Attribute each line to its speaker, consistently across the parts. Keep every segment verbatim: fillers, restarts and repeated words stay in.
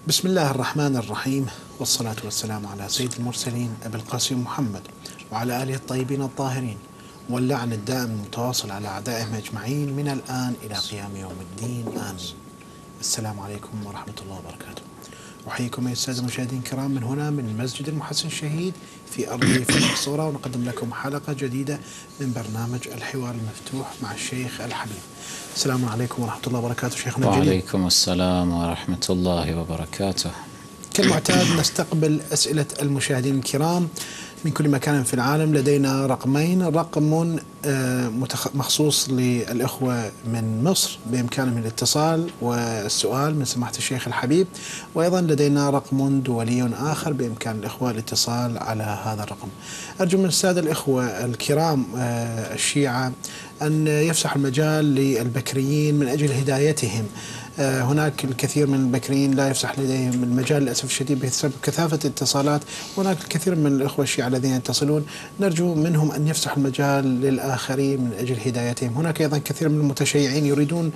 Speaker 1: بسم الله الرحمن الرحيم، والصلاة والسلام على سيد المرسلين أبي القاسم محمد وعلى آله الطيبين الطاهرين، واللعن الدائم المتواصل على أعدائهم أجمعين من الآن إلى قيام يوم الدين، آمين. السلام عليكم ورحمة الله وبركاته. أحييكم أيها السادة المشاهدين الكرام من هنا من المسجد المحسن الشهيد في أرض فتح الصورة، ونقدم لكم حلقة جديدة من برنامج الحوار المفتوح مع الشيخ الحبيب. السلام عليكم ورحمة الله وبركاته شيخنا الجليل.
Speaker 2: وعليكم السلام ورحمة الله وبركاته.
Speaker 1: كالمعتاد نستقبل أسئلة المشاهدين الكرام من كل مكان في العالم. لدينا رقمين، رقم مخصوص للإخوة من مصر بإمكانهم الاتصال والسؤال من سماحة الشيخ الحبيب، وأيضا لدينا رقم دولي آخر بإمكان الإخوة الاتصال على هذا الرقم. أرجو من السادة الإخوة الكرام الشيعة أن يفسح المجال للبكريين من أجل هدايتهم. هناك الكثير من البكريين لا يفسح لديهم المجال للأسف الشديد بسبب كثافة الاتصالات، وهناك الكثير من الإخوة الشيعة الذين يتصلون، نرجو منهم أن يفسحوا المجال للآخرين من أجل هدايتهم. هناك أيضا كثير من المتشيعين يريدون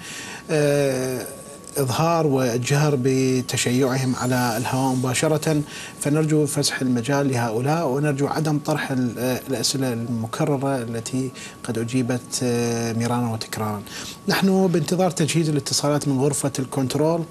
Speaker 1: إظهار والجهر بتشيعهم على الهواء مباشرة، فنرجو فسح المجال لهؤلاء، ونرجو عدم طرح الأسئلة المكررة التي قد أجيبت مرارا وتكرارا. نحن بانتظار تجهيز الاتصالات من غرفة الكنترول،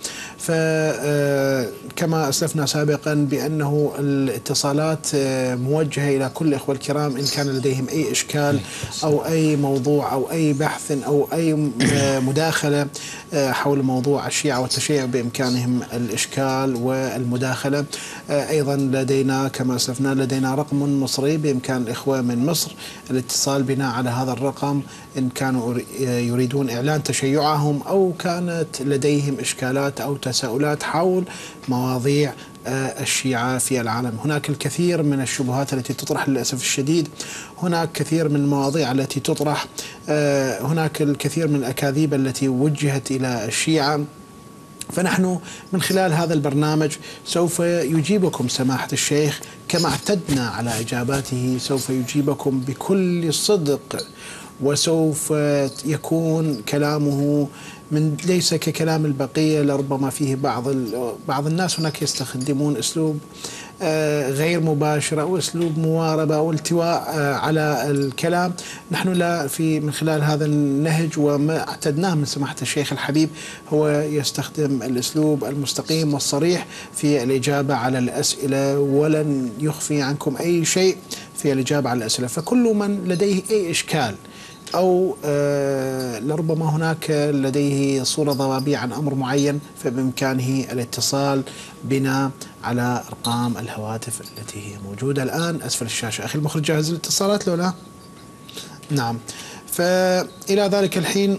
Speaker 1: فكما أسلفنا سابقا بأنه الاتصالات موجهة إلى كل الإخوة الكرام إن كان لديهم أي إشكال أو أي موضوع أو أي بحث أو أي مداخلة حول موضوع الشيعة والتشيع، بإمكانهم الإشكال والمداخلة. أيضا لدينا كما أسلفنا لدينا رقم مصري بإمكان الإخوة من مصر الاتصال بنا على هذا الرقم إن كانوا يريدون إعلان تشيعهم أو كانت لديهم إشكالات أو تساؤلات حول مواضيع الشيعة في العالم. هناك الكثير من الشبهات التي تطرح للأسف الشديد، هناك كثير من المواضيع التي تطرح، هناك الكثير من الأكاذيب التي وجهت إلى الشيعة. فنحن من خلال هذا البرنامج سوف يجيبكم سماحة الشيخ كما اعتدنا على إجاباته، سوف يجيبكم بكل صدق، وسوف يكون كلامه من ليس ككلام البقية، لربما فيه بعض بعض الناس هناك يستخدمون أسلوب غير مباشر أو أسلوب مواربة أو التواء على الكلام. نحن لا في من خلال هذا النهج وما اعتدناه من سماحة الشيخ الحبيب هو يستخدم الأسلوب المستقيم والصريح في الإجابة على الأسئلة، ولن يخفي عنكم أي شيء في الإجابة على الأسئلة. فكل من لديه أي إشكال أو آه لربما هناك لديه صورة ضبابية عن أمر معين، فبإمكانه الاتصال بنا على أرقام الهواتف التي هي موجودة الآن أسفل الشاشة. أخي المخرج جاهز للاتصالات لو لا؟ نعم. فإلى ذلك الحين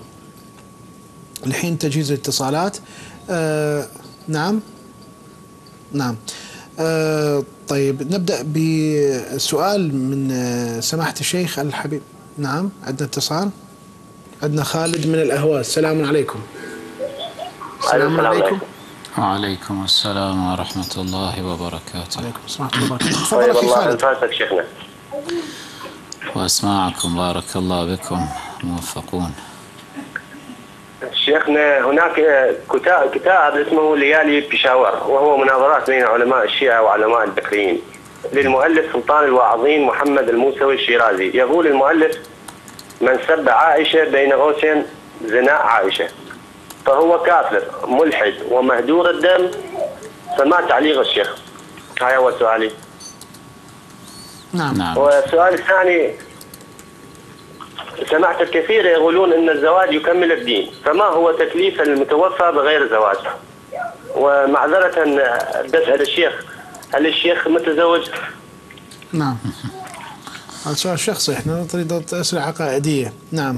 Speaker 1: الحين تجهيز الاتصالات. آه نعم نعم آه طيب نبدأ بسؤال من آه سماحة الشيخ الحبيب. نعم عندنا اتصال، عندنا خالد من الأهواز. السلام عليكم.
Speaker 3: السلام عليكم.
Speaker 2: وعليكم السلام ورحمة الله وبركاته.
Speaker 1: وعليكم السلام ورحمة الله وبركاته.
Speaker 3: تفضل أخي خالد. أنفاسك شيخنا.
Speaker 2: وأسماعكم بارك الله بكم، موفقون.
Speaker 3: شيخنا هناك كتاب كتاب اسمه ليالي بشاور، وهو مناظرات بين علماء الشيعة وعلماء البكريين، للمؤلف سلطان الواعظين محمد الموسوي الشيرازي. يقول المؤلف: من سب عائشة بين قوسين زناء عائشة فهو كافر ملحد ومهدور الدم. فما تعليق الشيخ؟ هاي هو سؤالي.
Speaker 1: نعم.
Speaker 2: نعم.
Speaker 3: والسؤال الثاني: سمعت الكثير يقولون ان الزواج يكمل الدين، فما هو تكليف المتوفى بغير زواج؟ ومعذرة بسأل الشيخ: هل الشيخ متزوج؟
Speaker 1: نعم. هذا سؤال شخصي، احنا نريد أسئلة عقائدية. نعم.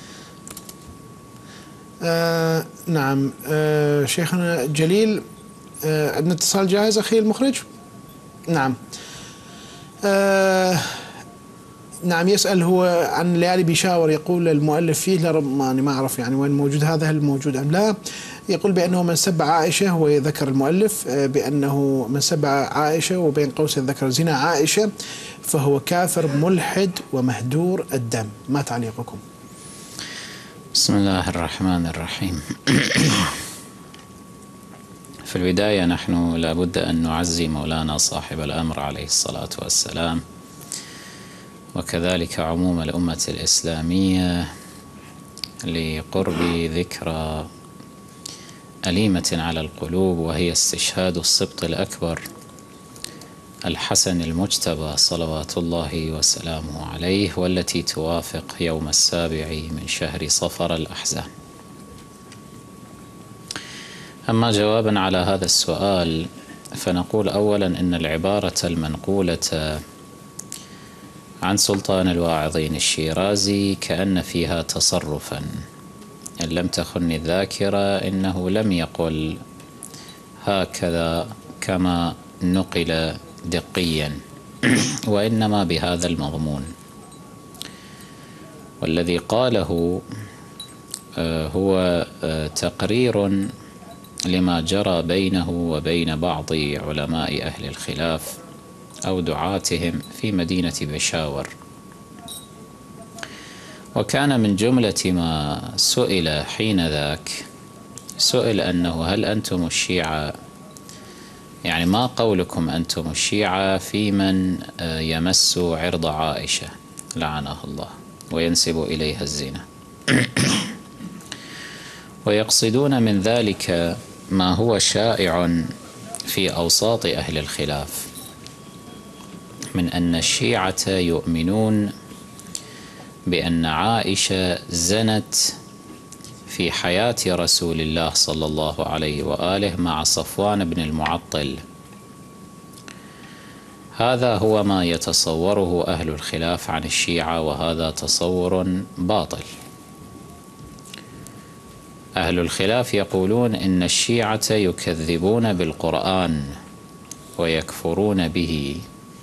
Speaker 1: آه نعم. آه شيخنا جليل، آه عندنا اتصال جاهز أخي المخرج؟ نعم. آه نعم. يسأل هو عن ليالي بيشاور، يقول المؤلف فيه لربما ما أعرف يعني وين موجود هذا، هل موجود أم لا. يقول بأنه من سب عائشة، هو ذكر المؤلف بأنه من سب عائشة وبين قوسين ذكر زنا عائشة فهو كافر ملحد ومهدور الدم. ما تعليقكم؟
Speaker 2: بسم الله الرحمن الرحيم. في البداية نحن لابد أن نعزي مولانا صاحب الأمر عليه الصلاة والسلام، وكذلك عموم الأمة الإسلامية، لقرب ذكرى أليمة على القلوب، وهي استشهاد السبط الأكبر الحسن المجتبى صلوات الله وسلامه عليه، والتي توافق يوم السابع من شهر صفر الأحزان. أما جوابا على هذا السؤال، فنقول أولا إن العبارة المنقولة عن سلطان الواعظين الشيرازي كأن فيها تصرفا، إن لم تخن الذاكرة إنه لم يقل هكذا كما نقل دقيا، وإنما بهذا المضمون. والذي قاله هو تقرير لما جرى بينه وبين بعض علماء أهل الخلاف أو دعاتهم في مدينة بشاور. وكان من جملة ما سئل حين ذاك، سئل أنه هل أنتم الشيعة، يعني ما قولكم أنتم الشيعة في من يمس عرض عائشة لعنها الله وينسب إليها الزنا، ويقصدون من ذلك ما هو شائع في أوساط أهل الخلاف من أن الشيعة يؤمنون بأن عائشة زنت في حياة رسول الله صلى الله عليه وآله مع صفوان بن المعطل. هذا هو ما يتصوره أهل الخلاف عن الشيعة، وهذا تصور باطل. أهل الخلاف يقولون إن الشيعة يكذبون بالقرآن ويكفرون به،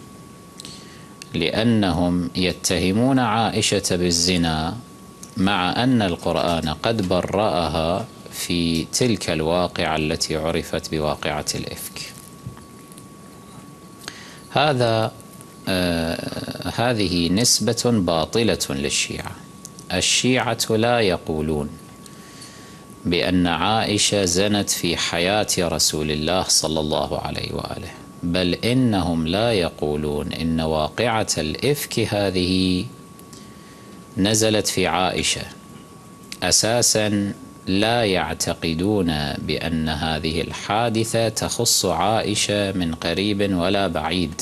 Speaker 2: لأنهم يتهمون عائشة بالزنا مع أن القرآن قد برأها في تلك الواقعة التي عرفت بواقعة الإفك. هذا آه هذه نسبة باطلة للشيعة. الشيعة لا يقولون بأن عائشة زنت في حياة رسول الله صلى الله عليه وآله، بل إنهم لا يقولون إن واقعة الإفك هذه نزلت في عائشة. أساسا لا يعتقدون بأن هذه الحادثة تخص عائشة من قريب ولا بعيد،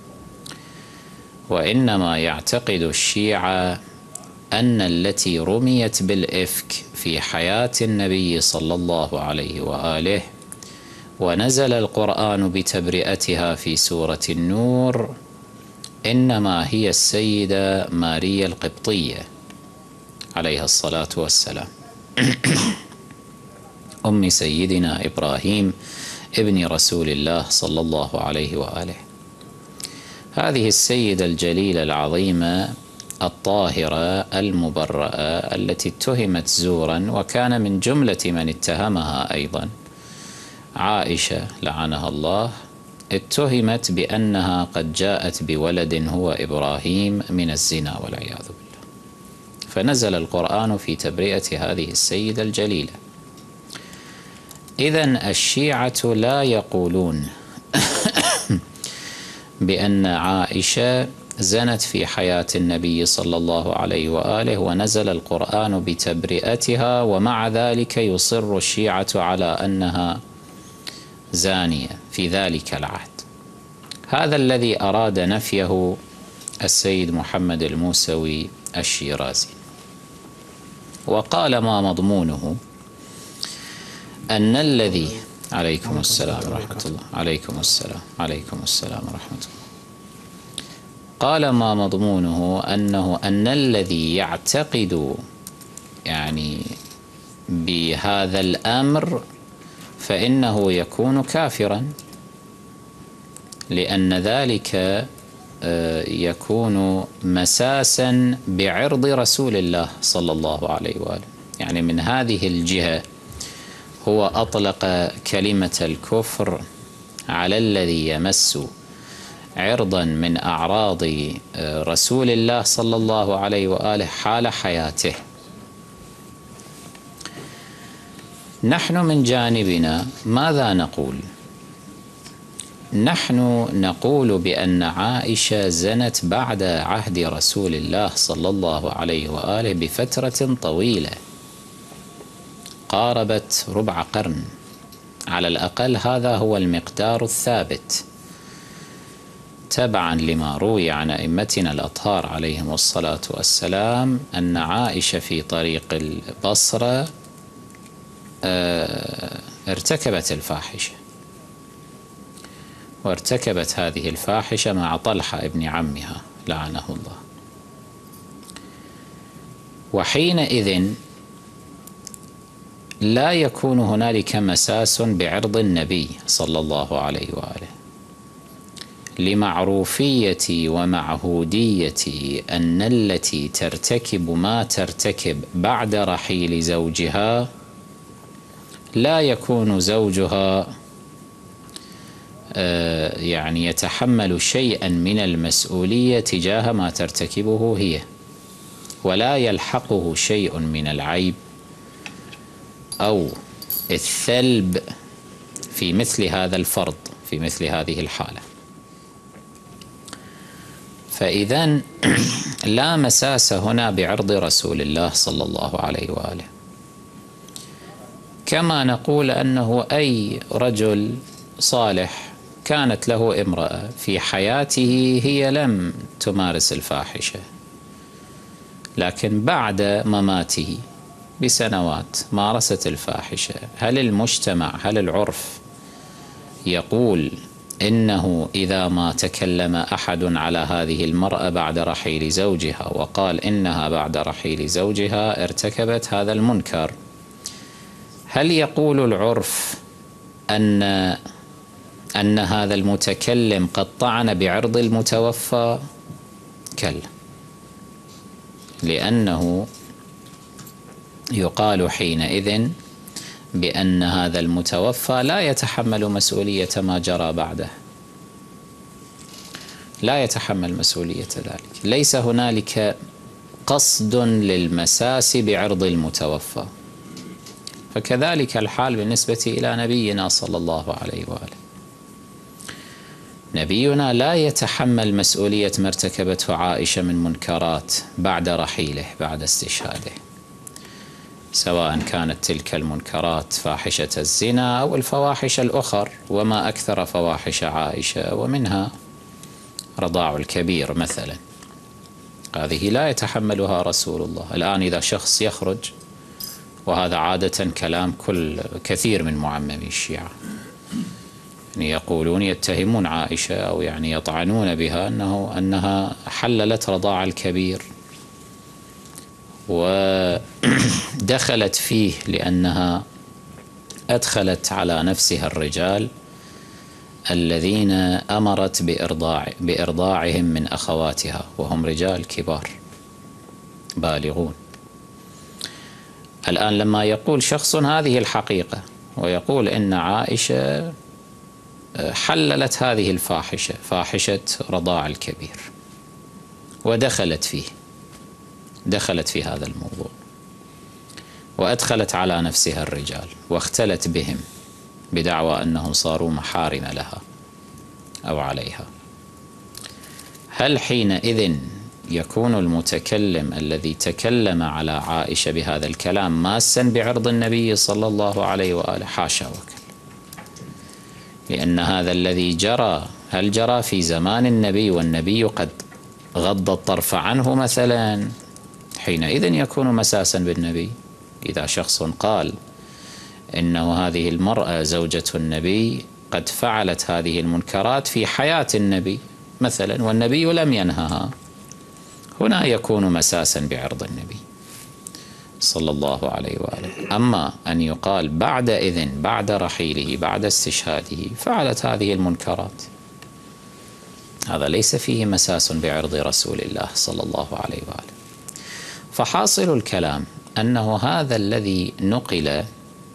Speaker 2: وإنما يعتقد الشيعة أن التي رميت بالإفك في حياة النبي صلى الله عليه وآله ونزل القرآن بتبرئتها في سورة النور إنما هي السيدة ماريا القبطية عليها الصلاة والسلام، أم سيدنا إبراهيم ابن رسول الله صلى الله عليه وآله. هذه السيدة الجليلة العظيمة الطاهرة المبرأة التي اتهمت زورا، وكان من جملة من اتهمها أيضا عائشة لعنها الله، اتهمت بأنها قد جاءت بولد هو إبراهيم من الزنا والعياذ بالله، فنزل القرآن في تبرئة هذه السيدة الجليلة. إذن الشيعة لا يقولون بأن عائشة زنت في حياة النبي صلى الله عليه وآله ونزل القرآن بتبرئتها، ومع ذلك يصر الشيعة على أنها زانية في ذلك العهد. هذا الذي أراد نفيه السيد محمد الموسوي الشيرازي، وقال ما مضمونه أن الذي عليكم السلام ورحمة الله عليكم السلام عليكم السلام ورحمة الله قال ما مضمونه أنه أن الذي يعتقد يعني بهذا الأمر فإنه يكون كافرا، لأن ذلك يكون مساسا بعرض رسول الله صلى الله عليه وآله. يعني من هذه الجهة هو أطلق كلمة الكفر على الذي يمس عرضا من أعراض رسول الله صلى الله عليه وآله حال حياته. نحن من جانبنا ماذا نقول؟ نحن نقول بأن عائشة زنت بعد عهد رسول الله صلى الله عليه وآله بفترة طويلة قاربت ربع قرن، على الأقل هذا هو المقدار الثابت تبعا لما روي عن أئمتنا الأطهار عليهم الصلاة والسلام أن عائشة في طريق البصرة ارتكبت الفاحشة، وارتكبت هذه الفاحشة مع طلحة ابن عمها لعنه الله. وحينئذ لا يكون هنالك مساس بعرض النبي صلى الله عليه وآله، لمعروفية ومعهودية أن التي ترتكب ما ترتكب بعد رحيل زوجها لا يكون زوجها يعني يتحمل شيئا من المسؤولية تجاه ما ترتكبه هي، ولا يلحقه شيء من العيب أو الثلب في مثل هذا الفرض، في مثل هذه الحالة. فإذا لا مساس هنا بعرض رسول الله صلى الله عليه وآله، كما نقول أنه أي رجل صالح كانت له امرأة في حياته هي لم تمارس الفاحشة، لكن بعد مماته بسنوات مارست الفاحشة، هل المجتمع، هل العرف يقول إنه إذا ما تكلم أحد على هذه المرأة بعد رحيل زوجها وقال إنها بعد رحيل زوجها ارتكبت هذا المنكر، هل يقول العرف أن أن هذا المتكلم قد طعن بعرض المتوفى؟ كلا، لأنه يقال حينئذ بأن هذا المتوفى لا يتحمل مسؤولية ما جرى بعده، لا يتحمل مسؤولية ذلك، ليس هنالك قصد للمساس بعرض المتوفى. فكذلك الحال بالنسبة إلى نبينا صلى الله عليه وآله، نبينا لا يتحمل مسؤولية ما ارتكبته عائشة من منكرات بعد رحيله، بعد استشهاده، سواء كانت تلك المنكرات فاحشة الزنا أو الفواحش الأخر، وما أكثر فواحش عائشة، ومنها رضاع الكبير مثلا، هذه لا يتحملها رسول الله. الآن إذا شخص يخرج، وهذا عادة كلام كل كثير من معممي الشيعة، يعني يقولون يتهمون عائشة أو يعني يطعنون بها أنه أنها حللت رضاع الكبير ودخلت فيه لأنها أدخلت على نفسها الرجال الذين أمرت بإرضاع بإرضاعهم من أخواتها، وهم رجال كبار بالغون. الآن لما يقول شخص هذه الحقيقة ويقول إن عائشة حللت هذه الفاحشة، فاحشة رضاع الكبير، ودخلت فيه، دخلت في هذا الموضوع وأدخلت على نفسها الرجال واختلت بهم بدعوى أنهم صاروا محارم لها أو عليها، هل حينئذ يكون المتكلم الذي تكلم على عائشة بهذا الكلام ماسا بعرض النبي صلى الله عليه وآله؟ حاشا وكلا، لأن هذا الذي جرى هل جرى في زمان النبي والنبي قد غض الطرف عنه مثلا؟ حينئذ يكون مساسا بالنبي. إذا شخص قال إنه هذه المرأة زوجة النبي قد فعلت هذه المنكرات في حياة النبي مثلا والنبي لم ينهها، هنا يكون مساسا بعرض النبي صلى الله عليه وآله. أما أن يقال بعد إذن، بعد رحيله، بعد استشهاده فعلت هذه المنكرات، هذا ليس فيه مساس بعرض رسول الله صلى الله عليه وآله. فحاصل الكلام أنه هذا الذي نقل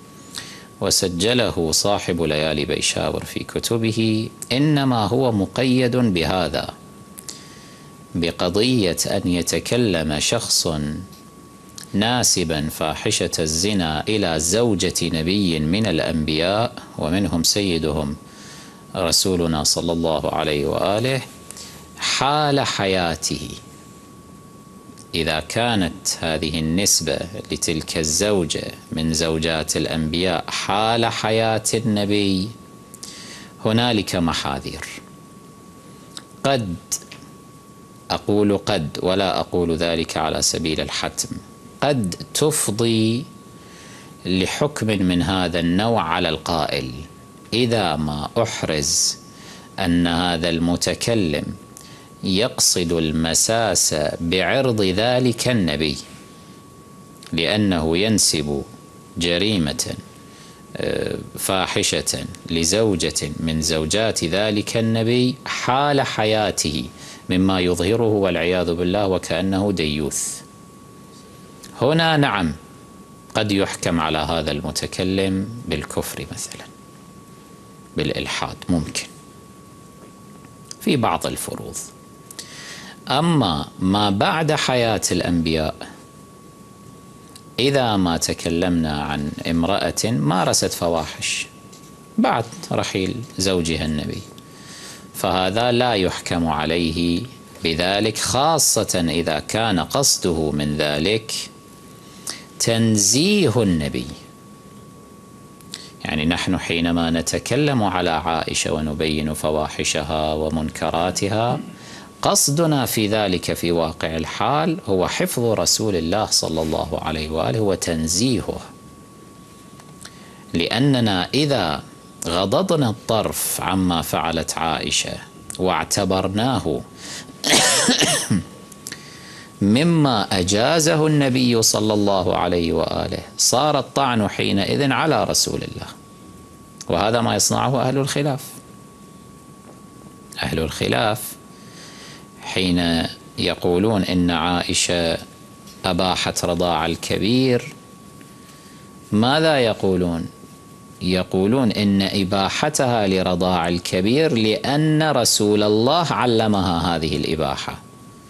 Speaker 2: وسجله صاحب ليالي بيشاور في كتبه إنما هو مقيد بهذا، بقضية أن يتكلم شخص ناسبا فاحشة الزنا إلى زوجة نبي من الأنبياء ومنهم سيدهم رسولنا صلى الله عليه وآله حال حياته، إذا كانت هذه النسبة لتلك الزوجة من زوجات الأنبياء حال حياة النبي، هنالك محاذير. قد أقول قد ولا أقول ذلك على سبيل الحتم، قد تفضي لحكم من هذا النوع على القائل إذا ما أحرز أن هذا المتكلم يقصد المساس بعرض ذلك النبي لأنه ينسب جريمة فاحشة لزوجة من زوجات ذلك النبي حال حياته، مما يظهره والعياذ بالله وكأنه ديوث. هنا نعم قد يحكم على هذا المتكلم بالكفر مثلا، بالإلحاد، ممكن في بعض الفروض. أما ما بعد حياة الأنبياء، إذا ما تكلمنا عن امرأة مارست فواحش بعد رحيل زوجها النبي، فهذا لا يحكم عليه بذلك، خاصة إذا كان قصده من ذلك تنزيه النبي. يعني نحن حينما نتكلم على عائشة ونبين فواحشها ومنكراتها، قصدنا في ذلك في واقع الحال هو حفظ رسول الله صلى الله عليه وآله وتنزيهه، لأننا إذا غضضنا الطرف عما فعلت عائشة واعتبرناه مما أجازه النبي صلى الله عليه وآله، صار الطعن حينئذ على رسول الله، وهذا ما يصنعه أهل الخلاف. أهل الخلاف حين يقولون إن عائشة أباحت رضاع الكبير، ماذا يقولون؟ يقولون إن إباحتها لرضاع الكبير لأن رسول الله علمها هذه الإباحة،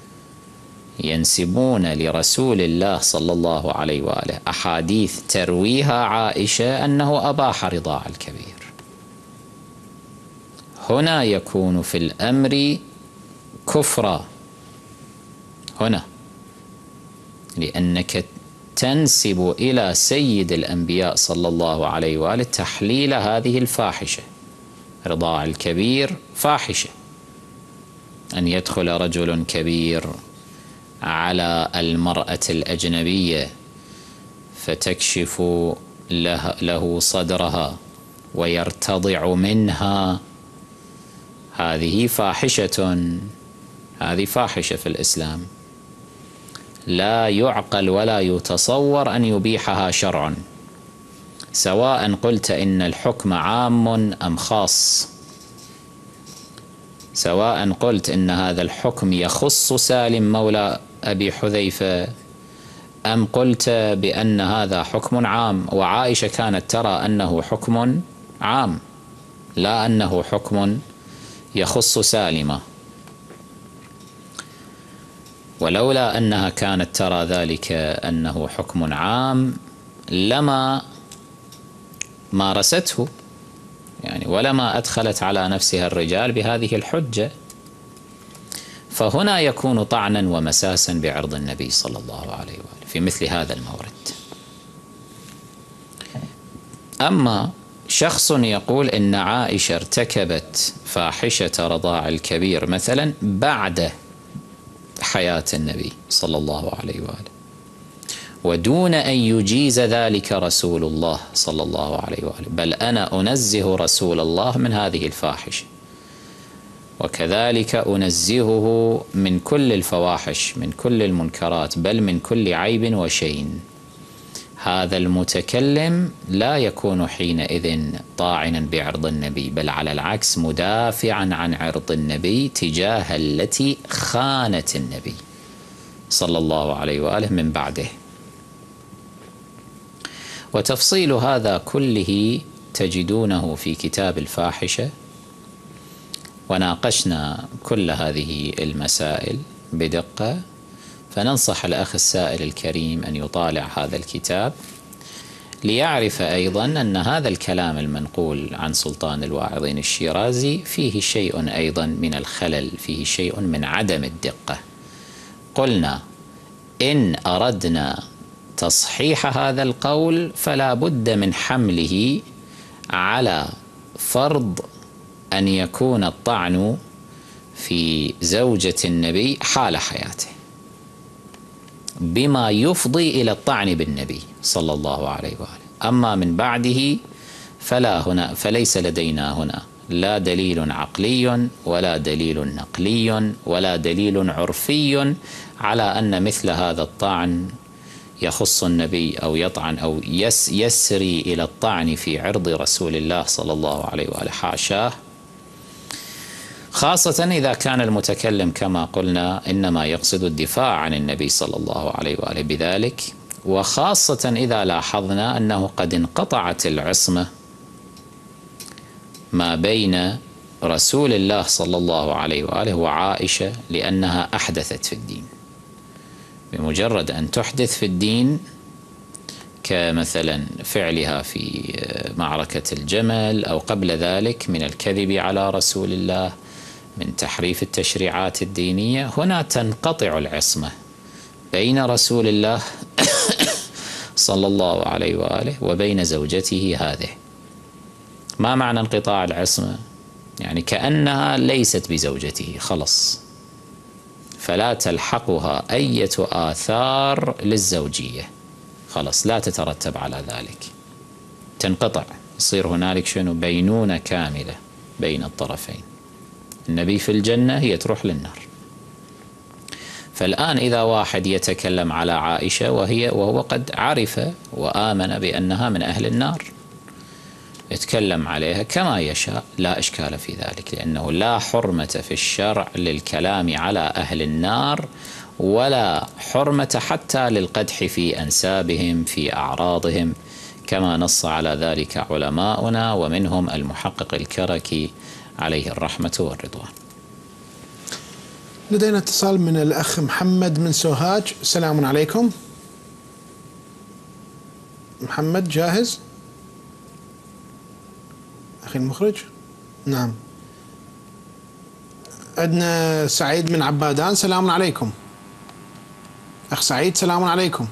Speaker 2: ينسبون لرسول الله صلى الله عليه وآله أحاديث ترويها عائشة أنه أباح رضاع الكبير. هنا يكون في الأمر كفرا، هنا لأنك تنسب إلى سيد الأنبياء صلى الله عليه وآله تحليل هذه الفاحشة. رضاع الكبير فاحشة، أن يدخل رجل كبير على المرأة الأجنبية فتكشف له, له صدرها ويرتضع منها، هذه فاحشة، هذه فاحشة في الإسلام، لا يعقل ولا يتصور أن يبيحها شرع، سواء قلت إن الحكم عام أم خاص، سواء قلت إن هذا الحكم يخص سالم مولى أبي حذيفة أم قلت بأن هذا حكم عام، وعائشة كانت ترى أنه حكم عام لا أنه حكم يخص سالمة، ولولا أنها كانت ترى ذلك أنه حكم عام لما مارسته، يعني ولما أدخلت على نفسها الرجال بهذه الحجة. فهنا يكون طعنا ومساسا بعرض النبي صلى الله عليه وآله في مثل هذا المورد. أما شخص يقول إن عائشة ارتكبت فاحشة رضاع الكبير مثلا بعد حياة النبي صلى الله عليه وآله، ودون أن يجيز ذلك رسول الله صلى الله عليه وآله، بل أنا أنزه رسول الله من هذه الفاحشة، وكذلك أنزهه من كل الفواحش، من كل المنكرات، بل من كل عيب وشين. هذا المتكلم لا يكون حينئذ طاعنا بعرض النبي، بل على العكس مدافعا عن عرض النبي تجاه التي خانت النبي صلى الله عليه وآله من بعده. وتفصيل هذا كله تجدونه في كتاب الفاحشة، وناقشنا كل هذه المسائل بدقة، فننصح الأخ السائل الكريم أن يطالع هذا الكتاب ليعرف أيضا أن هذا الكلام المنقول عن سلطان الواعظين الشيرازي فيه شيء أيضا من الخلل، فيه شيء من عدم الدقة. قلنا إن أردنا تصحيح هذا القول فلا بد من حمله على فرض أن يكون الطعن في زوجة النبي حال حياته بما يفضي إلى الطعن بالنبي صلى الله عليه وآله. أما من بعده فلا هنا فليس لدينا هنا لا دليل عقلي ولا دليل نقلي ولا دليل عرفي على أن مثل هذا الطعن يخص النبي أو يطعن أو يس يسري إلى الطعن في عرض رسول الله صلى الله عليه وآله، حاشاه. خاصة إذا كان المتكلم كما قلنا إنما يقصد الدفاع عن النبي صلى الله عليه وآله بذلك، وخاصة إذا لاحظنا أنه قد انقطعت العصمة ما بين رسول الله صلى الله عليه وآله وعائشة لأنها أحدثت في الدين. بمجرد أن تحدث في الدين كمثلا فعلها في معركة الجمل أو قبل ذلك من الكذب على رسول الله، من تحريف التشريعات الدينية، هنا تنقطع العصمة بين رسول الله صلى الله عليه وآله وبين زوجته هذه. ما معنى انقطاع العصمة؟ يعني كأنها ليست بزوجته خلص، فلا تلحقها أي آثار للزوجية، خلص لا تترتب على ذلك، تنقطع، يصير هنالك شنو؟ بينونة كاملة بين الطرفين. النبي في الجنة، هي تروح للنار. فالآن إذا واحد يتكلم على عائشة وهي وهو قد عرف وآمن بأنها من أهل النار، يتكلم عليها كما يشاء لا إشكال في ذلك، لأنه لا حرمة في الشرع للكلام على أهل النار ولا حرمة حتى للقدح في أنسابهم في أعراضهم، كما نص على ذلك علماؤنا ومنهم المحقق الكركي عليه الرحمة والرضوان.
Speaker 1: لدينا اتصال من الأخ محمد من سوهاج. السلام عليكم. محمد جاهز؟ أخي المخرج؟ نعم. عندنا سعيد من عبادان. سلام عليكم. أخ سعيد سلام عليكم.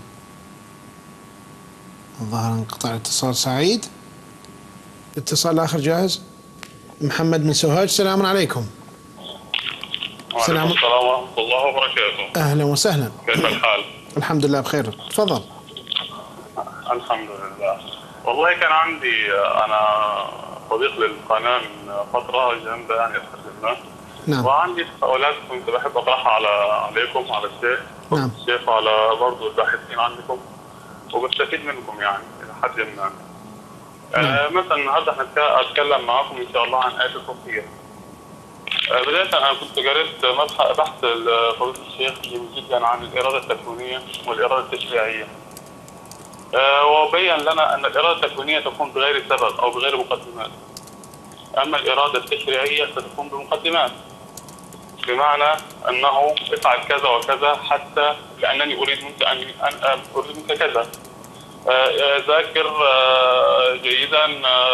Speaker 1: الظاهر انقطع اتصال سعيد. الاتصال الآخر جاهز. محمد من سوهاج. سلام عليكم.
Speaker 4: وعليكم السلام ورحمة الله وبركاته.
Speaker 1: أهلا وسهلا.
Speaker 4: كيف الحال؟
Speaker 1: الحمد لله بخير. تفضل.
Speaker 4: الحمد لله. والله كان عندي أنا صديق للقناة من فترة جامدة يعني أتكلمنا.
Speaker 1: نعم.
Speaker 4: وعندي تساؤلات كنت بحب أطرحها على عليكم على الشيخ.
Speaker 1: نعم.
Speaker 4: الشيخ على برضه الباحثين عندكم وبستفيد منكم يعني إلى حد ما.
Speaker 1: نعم.
Speaker 4: آه مثلا النهارده احنا أتكلم معاكم إن شاء الله عن آية التطهير. بداية أنا كنت قريت بحث فضيلة الشيخ جميل جدا عن الإرادة التكوينية والإرادة التشريعية. وبين لنا أن الإرادة التكوينية تكون بغير سبب أو بغير مقدمات. أما الإرادة التشريعية ستكون بمقدمات. بمعنى أنه افعل كذا وكذا حتى لأنني أريد منك أن أن أريد منك كذا. ذاكر جيدا،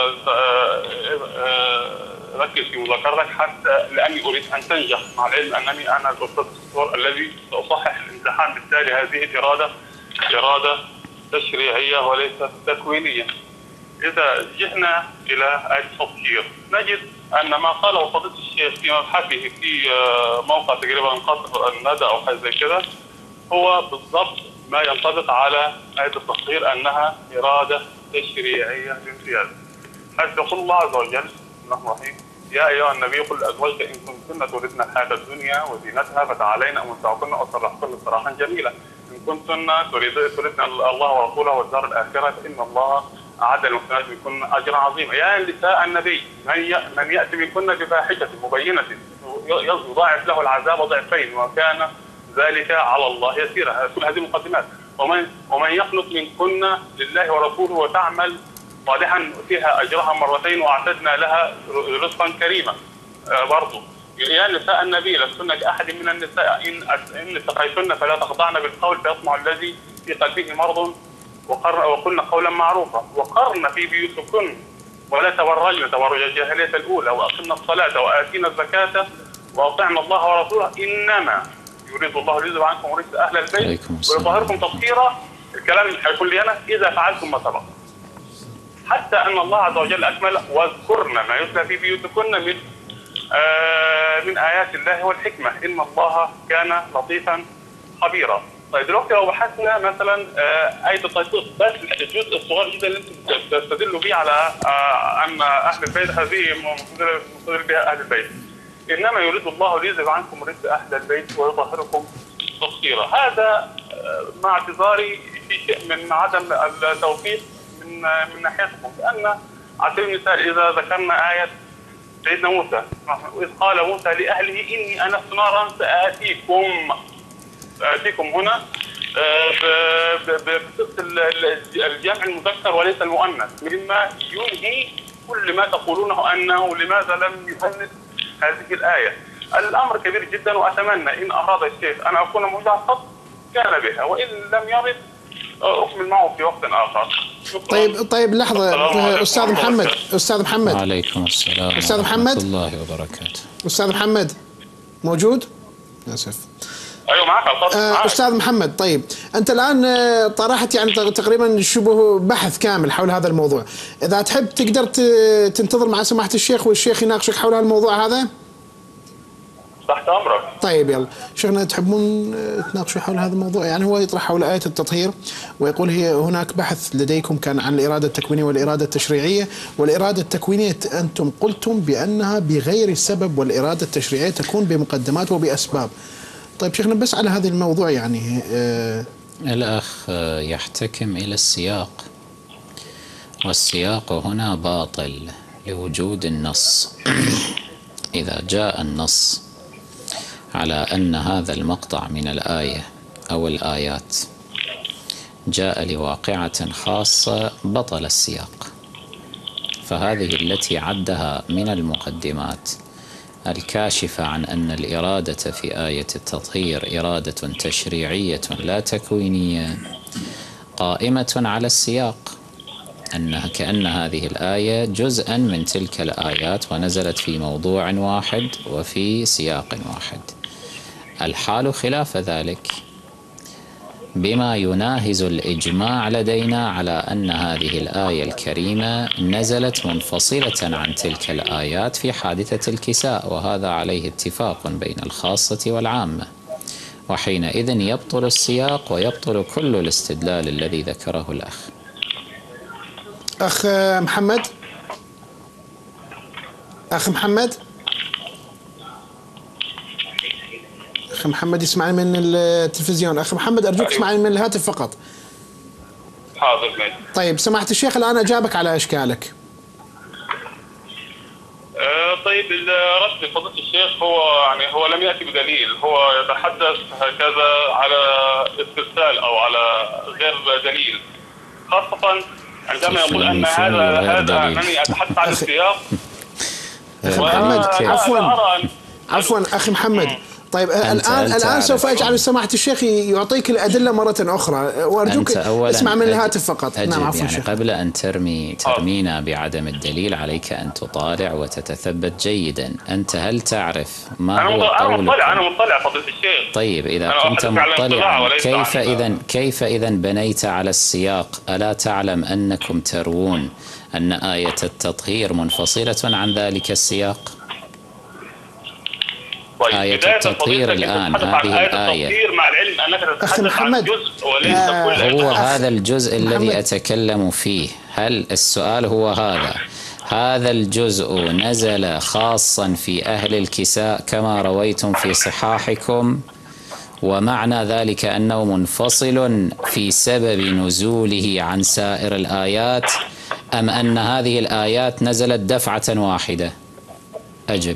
Speaker 4: ركز في مذاكرتك حتى لاني اريد ان تنجح، مع العلم انني انا الاستاذ الدكتور الذي ساصحح الامتحان، بالتالي هذه الاراده اراده تشريعيه وليست تكوينيه. اذا جئنا الى آية التطهير نجد ان ما قاله فضيلة الشيخ في مبحثه في موقع تقريبا قصر الندى او حاجه زي كده هو بالضبط ما ينطبق على آية التطهير، انها اراده تشريعيه بامتياز. حيث يقول الله عز وجل الرحيم: يا ايها النبي قل لازواجك ان كنتن تردن الحياه الدنيا وزينتها فتعالين امتعكن واسرحكن سراحا جميلا، ان كنتن تردن الله ورسوله والدار الاخره فان الله اعد للمحسنات منكن اجرا عظيما. يا نساء النبي من من ياتي منكن بفاحشه مبينه يضاعف له العذاب ضعفين وكان ذلك على الله يسيرا. كل هذه المقدمات. ومن ومن يقنط منكن لله ورسوله وتعمل صالحا فيها اجرها مرتين واعتدنا لها رزقا كريما. آه برضه يا نساء النبي لستن كأحد من النساء إن إن اتقيتن فلا تخضعن بالقول فيطمع الذي في قلبه مرض وقلن قولا معروفا وقرن في بيوتكن ولا تبرجن تبرج الجاهلية الأولى وأقمنا الصلاة وآتينا الزكاة وأطعنا الله ورسوله إنما يريد الله ليذهب عنكم رجس أهل البيت ويطهركم تطهيرا. الكلام هيكون لي أنا إذا فعلتم ما سبق، حتى أن الله عز وجل أكمل واذكرن ما يتلى في بيوتكن من آه من آيات الله والحكمة إن الله كان لطيفا خبيرا. طيب دلوقتي لو بحثنا مثلا آه آية التطهير بس الجزء الصغير جدا اللي انتم تستدلوا بيه على آه أن أهل البيت هذه مستدل بها أهل البيت إنما يريد الله ليذهب عنكم رجس أهل البيت ويطهركم تطهيرا. هذا آه مع اعتذاري في شيء من عدم التوفيق من من ناحيتكم، لأن على سبيل المثال إذا ذكرنا آية سيدنا موسى إذ قال موسى لأهله إني أنست نارا سآتيكم سآتيكم هنا بصيغة الجمع المذكر وليس المؤنث مما ينهي كل ما تقولونه أنه لماذا لم يؤنث هذه الآية. الأمر كبير جدا وأتمنى إن أراد الشيخ أن أكون موضع خط كان بها وإن لم يرد أكمل معه في وقت آخر.
Speaker 1: طيب طيب لحظة أستاذ محمد أستاذ محمد
Speaker 2: وعليكم السلام
Speaker 1: أستاذ محمد
Speaker 2: ورحمة الله وبركاته.
Speaker 1: أستاذ محمد موجود؟ آسف.
Speaker 4: أيوة معك
Speaker 1: آه أستاذ محمد. طيب أنت الآن طرحت يعني تقريبا شبه بحث كامل حول هذا الموضوع، إذا تحب تقدر تنتظر مع سماحة الشيخ والشيخ يناقشك حول الموضوع هذا؟
Speaker 4: تحت أمرك.
Speaker 1: طيب يلا شيخنا تحبون تناقشوا حول هذا الموضوع؟ يعني هو يطرح حول آية التطهير ويقول هي هناك بحث لديكم كان عن الإرادة التكوينية والإرادة التشريعية، والإرادة التكوينية أنتم قلتم بأنها بغير السبب والإرادة التشريعية تكون بمقدمات وبأسباب. طيب شيخنا بس على هذا الموضوع يعني آه
Speaker 2: الأخ يحتكم إلى السياق، والسياق هنا باطل لوجود النص. إذا جاء النص على أن هذا المقطع من الآية أو الآيات جاء لواقعة خاصة بطل السياق، فهذه التي عدها من المقدمات الكاشفة عن أن الإرادة في آية التطهير إرادة تشريعية لا تكوينية قائمة على السياق، أنها كأن هذه الآية جزءا من تلك الآيات ونزلت في موضوع واحد وفي سياق واحد. الحال خلاف ذلك بما يناهز الإجماع لدينا على أن هذه الآية الكريمة نزلت منفصلة عن تلك الآيات في حادثة الكساء، وهذا عليه اتفاق بين الخاصة والعامة، وحينئذ يبطل السياق ويبطل كل الاستدلال الذي ذكره الأخ.
Speaker 1: أخ محمد أخ محمد أخ محمد يسمعني من التلفزيون. أخ محمد أرجوك تسمعني من الهاتف فقط.
Speaker 4: حاضر ماشي.
Speaker 1: طيب سماحة الشيخ الآن أجابك على إشكالك.
Speaker 4: أه طيب رد فضيلة الشيخ هو يعني هو لم يأتي بدليل، هو يتحدث هكذا على استرسال أو على غير دليل، خاصة عندما يقول أن هذا هذا أنني أتحدث عن السياق.
Speaker 1: أخي محمد عفوا عفوا أخي محمد. طيب الآن الآن سوف أجعل سماحة الشيخ يعطيك الأدلة مرة أخرى، وأرجوك اسمع من الهاتف فقط.
Speaker 2: نعم عفوا يعني قبل أن ترمي ترمينا بعدم الدليل عليك أن تطالع وتتثبت جيدا. أنت هل تعرف ما هو قولك؟
Speaker 4: أنا مطلع أنا مطلع فضيلة الشيخ.
Speaker 2: طيب إذا كنت مطلعا كيف إذا كيف إذا بنيت على السياق؟ ألا تعلم أنكم تروون أن آية التطهير منفصلة عن ذلك السياق؟ آية التطهير الآن هذه الآية
Speaker 4: مع العلم أنك تتحدث عن جزء وليس كل
Speaker 2: هو هذا الجزء الذي أتكلم فيه. هل السؤال هو هذا هذا الجزء نزل خاصا في أهل الكساء كما رويتم في صحاحكم، ومعنى ذلك أنه منفصل في سبب نزوله عن سائر الآيات، أم أن هذه الآيات نزلت دفعة واحدة؟ أجب.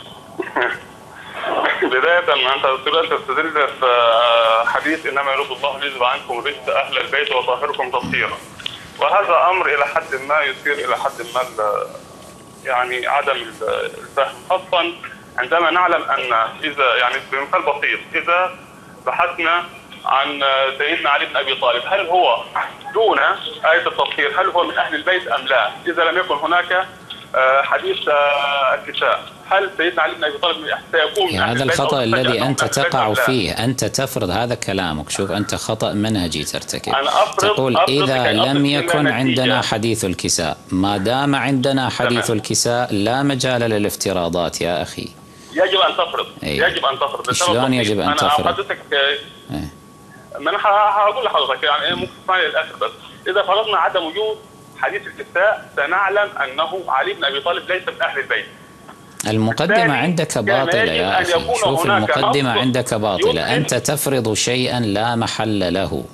Speaker 4: بداية أنت تستدل في حديث إنما يريد الله ليذهب عنكم رجس أهل البيت ويطهركم تطهيرا، وهذا أمر إلى حد ما يثير إلى حد ما يعني عدم الفهم، خاصة عندما نعلم أن إذا يعني بمثال بسيط، إذا بحثنا عن سيدنا علي بن أبي طالب هل هو دون آية التطهير هل هو من أهل البيت أم لا؟ إذا لم يكن هناك حديث الكساء هل سيدنا علي بن أبي طالب سيكون من أهل
Speaker 2: هذا
Speaker 4: البيت؟
Speaker 2: الخطأ الذي أنت تقع فيه، أنت تفرض هذا كلامك. شوف أنت خطأ منهجي ترتكب. تقول إذا لم يكن عندنا حديث الكساء، ما دام عندنا حديث الكساء لا مجال للافتراضات يا أخي.
Speaker 4: يجب أن تفرض. أيه. يجب أن تفرض.
Speaker 2: شلون يجب أن تفرض؟
Speaker 4: أنا حضرتك أيه. ما أنا هقول لحضرتك يعني ممكن تسمعني للآخر بس. إذا فرضنا عدم وجود حديث الكساء سنعلم أنه علي بن أبي طالب ليس من أهل البيت.
Speaker 2: المقدمة عندك باطلة يا أخي. شوف المقدمة عندك باطلة. أنت تفرض شيئا لا محل له.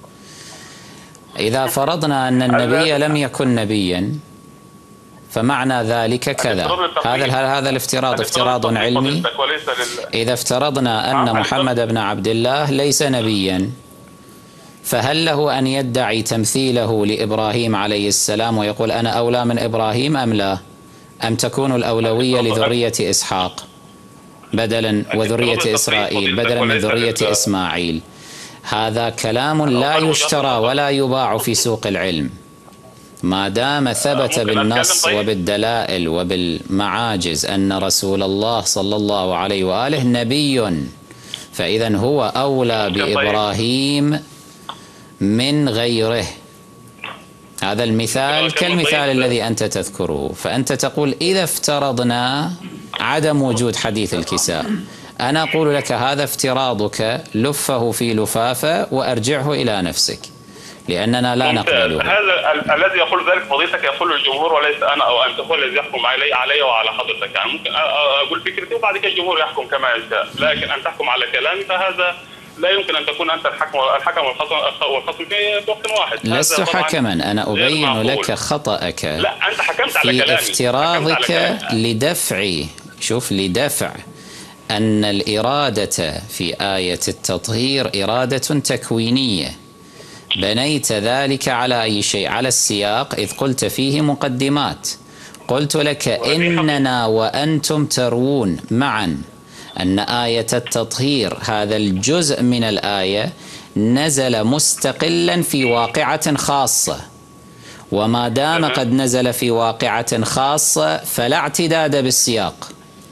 Speaker 2: إذا فرضنا أن النبي لم يكن نبيا فمعنى ذلك كذا. هذا هذا الافتراض افتراض علمي. إذا افترضنا أن محمد بن عبد الله ليس نبيا فهل له أن يدعي تمثيله لإبراهيم عليه السلام ويقول أنا أولى من إبراهيم أم لا؟ أم تكون الأولوية لذرية إسحاق بدلا وذرية إسرائيل بدلا من ذرية إسماعيل؟ هذا كلام لا يشترى ولا يباع في سوق العلم. ما دام ثبت بالنص وبالدلائل وبالمعاجز أن رسول الله صلى الله عليه وآله نبي فإذا هو أولى بإبراهيم من غيره. هذا المثال كالمثال الذي أنت تذكره. فأنت تقول إذا افترضنا عدم وجود حديث الكساء، أنا أقول لك هذا افتراضك، لفه في لفافة وأرجعه إلى نفسك لأننا لا نقبله.
Speaker 4: هذا الذي يقول ذلك فضيلتك يقول الجمهور وليس أنا أو أنت، هو الذي يحكم علي علي وعلى حضرتك. يعني ممكن أقول فكرتي وبعد كده الجمهور يحكم كما يشاء، لكن أن تحكم على كلامي فهذا لا يمكن أن تكون أنت الحكم الحكم والخصم في وقت واحد.
Speaker 2: لست حكما، أنا أبين لك خطأك.
Speaker 4: لا أنت حكمت على كلامي.
Speaker 2: في افتراضك لدفع، شوف، لدفع أن الإرادة في آية التطهير إرادة تكوينية. بنيت ذلك على أي شيء؟ على السياق، إذ قلت فيه مقدمات. قلت لك إننا وأنتم تروون معا أن آية التطهير هذا الجزء من الآية نزل مستقلا في واقعة خاصة، وما دام قد نزل في واقعة خاصة فلا اعتداد بالسياق.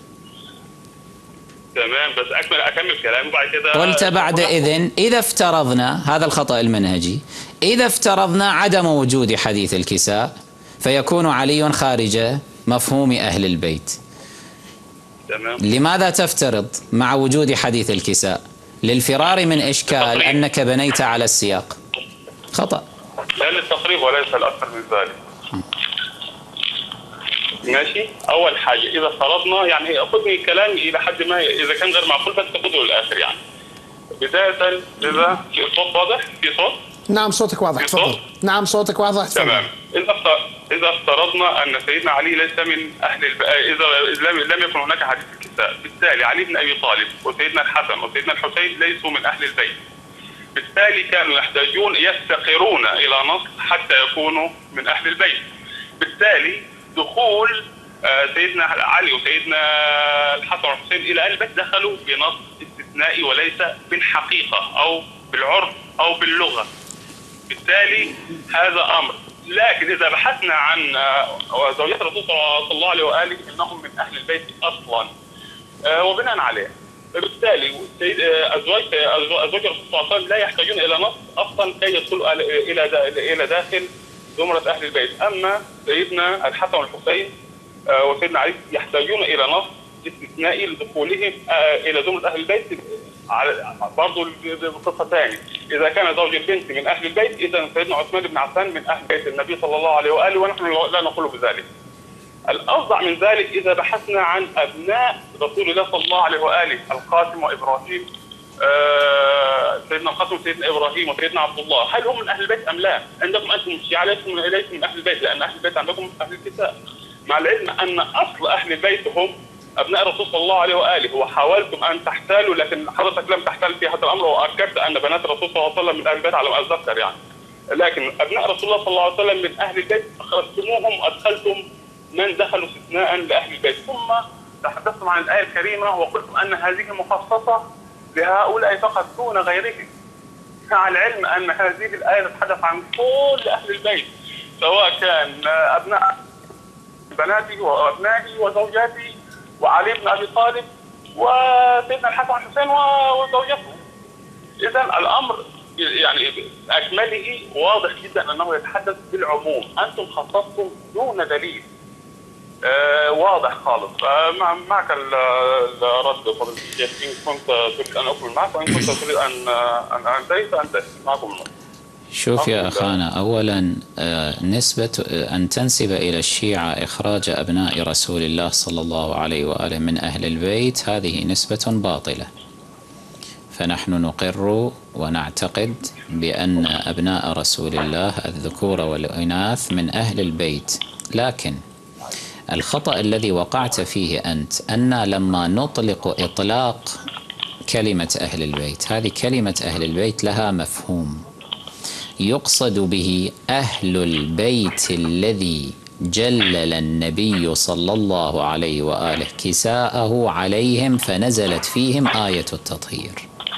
Speaker 4: تمام، بس أكمل أكمل كلامي بعد كده.
Speaker 2: قلت بعد إذن إذا افترضنا، هذا الخطأ المنهجي، إذا افترضنا عدم وجود حديث الكساء فيكون علي خارج مفهوم أهل البيت.
Speaker 4: تمام.
Speaker 2: لماذا تفترض مع وجود حديث الكساء؟ للفرار من إشكال أنك بنيت على السياق. خطأ.
Speaker 4: لا للتقريب وليس الأكثر من ذلك. ماشي. أول حاجة إذا فرضنا، يعني خذني كلامي إلى حد ما، إذا كان غير معقول بس تاخذه للآخر. يعني بداية إذا في صوت واضح، في صوت؟
Speaker 1: نعم صوتك واضح، تفضل. نعم صوتك واضح، تفضل.
Speaker 4: تمام. إذا إذا افترضنا أن سيدنا علي ليس من أهل الب... إذا لم لم يكن هناك حديث الكساء، بالتالي علي بن أبي طالب وسيدنا الحسن وسيدنا الحسين ليسوا من أهل البيت. بالتالي كانوا يحتاجون يفتقرون إلى نص حتى يكونوا من أهل البيت. بالتالي دخول سيدنا علي وسيدنا الحسن والحسين إلى أهل البيت دخلوا بنص استثنائي وليس بالحقيقة أو بالعرف أو باللغة. بالتالي هذا أمر. لكن إذا بحثنا عن زوجات الرسول صلى الله عليه وآله إنهم من أهل البيت أصلا وبناء عليه، فبالتالي أزواج أزواج الرسول صلى الله عليه وسلم لا يحتاجون إلى نص أصلا كي يدخلوا إلى إلى داخل زمرة أهل البيت. أما سيدنا الحسن والحسين وسيدنا علي يحتاجون إلى نص استثنائي لدخولهم إلى زمرة أهل البيت. برضه بقصة ثانية، إذا كان زوج البنت من أهل البيت إذا سيدنا عثمان بن عفان من أهل بيت النبي صلى الله عليه وآله، ونحن لا نقول بذلك. الأفضل من ذلك إذا بحثنا عن أبناء رسول الله صلى الله عليه وآله، القاسم وإبراهيم، آه سيدنا القاسم وسيدنا إبراهيم وسيدنا عبد الله، هل هم من أهل البيت أم لا؟ عندكم أنتم الشيعة ليسوا من أهل البيت، لأن أهل البيت عندكم أهل الكتاب، مع العلم أن أصل أهل البيت هم أبناء الرسول صلى الله عليه وآله. وحاولتم أن تحتالوا لكن حضرتك لم تحتال في هذا الأمر، وأكدت أن بنات الرسول صلى الله عليه وسلم من أهل البيت على ما أتذكر يعني. لكن أبناء رسول الله صلى الله عليه وسلم من أهل البيت أخرجتموهم وأدخلتم من دخلوا استثناء لأهل البيت. ثم تحدثتم عن الآية الكريمة وقلتم أن هذه مخصصة لهؤلاء فقط دون غيرهم، مع العلم أن هذه الآية تتحدث عن كل أهل البيت، سواء كان أبناء بناتي وأبنائي وزوجاتي وعلي بن أبي طالب وسيدنا الحسن والحسين وزوجته. إذا الأمر يعني أكمله واضح جدا أنه يتحدث بالعموم، أنتم خصصتم دون دليل. آه واضح خالص. فمعك الرد فضيلة الشيخ، إن كنت تريد أن أكمل معك، وإن كنت تريد أن أن أنتهي فأنتهي معكم.
Speaker 2: شوف يا أخانا، أولا نسبة أن تنسب إلى الشيعة إخراج أبناء رسول الله صلى الله عليه وآله من أهل البيت هذه نسبة باطلة. فنحن نقر ونعتقد بأن أبناء رسول الله الذكور والإناث من أهل البيت، لكن الخطأ الذي وقعت فيه أنت أن لما نطلق إطلاق كلمة أهل البيت، هذه كلمة أهل البيت لها مفهوم، يقصد به أهل البيت الذي جلل النبي صلى الله عليه وآله كساءه عليهم فنزلت فيهم آية التطهير.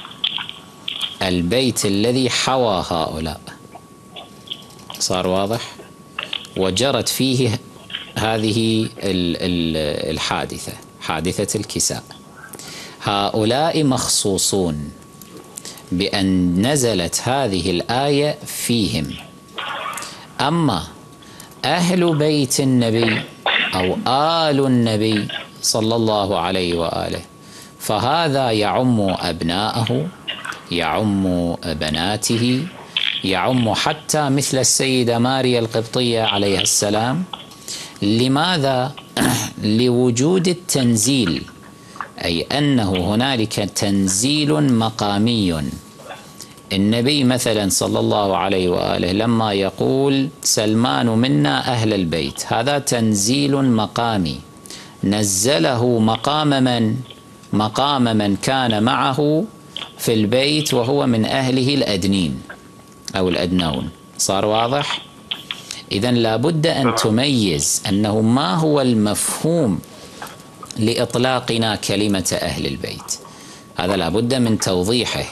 Speaker 2: البيت الذي حوى هؤلاء، صار واضح؟ وجرت فيه هذه الحادثة، حادثة الكساء. هؤلاء مخصوصون بأن نزلت هذه الآية فيهم. أما أهل بيت النبي أو آل النبي صلى الله عليه وآله فهذا يعم أبناءه، يعم بناته، يعم حتى مثل السيدة ماريا القبطية عليها السلام. لماذا؟ لوجود التنزيل، أي أنه هنالك تنزيل مقامي. النبي مثلا صلى الله عليه وآله لما يقول سلمان منا أهل البيت، هذا تنزيل مقامي، نزله مقام من؟ مقام من كان معه في البيت وهو من أهله الأدنين أو الأدنون. صار واضح؟ إذن لابد أن تميز أنه ما هو المفهوم لإطلاقنا كلمة أهل البيت، هذا لابد من توضيحه.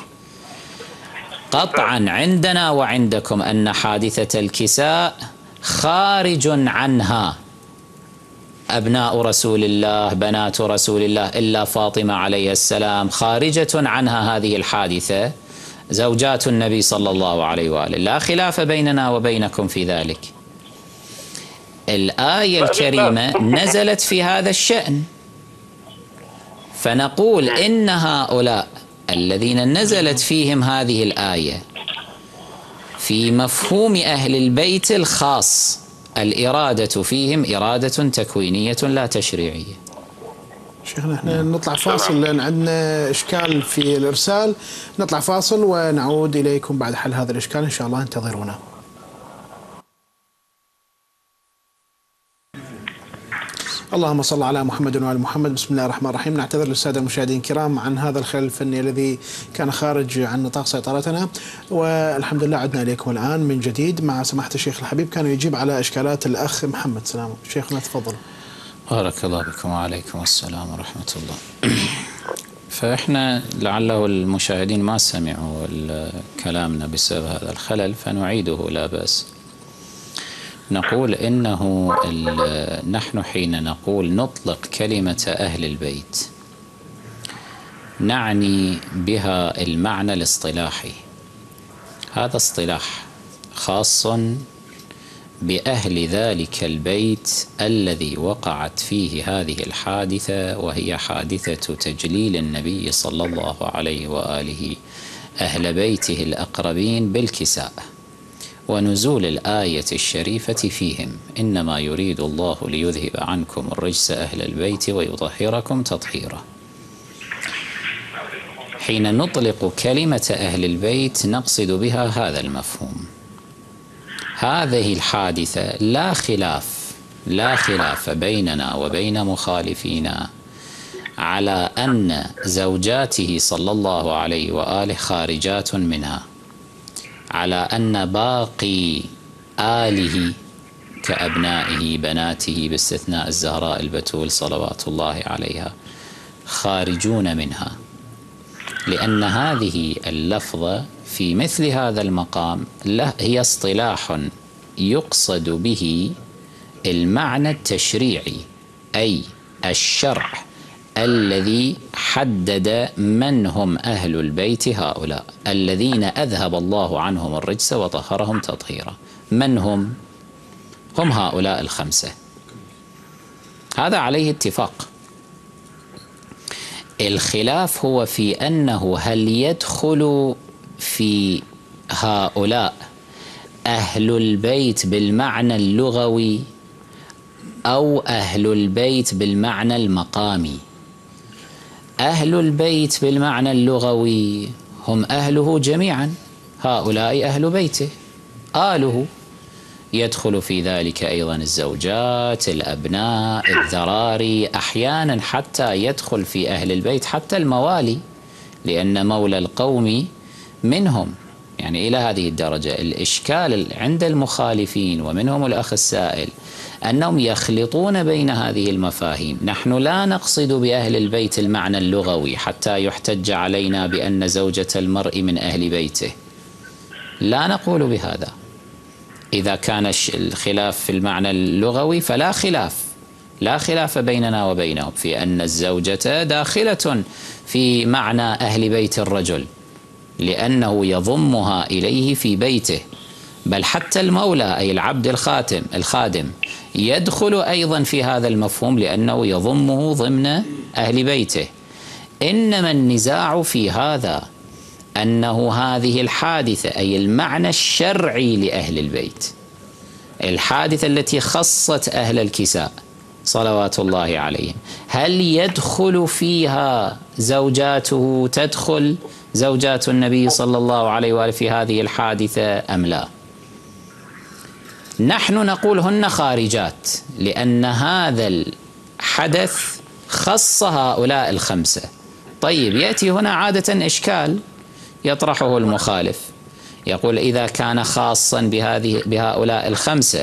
Speaker 2: قطعا عندنا وعندكم أن حادثة الكساء خارج عنها أبناء رسول الله، بنات رسول الله، إلا فاطمة عليه السلام خارجة عنها هذه الحادثة، زوجات النبي صلى الله عليه وآله، لا خلاف بيننا وبينكم في ذلك. الآية الكريمة نزلت في هذا الشأن، فنقول إن هؤلاء الذين نزلت فيهم هذه الآية في مفهوم أهل البيت الخاص، الإرادة فيهم إرادة تكوينية لا تشريعية.
Speaker 1: شيخنا احنا نطلع فاصل لأن عندنا إشكال في الإرسال، نطلع فاصل ونعود إليكم بعد حل هذا الإشكال إن شاء الله، انتظرونا. اللهم صل على محمد وآل محمد. بسم الله الرحمن الرحيم. نعتذر للسادة المشاهدين الكرام عن هذا الخلل الفني الذي كان خارج عن نطاق سيطرتنا، والحمد لله عدنا إليكم الآن من جديد مع سماحة الشيخ الحبيب، كان يجيب على إشكالات الأخ محمد. سلام شيخنا، تفضل.
Speaker 2: بارك الله بكم وعليكم السلام ورحمة الله. فإحنا لعله المشاهدين ما سمعوا كلامنا بسبب هذا الخلل فنعيده لا بأس. نقول إنه نحن حين نقول نطلق كلمة أهل البيت نعني بها المعنى الاصطلاحي، هذا اصطلاح خاص بأهل ذلك البيت الذي وقعت فيه هذه الحادثة، وهي حادثة تجليل النبي صلى الله عليه وآله أهل بيته الأقربين بالكساء ونزول الآية الشريفة فيهم: إنما يريد الله ليذهب عنكم الرجس أهل البيت ويطهركم تطهيرا. حين نطلق كلمة أهل البيت نقصد بها هذا المفهوم. هذه الحادثة لا خلاف لا خلاف بيننا وبين مخالفينا على أن زوجاته صلى الله عليه وآله خارجات منها، على أن باقي آله كأبنائه بناته باستثناء الزهراء البتول صلوات الله عليها خارجون منها، لأن هذه اللفظة في مثل هذا المقام هي اصطلاح يقصد به المعنى التشريعي، أي الشرع الذي حدد من هم أهل البيت هؤلاء الذين أذهب الله عنهم الرجس وطهرهم تطهيرا. من هم؟ هم هؤلاء الخمسة، هذا عليه اتفاق. الخلاف هو في أنه هل يدخل في هؤلاء أهل البيت بالمعنى اللغوي أو أهل البيت بالمعنى المقامي. أهل البيت بالمعنى اللغوي هم أهله جميعا، هؤلاء أهل بيته آله، يدخل في ذلك أيضا الزوجات، الأبناء، الذراري، أحيانا حتى يدخل في أهل البيت حتى الموالي، لأن مولى القوم منهم، يعني إلى هذه الدرجة. الإشكال عند المخالفين ومنهم الأخ السائل أنهم يخلطون بين هذه المفاهيم. نحن لا نقصد بأهل البيت المعنى اللغوي حتى يحتج علينا بأن زوجة المرء من أهل بيته، لا نقول بهذا. إذا كان الخلاف في المعنى اللغوي فلا خلاف، لا خلاف بيننا وبينهم في أن الزوجة داخلة في معنى أهل بيت الرجل، لأنه يضمها إليه في بيته، بل حتى المولى أي العبد الخاتم الخادم يدخل أيضا في هذا المفهوم لأنه يضمه ضمن أهل بيته. إنما النزاع في هذا أنه هذه الحادثة أي المعنى الشرعي لأهل البيت، الحادثة التي خصت أهل الكساء صلوات الله عليهم، هل يدخل فيها زوجاته، تدخل زوجات النبي صلى الله عليه وآله في هذه الحادثة أم لا؟ نحن نقول هن خارجات، لأن هذا الحدث خص هؤلاء الخمسة. طيب يأتي هنا عادة إشكال يطرحه المخالف، يقول إذا كان خاصا بهذه بهؤلاء الخمسة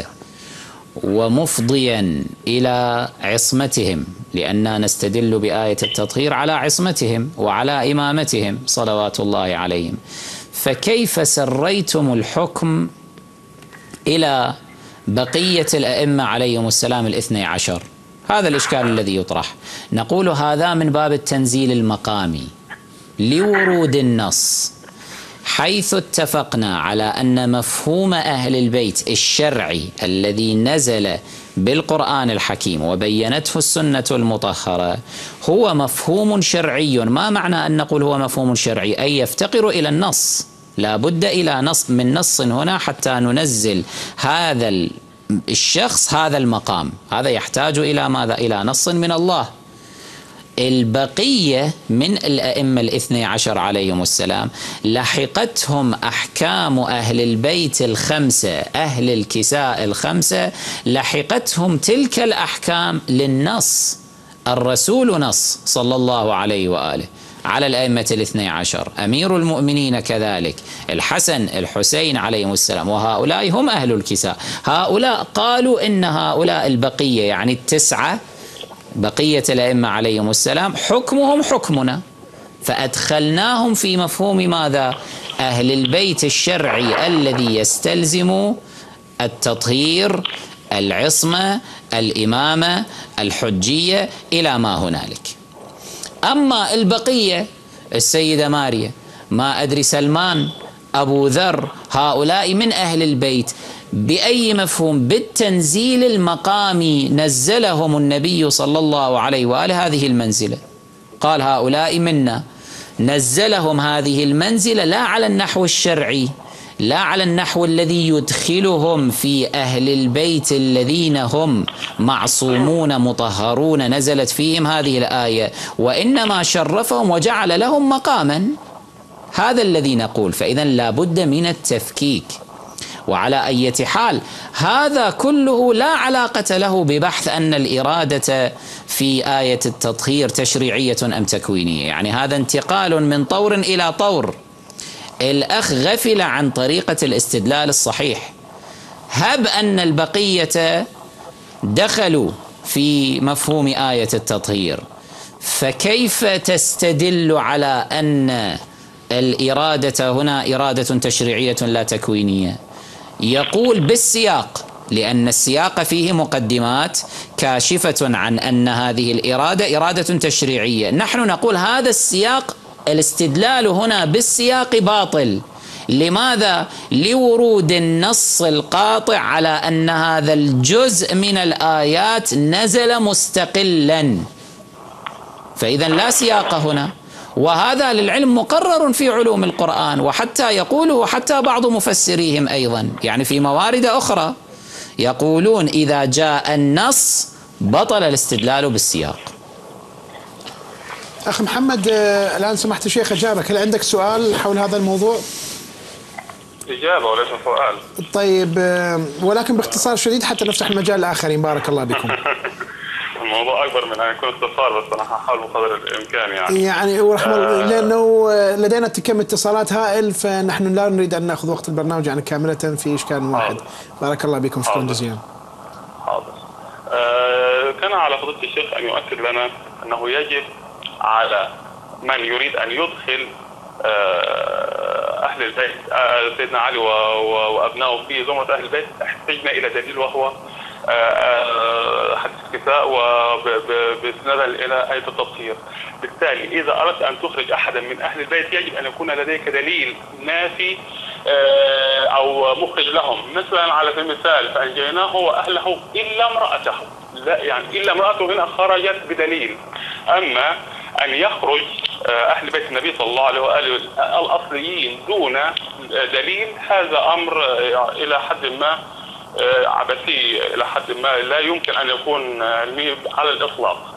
Speaker 2: ومفضيا إلى عصمتهم، لأننا نستدل بآية التطهير على عصمتهم وعلى إمامتهم صلوات الله عليهم، فكيف سريتم الحكم إلى بقية الأئمة عليهم السلام الاثني عشر؟ هذا الإشكال الذي يطرح. نقول هذا من باب التنزيل المقامي لورود النص، حيث اتفقنا على أن مفهوم أهل البيت الشرعي الذي نزل بالقرآن الحكيم وبينته السنة المطهرة هو مفهوم شرعي. ما معنى أن نقول هو مفهوم شرعي؟ أي يفتقر إلى النص، لا بد إلى نص من نص هنا حتى ننزل هذا الشخص هذا المقام، هذا يحتاج إلى ماذا؟ إلى نص من الله. البقية من الأئمة الاثني عشر عليهم السلام لحقتهم أحكام أهل البيت الخمسة، أهل الكساء الخمسة، لحقتهم تلك الأحكام للنص. الرسول نص صلى الله عليه وآله على الأئمة الاثني عشر، أمير المؤمنين كذلك، الحسن الحسين عليهم السلام، وهؤلاء هم أهل الكساء. هؤلاء قالوا إن هؤلاء البقية يعني التسعة بقية الأئمة عليهم السلام حكمهم حكمنا، فأدخلناهم في مفهوم ماذا؟ أهل البيت الشرعي الذي يستلزم التطهير، العصمة، الإمامة، الحجية، إلى ما هنالك. أما البقية السيدة ماريا، ما أدري سلمان، أبو ذر، هؤلاء من أهل البيت بأي مفهوم؟ بالتنزيل المقامي نزلهم النبي صلى الله عليه وآله هذه المنزلة، قال هؤلاء منا، نزلهم هذه المنزلة لا على النحو الشرعي، لا على النحو الذي يدخلهم في أهل البيت الذين هم معصومون مطهرون نزلت فيهم هذه الآية، وإنما شرفهم وجعل لهم مقاما. هذا الذي نقول. فإذا لا بد من التفكيك. وعلى أي حال هذا كله لا علاقة له ببحث أن الإرادة في آية التطهير تشريعية أم تكوينية، يعني هذا انتقال من طور إلى طور. الأخ غفل عن طريقة الاستدلال الصحيح. هب أن البقية دخلوا في مفهوم آية التطهير، فكيف تستدل على أن الإرادة هنا إرادة تشريعية لا تكوينية؟ يقول بالسياق، لأن السياق فيه مقدمات كاشفة عن أن هذه الإرادة إرادة تشريعية. نحن نقول هذا السياق، الاستدلال هنا بالسياق باطل. لماذا؟ لورود النص القاطع على أن هذا الجزء من الآيات نزل مستقلا، فإذا لا سياق هنا. وهذا للعلم مقرر في علوم القرآن، وحتى يقوله حتى بعض مفسريهم أيضا، يعني في موارد أخرى يقولون إذا جاء النص بطل الاستدلال بالسياق.
Speaker 1: أخ محمد، آه الآن سمحت الشيخ أجابك، هل عندك سؤال حول هذا الموضوع؟
Speaker 4: إجابة وليس سؤال.
Speaker 1: طيب، آه ولكن باختصار شديد حتى نفتح المجال للآخرين. بارك الله بكم.
Speaker 4: الموضوع أكبر من أن يكون استفسار، بس أنا هحاول بقدر الإمكان يعني.
Speaker 1: يعني ورحمة الله، آه لأنه لدينا كم اتصالات هائل، فنحن لا نريد أن نأخذ وقت البرنامج يعني كاملة في إشكال واحد. بارك الله بكم، شكرا جزيلا.
Speaker 4: حاضر. آه كان على فضيلة الشيخ أن يؤكد لنا أنه يجب على من يريد أن يدخل أهل البيت سيدنا علي وأبنائه في زمرة أهل البيت، احتجنا إلى دليل وهو حديث الكساء وبإسنادا إلى آية التطهير. بالتالي إذا أردت أن تخرج أحدا من أهل البيت يجب أن يكون لديك دليل نافي أو مخرج لهم. مثلا على سبيل المثال فأنجيناه وأهله إلا امرأته، لا يعني إلا امرأته هنا خرجت بدليل. أما أن يخرج أهل بيت النبي صلى الله عليه وآله الأصليين دون دليل، هذا أمر إلى حد ما عبثي، إلى حد ما لا يمكن أن يكون علمي على الإطلاق.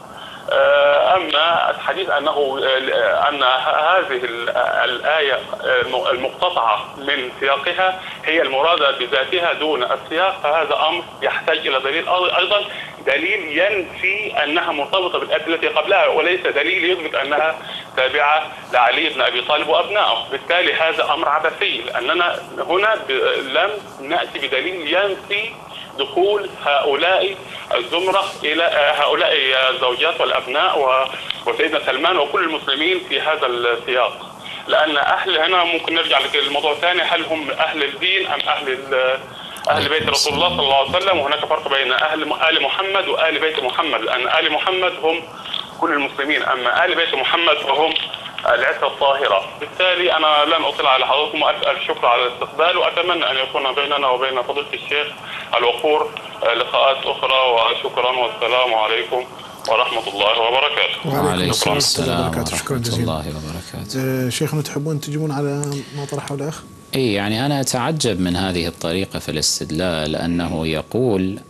Speaker 4: أما الحديث أنه أن هذه الآية المقتطعة من سياقها هي المرادة بذاتها دون السياق، فهذا أمر يحتاج إلى دليل أيضا، دليل ينفي أنها مرتبطة بالآية التي قبلها، وليس دليل يثبت أنها تابعة لعلي بن أبي طالب وأبنائه. بالتالي هذا أمر عبثي، لأننا هنا لم نأتي بدليل ينفي دخول هؤلاء الزمرة إلى هؤلاء الزوجات والأبناء وسيدنا سلمان وكل المسلمين في هذا السياق. لأن أهل هنا ممكن نرجع للموضوع الثاني، هل هم أهل الدين أم أهل أهل بيت رسول الله صلى الله عليه وسلم؟ وهناك فرق بين أهل آل محمد وآل بيت محمد، لأن آل محمد هم كل المسلمين، أما آل بيت محمد فهم العترة الطاهرة. بالتالي أنا لن أطيل على حضراتكم، وأسأل الشكر على الاستقبال، وأتمنى أن يكون بيننا وبين فضيلة الشيخ الوقور لقاءات أخرى، وشكرا والسلام عليكم ورحمة الله وبركاته.
Speaker 2: وعليكم السلام
Speaker 1: وبركاته. شكرا
Speaker 2: ورحمة
Speaker 1: جزيلا.
Speaker 2: الله وبركاته.
Speaker 1: شيخنا تحبون تجيبون على ما طرحه الأخ؟
Speaker 2: إيه، يعني أنا أتعجب من هذه الطريقة في الاستدلال، أنه يقول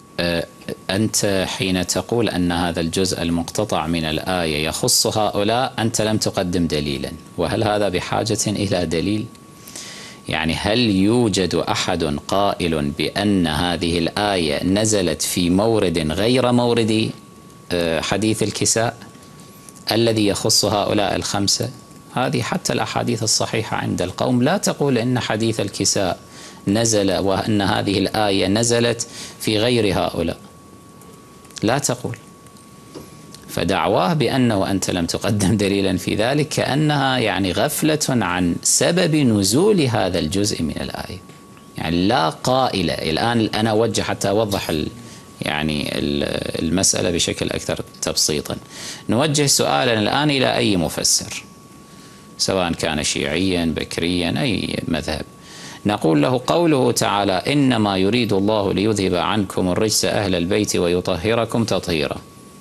Speaker 2: أنت حين تقول أن هذا الجزء المقتطع من الآية يخص هؤلاء أنت لم تقدم دليلا، وهل هذا بحاجة إلى دليل؟ يعني هل يوجد أحد قائل بأن هذه الآية نزلت في مورد غير مورد حديث الكساء الذي يخص هؤلاء الخمسة؟ هذه حتى الأحاديث الصحيحة عند القوم لا تقول إن حديث الكساء نزل وأن هذه الآية نزلت في غير هؤلاء، لا تقول. فدعواه بأنه أنت لم تقدم دليلا في ذلك كأنها يعني غفلة عن سبب نزول هذا الجزء من الآية. يعني لا قائل. الآن أنا أوجه حتى أوضح يعني المسألة بشكل أكثر تبسيطا. نوجه سؤالا الآن إلى أي مفسر، سواء كان شيعيا بكريا أي مذهب، نقول له قوله تعالى إنما يريد الله ليذهب عنكم الرجس أهل البيت ويطهركم تطهيرا،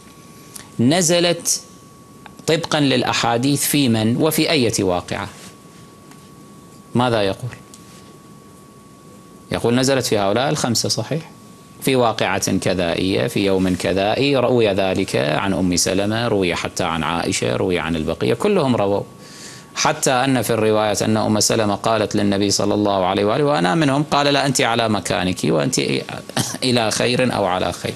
Speaker 2: نزلت طبقا للأحاديث في من وفي أية واقعة؟ ماذا يقول؟ يقول نزلت في هؤلاء الخمسة، صحيح، في واقعة كذائية في يوم كذائي، روي ذلك عن أم سلمة، روي حتى عن عائشة، روي عن البقية، كلهم رووا، حتى أن في الرواية أن أم سلمة قالت للنبي صلى الله عليه وآله وأنا منهم، قال لا أنت على مكانك وأنت إلى خير أو على خير.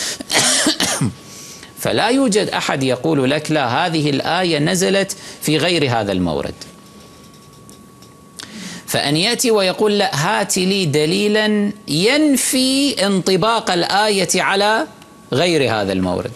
Speaker 2: فلا يوجد أحد يقول لك لا هذه الآية نزلت في غير هذا المورد. فأن يأتي ويقول لا هات لي دليلا ينفي انطباق الآية على غير هذا المورد،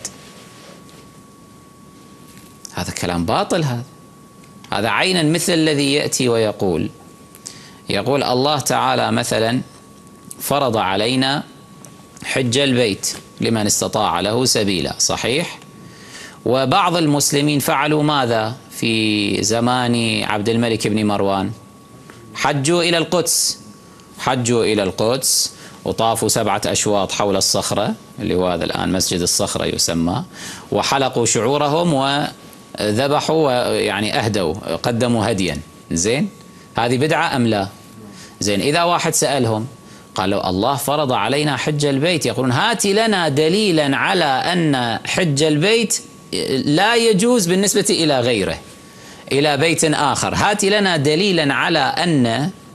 Speaker 2: هذا كلام باطل. هذا هذا عينا مثل الذي يأتي ويقول يقول الله تعالى مثلا فرض علينا حج البيت لمن استطاع له سبيلا، صحيح؟ وبعض المسلمين فعلوا ماذا في زمان عبد الملك بن مروان؟ حجوا إلى القدس، حجوا إلى القدس وطافوا سبعة أشواط حول الصخرة اللي هو هذا الآن مسجد الصخرة يسمى، وحلقوا شعورهم وذبحوا يعني أهدوا قدموا هديا. زين، هذه بدعة أم لا؟ زين، إذا واحد سألهم قالوا الله فرض علينا حج البيت، يقولون هات لنا دليلا على أن حج البيت لا يجوز بالنسبة إلى غيره، إلى بيت آخر، هات لنا دليلا على أن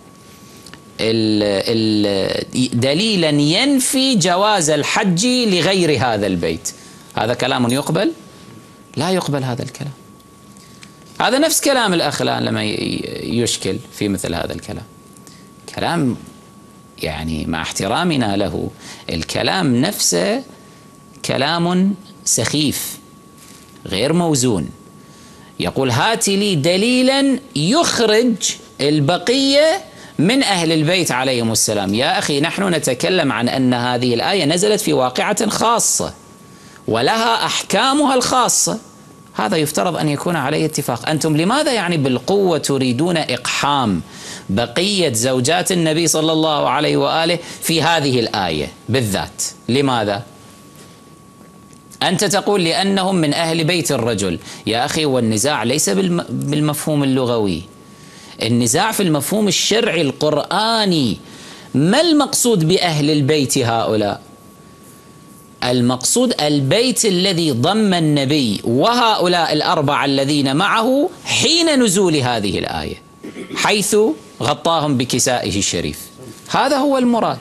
Speaker 2: ال ال دليلا ينفي جواز الحج لغير هذا البيت. هذا كلام يقبل؟ لا يقبل هذا الكلام. هذا نفس كلام الأخ الآن لما يشكل في مثل هذا الكلام، كلام يعني مع احترامنا له الكلام نفسه كلام سخيف غير موزون. يقول هات لي دليلا يخرج البقية من أهل البيت عليهم السلام. يا أخي نحن نتكلم عن أن هذه الآية نزلت في واقعة خاصة ولها أحكامها الخاصة، هذا يفترض أن يكون عليه اتفاق. أنتم لماذا يعني بالقوة تريدون إقحام بقية زوجات النبي صلى الله عليه وآله في هذه الآية بالذات؟ لماذا؟ أنت تقول لأنهم من أهل بيت الرجل. يا أخي والنزاع ليس بالمفهوم اللغوي، النزاع في المفهوم الشرعي القرآني. ما المقصود بأهل البيت هؤلاء؟ المقصود البيت الذي ضم النبي وهؤلاء الأربعة الذين معه حين نزول هذه الآية، حيث غطاهم بكسائه الشريف، هذا هو المراد.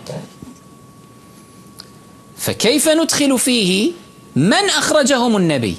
Speaker 2: فكيف ندخل فيه من أخرجهم النبي؟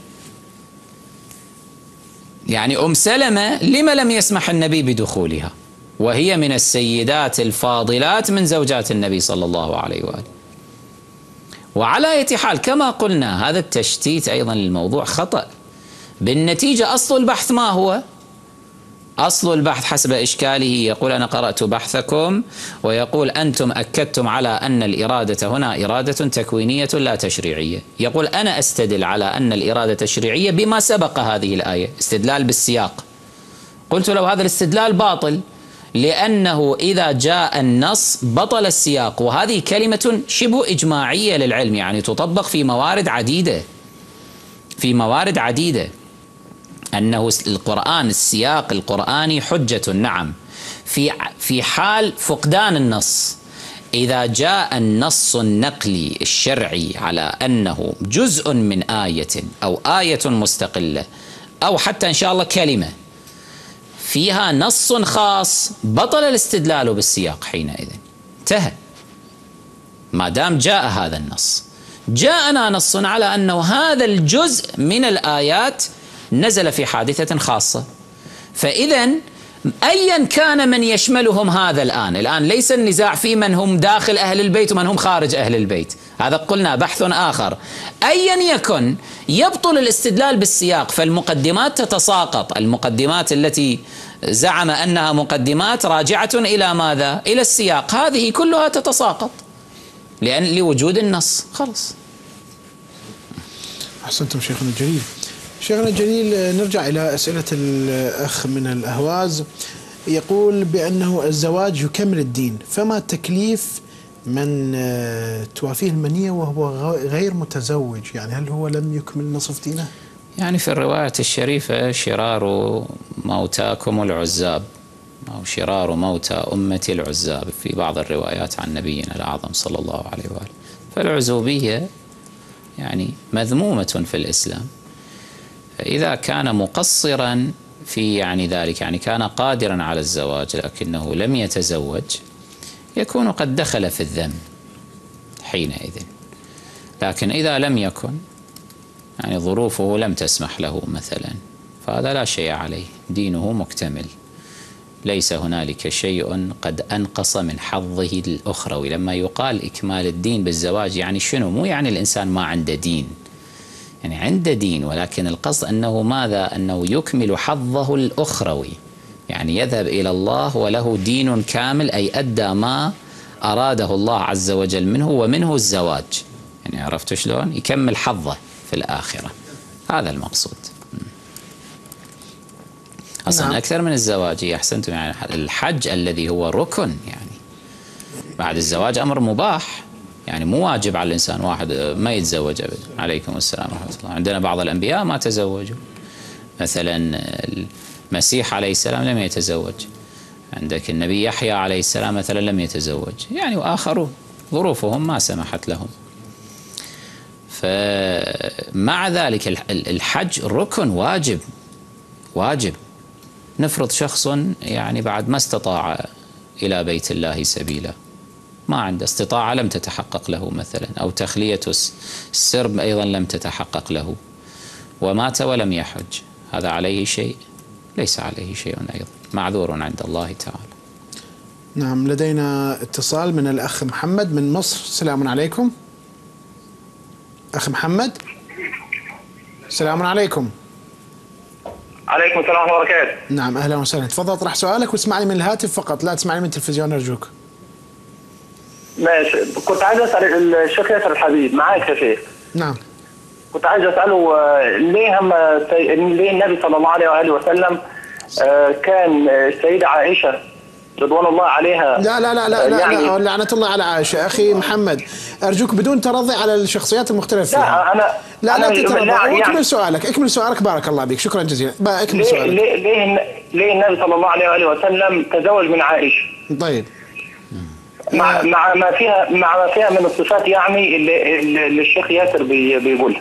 Speaker 2: يعني أم سلمة لما لم يسمح النبي بدخولها وهي من السيدات الفاضلات من زوجات النبي صلى الله عليه وآله؟ وعلى أي حال كما قلنا هذا التشتيت أيضا للموضوع خطأ. بالنتيجة أصل البحث ما هو؟ أصل البحث حسب إشكاله يقول أنا قرأت بحثكم ويقول أنتم أكدتم على أن الإرادة هنا إرادة تكوينية لا تشريعية. يقول أنا أستدل على أن الإرادة تشريعية بما سبق هذه الآية، استدلال بالسياق. قلت له هذا الاستدلال باطل لأنه إذا جاء النص بطل السياق، وهذه كلمة شبه إجماعية للعلم، يعني تطبق في موارد عديدة في موارد عديدة أنه القرآن السياق القرآني حجة. نعم، في في حال فقدان النص، إذا جاء النص النقلي الشرعي على أنه جزء من آية أو آية مستقلة أو حتى إن شاء الله كلمة فيها نص خاص، بطل الاستدلال بالسياق حينئذ، انتهى. ما دام جاء هذا النص، جاءنا نص على أنه هذا الجزء من الآيات نزل في حادثة خاصة، فإذا أيا كان من يشملهم هذا الآن الآن ليس النزاع في من هم داخل أهل البيت ومن هم خارج أهل البيت، هذا قلنا بحث آخر. أيا يكن يبطل الاستدلال بالسياق، فالمقدمات تتساقط، المقدمات التي زعم أنها مقدمات راجعة إلى ماذا؟ إلى السياق، هذه كلها تتساقط لأن لوجود النص. خلص.
Speaker 1: أحسنتم شيخنا الجليل. شيخنا الجليل نرجع إلى أسئلة الأخ من الأهواز، يقول بأنه الزواج يكمل الدين، فما تكليف من توافيه المنية وهو غير متزوج؟ يعني هل هو لم يكمل نصف دينه؟
Speaker 2: يعني في الرواية الشريفة شرار موتاكم العزاب أو شرار موتى أمتي العزاب في بعض الروايات عن نبينا الأعظم صلى الله عليه وآله. فالعزوبية يعني مذمومة في الإسلام، فإذا كان مقصرا في يعني ذلك، يعني كان قادرا على الزواج لكنه لم يتزوج، يكون قد دخل في الذم حينئذ. لكن إذا لم يكن، يعني ظروفه لم تسمح له مثلا، فهذا لا شيء عليه، دينه مكتمل. ليس هنالك شيء قد أنقص من حظه الأخروي. لما يقال إكمال الدين بالزواج يعني شنو؟ مو يعني الإنسان ما عنده دين، يعني عنده دين، ولكن القصد أنه ماذا؟ أنه يكمل حظه الأخروي، يعني يذهب إلى الله وله دين كامل، أي أدى ما أراده الله عز وجل منه، ومنه الزواج. يعني عرفت شلون؟ يكمل حظه في الآخرة، هذا المقصود. أصلا نعم. أكثر من الزواج أحسنتم، يعني الحج الذي هو ركن، يعني بعد الزواج أمر مباح، يعني مو واجب على الإنسان واحد ما يتزوج أبدا. عليكم السلام ورحمة الله. عندنا بعض الأنبياء ما تزوجوا، مثلا المسيح عليه السلام لم يتزوج، عندك النبي يحيى عليه السلام مثلا لم يتزوج، يعني وآخرون ظروفهم ما سمحت لهم. فمع ذلك الحج ركن واجب واجب. نفرض شخص يعني بعد ما استطاع إلى بيت الله سبيلا، ما عنده استطاعة، لم تتحقق له مثلا، أو تخلية السرب أيضا لم تتحقق له، ومات ولم يحج، هذا عليه شيء؟ ليس عليه شيء أيضا، معذور عند الله تعالى.
Speaker 1: نعم، لدينا اتصال من الأخ محمد من مصر. السلام عليكم أخ محمد. السلام عليكم.
Speaker 3: عليكم السلام ورحمة الله وبركاته.
Speaker 1: نعم أهلا وسهلا، تفضل اطرح سؤالك واسمعني من الهاتف فقط، لا تسمعني من التلفزيون أرجوك.
Speaker 3: ماشي، كنت عايز أسأل الشيخ ياسر الحبيب، معاك يا شيخ.
Speaker 1: نعم.
Speaker 3: كنت عايز أسأله ليه هم ليه النبي صلى الله عليه وآله وسلم كان السيدة عائشة رضوان الله عليها.
Speaker 1: لا لا لا لا يعني لا لعنة الله على عائشة. أخي محمد أرجوك بدون ترضي على الشخصيات المختلفة.
Speaker 3: لا أنا
Speaker 1: لا
Speaker 3: أنا
Speaker 1: لا تترضى،
Speaker 3: يعني
Speaker 1: اكمل سؤالك اكمل سؤالك بارك الله بك، شكرا جزيلا. اكمل
Speaker 3: ليه
Speaker 1: سؤالك.
Speaker 3: ليه ليه ليه النبي صلى الله عليه وآله وسلم تزوج من عائشة؟
Speaker 1: طيب.
Speaker 3: مع مع ما فيها مع ما فيها من الصفات يعني اللي, اللي الشيخ ياسر بي بيقولها.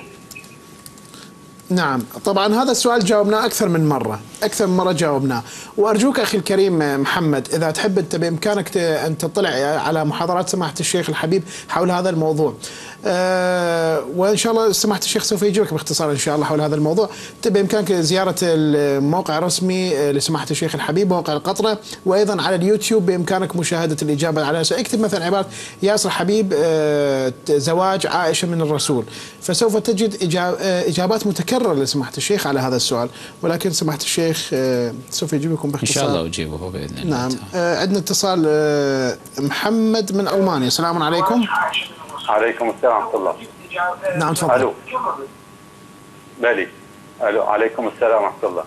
Speaker 1: نعم طبعا هذا السؤال جاوبناه أكثر من مرة، أكثر من مرة جاوبناه، وأرجوك أخي الكريم محمد إذا تحب أنت بإمكانك أن تطلع على محاضرات سماحة الشيخ الحبيب حول هذا الموضوع، أه وإن شاء الله سماحة الشيخ سوف يجيبك باختصار إن شاء الله حول هذا الموضوع. بإمكانك زيارة الموقع الرسمي لسماحة الشيخ الحبيب موقع القطرة، وأيضا على اليوتيوب بإمكانك مشاهدة الإجابة على سؤال. اكتب مثلا عبارة ياسر حبيب أه زواج عائشة من الرسول، فسوف تجد إجابات متكررة لسماحة الشيخ على هذا السؤال، ولكن سماحة الشيخ سوف يجيبكم باختصار
Speaker 2: إن شاء الله أجيبه بإذن الله.
Speaker 1: نعم. عندنا اتصال محمد من ألمانيا. السلام عليكم.
Speaker 5: عليكم السلام ورحمة الله.
Speaker 1: نعم تفضل.
Speaker 5: ألو. بلي. ألو عليكم السلام ورحمة الله.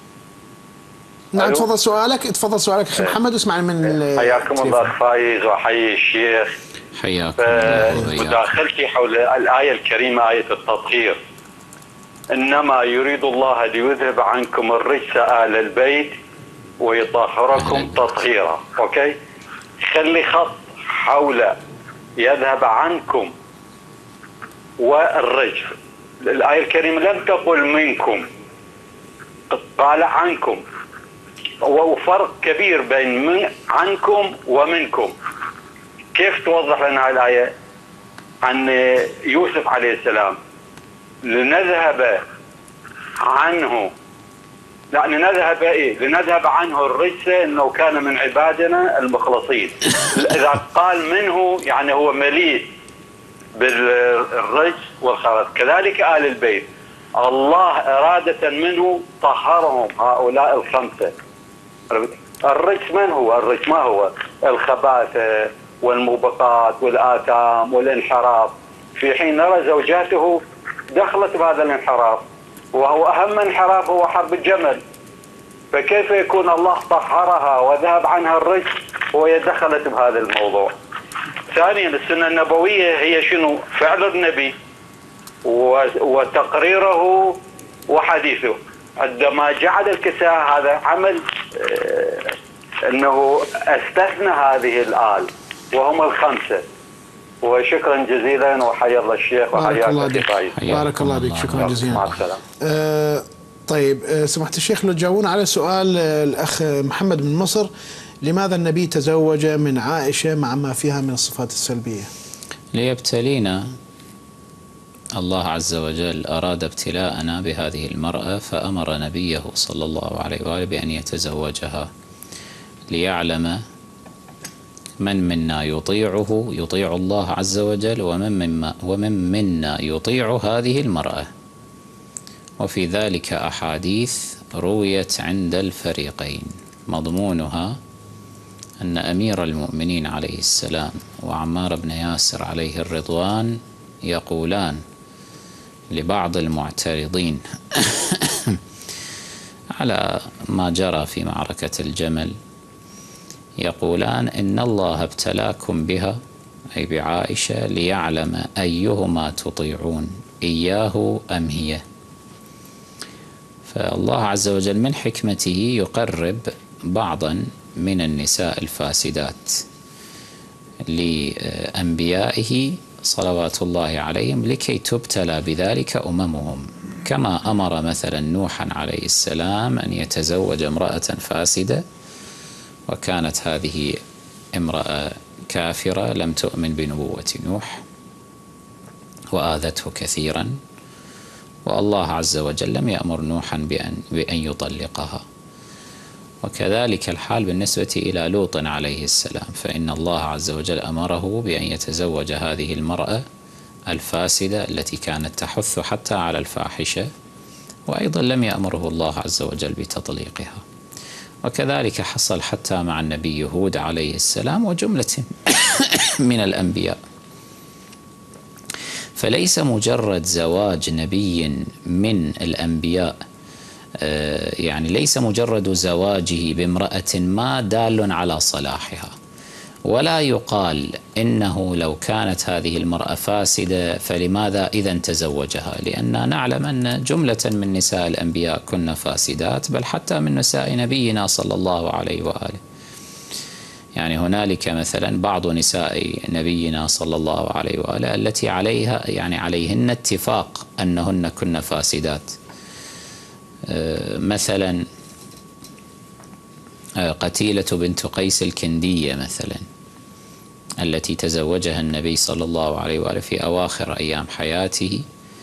Speaker 1: نعم تفضل سؤالك، تفضل سؤالك أخي محمد واسمعني من
Speaker 5: حياكم الله أخ فايز وحيي الشيخ.
Speaker 2: حياكم الله.
Speaker 5: مداخلتي حول الآية الكريمة آية التطهير، إنما يريد الله ليذهب عنكم الرجس آل البيت ويطهركم تطهيرا. أوكي، خلي خط حول يذهب عنكم والرجس. الآية الكريمة لم تقل منكم، قال عنكم، وفرق كبير بين من عنكم ومنكم. كيف توضح لنا الآية عن يوسف عليه السلام؟ لنذهب عنه، لا لنذهب ايه لنذهب عنه الرجس انه كان من عبادنا المخلصين. اذا قال منه يعني هو مليء بالرجس والخبث. كذلك آل البيت الله إرادة منه طهرهم هؤلاء الخمسة. الرجس من هو؟ الرجس ما هو؟ الخباثة والموبقات والآثام والانحراف، في حين نرى زوجاته دخلت بهذا الانحراف، وهو أهم انحراف هو حرب الجمل. فكيف يكون الله طهرها وذهب عنها الرجس وهي دخلت بهذا الموضوع؟ ثانيا السنة النبوية هي شنو؟ فعل النبي وتقريره وحديثه. عندما جعل الكساء هذا عمل اه انه استثنى هذه الآل وهم الخمسة. وشكرا جزيلا وحيا الله الشيخ وحياك الله بك.
Speaker 1: بارك الله بك، شكرا جزيلا.
Speaker 5: مع السلامة.
Speaker 1: آه طيب آه سماحة الشيخ لو تجاوبون على سؤال آه الأخ محمد من مصر، لماذا النبي تزوج من عائشة مع ما فيها من الصفات السلبية؟
Speaker 2: ليبتلينا، الله عز وجل أراد ابتلاءنا بهذه المرأة فأمر نبيه صلى الله عليه وآله بأن يتزوجها، ليعلم من منا يطيعه يطيع الله عز وجل ومن منا, ومن منا يطيع هذه المرأة. وفي ذلك أحاديث رويت عند الفريقين مضمونها أن أمير المؤمنين عليه السلام وعمار بن ياسر عليه الرضوان يقولان لبعض المعترضين على ما جرى في معركة الجمل، يقولان إن الله ابتلاكم بها أي بعائشة ليعلم أيهما تطيعون إياه أم هي. فالله عز وجل من حكمته يقرب بعضا من النساء الفاسدات لأنبيائه صلوات الله عليهم لكي تبتلى بذلك أممهم، كما أمر مثلا نوحا عليه السلام أن يتزوج امرأة فاسدة، وكانت هذه امرأة كافرة لم تؤمن بنبوة نوح وآذته كثيرا، والله عز وجل لم يأمر نوحا بأن, بأن يطلقها. وكذلك الحال بالنسبة إلى لوط عليه السلام، فإن الله عز وجل أمره بأن يتزوج هذه المرأة الفاسدة التي كانت تحث حتى على الفاحشة، وأيضا لم يأمره الله عز وجل بتطليقها. وكذلك حصل حتى مع النبي هود عليه السلام وجملة من الأنبياء. فليس مجرد زواج نبي من الأنبياء، يعني ليس مجرد زواجه بامرأة ما دال على صلاحها، ولا يقال إنه لو كانت هذه المرأة فاسدة فلماذا إذن تزوجها، لأننا نعلم أن جملة من نساء الأنبياء كن فاسدات، بل حتى من نساء نبينا صلى الله عليه وآله. يعني هنالك مثلا بعض نساء نبينا صلى الله عليه وآله التي عليها يعني عليهن اتفاق أنهن كن فاسدات، مثلا قتيلة بنت قيس الكندية مثلا التي تزوجها النبي صلى الله عليه وآله في أواخر أيام حياته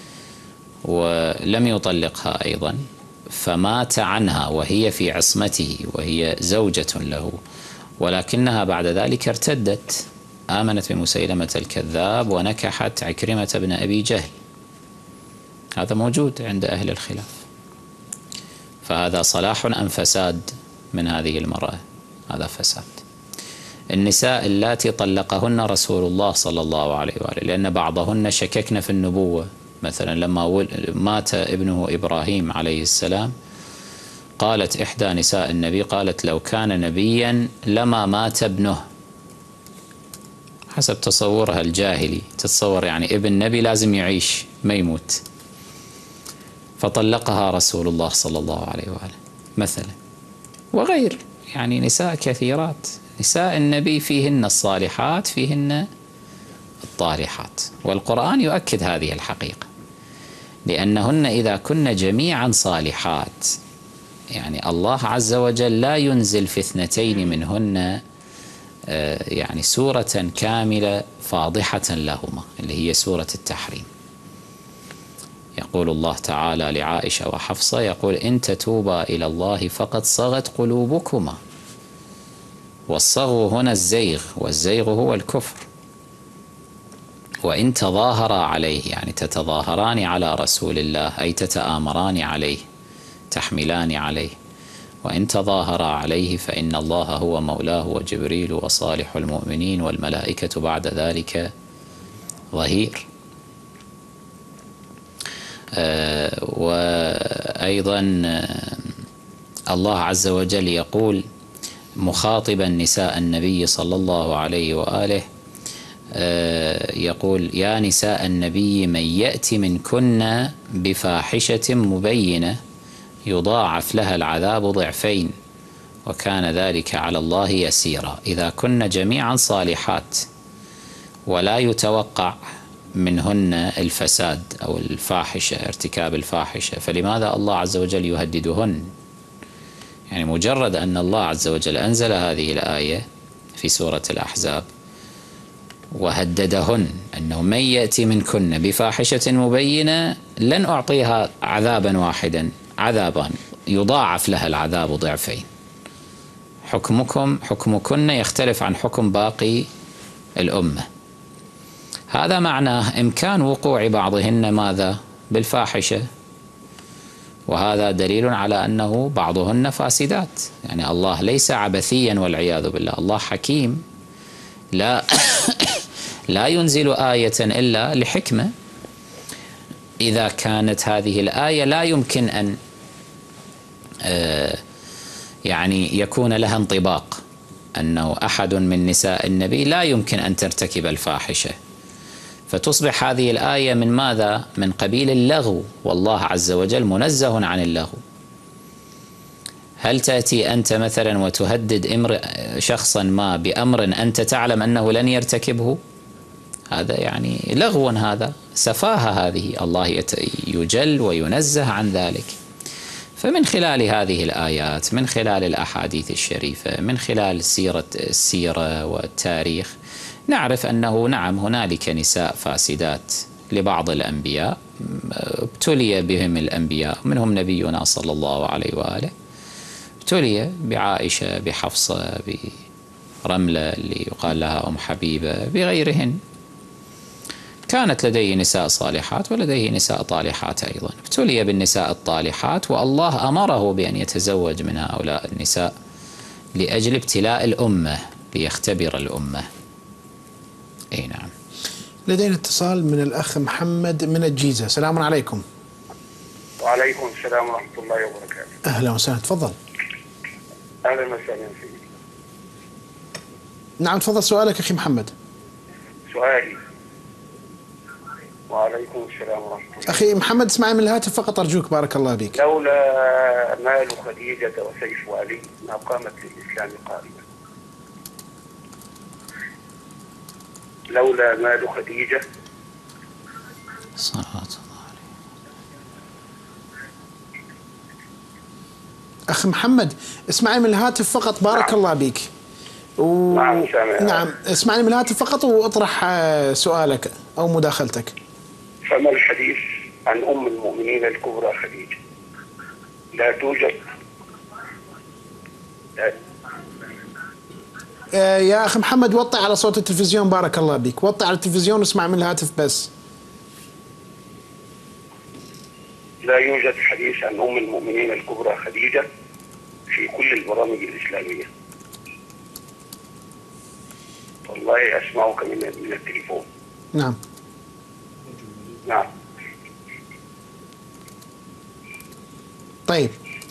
Speaker 2: ولم يطلقها أيضا، فمات عنها وهي في عصمته وهي زوجة له، ولكنها بعد ذلك ارتدت، آمنت بمسيلمة الكذاب ونكحت عكرمة بن أبي جهل. هذا موجود عند أهل الخلاف. فهذا صلاح أم فساد من هذه المرأة؟ هذا فساد. النساء اللاتي طلقهن رسول الله صلى الله عليه وآله لأن بعضهن شككن في النبوة، مثلا لما مات ابنه إبراهيم عليه السلام قالت إحدى نساء النبي قالت لو كان نبيا لما مات ابنه، حسب تصورها الجاهلي، تتصور يعني ابن نبي لازم يعيش ما يموت، فطلقها رسول الله صلى الله عليه وآله مثلا. وغير يعني نساء كثيرات، نساء النبي فيهن الصالحات فيهن الطالحات، والقرآن يؤكد هذه الحقيقة، لأنهن إذا كن جميعا صالحات يعني الله عز وجل لا ينزل في اثنتين منهن يعني سورة كاملة فاضحة لهما اللي هي سورة التحريم. يقول الله تعالى لعائشة وحفصة يقول إن تتوبا إلى الله فقد صغت قلوبكما، والصغو هنا الزيغ، والزيغ هو الكفر. وإن تظاهرا عليه يعني تتظاهران على رسول الله أي تتآمران عليه تحملان عليه، وإن تظاهرا عليه فإن الله هو مولاه وجبريل وصالح المؤمنين والملائكة بعد ذلك ظهير. آه وأيضا الله عز وجل يقول مخاطبا نساء النبي صلى الله عليه وآله آه يقول يا نساء النبي من يأتي منكن بفاحشة مبينة يضاعف لها العذاب ضعفين وكان ذلك على الله يسيرا. إذا كن جميعا صالحات ولا يتوقع منهن الفساد أو الفاحشة ارتكاب الفاحشة، فلماذا الله عز وجل يهددهن؟ يعني مجرد أن الله عز وجل أنزل هذه الآية في سورة الأحزاب وهددهن أنه من يأتي منكن بفاحشة مبينة لن أعطيها عذابا واحدا، عذابان يضاعف لها العذاب ضعفين. حكمكم حكمكن يختلف عن حكم باقي الأمة. هذا معناه إمكان وقوع بعضهن ماذا؟ بالفاحشة، وهذا دليل على أنه بعضهن فاسدات. يعني الله ليس عبثيا والعياذ بالله، الله حكيم لا لا ينزل آية إلا لحكمة. إذا كانت هذه الآية لا يمكن أن يعني يكون لها انطباق، أنه أحد من نساء النبي لا يمكن أن ترتكب الفاحشة، فتصبح هذه الآية من ماذا؟ من قبيل اللغو، والله عز وجل منزه عن اللغو. هل تأتي أنت مثلا وتهدد امرئ شخصا ما بأمر أنت تعلم أنه لن يرتكبه؟ هذا يعني لغو، هذا سفاهة، هذه الله يجل وينزه عن ذلك. فمن خلال هذه الآيات، من خلال الأحاديث الشريفة، من خلال سيرة السيرة والتاريخ، نعرف أنه نعم هنالك نساء فاسدات لبعض الأنبياء، ابتلي بهم الأنبياء، منهم نبينا صلى الله عليه وآله، ابتلي بعائشة، بحفصة، برملة اللي يقال لها أم حبيبة، بغيرهن. كانت لديه نساء صالحات ولديه نساء طالحات أيضا، ابتلي بالنساء الطالحات، والله أمره بأن يتزوج من هؤلاء النساء لأجل ابتلاء الأمة، ليختبر الأمة. أي نعم.
Speaker 1: لدينا اتصال من الأخ محمد من الجيزة. السلام عليكم.
Speaker 6: وعليكم السلام ورحمة الله وبركاته.
Speaker 1: أهلا وسهلا، تفضل.
Speaker 6: أهلا وسهلا فيك.
Speaker 1: نعم تفضل سؤالك أخي محمد.
Speaker 6: سؤالي. وعليكم السلام ورحمة الله.
Speaker 1: أخي محمد اسمعي من الهاتف فقط أرجوك، بارك الله بك.
Speaker 6: لولا مال خديجة وسيف علي ما قامت للإسلام قائمة. لولا مال خديجة
Speaker 2: صلوات الله عليه.
Speaker 1: أخ محمد اسمعي من الهاتف فقط، بارك
Speaker 6: نعم.
Speaker 1: الله بك. و...
Speaker 6: نعم سامع.
Speaker 1: نعم اسمعني من الهاتف فقط واطرح سؤالك أو مداخلتك.
Speaker 6: فما الحديث عن أم المؤمنين الكبرى خديجة؟ لا توجد. لا.
Speaker 1: يا أخي محمد وطي على صوت التلفزيون، بارك الله بك، وطي على التلفزيون واسمع من الهاتف بس.
Speaker 6: لا يوجد حديث عن أم المؤمنين الكبرى خديجة في كل البرامج الإسلامية. والله أسمعك من من التليفون.
Speaker 1: نعم.
Speaker 6: نعم.
Speaker 1: طيب.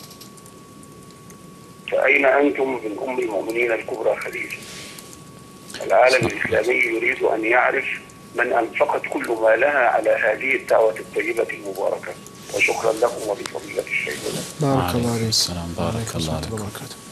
Speaker 6: فأين أنتم من أم المؤمنين الكبرى خديجة؟ العالم الإسلامي يريد أن يعرف من أنفقت كل مالها على هذه الدعوة الطيبة المباركة. وشكرا لكم ولفضيلة الشيخ.
Speaker 1: بارك الله فيك.
Speaker 2: السلام، بارك الله فيك.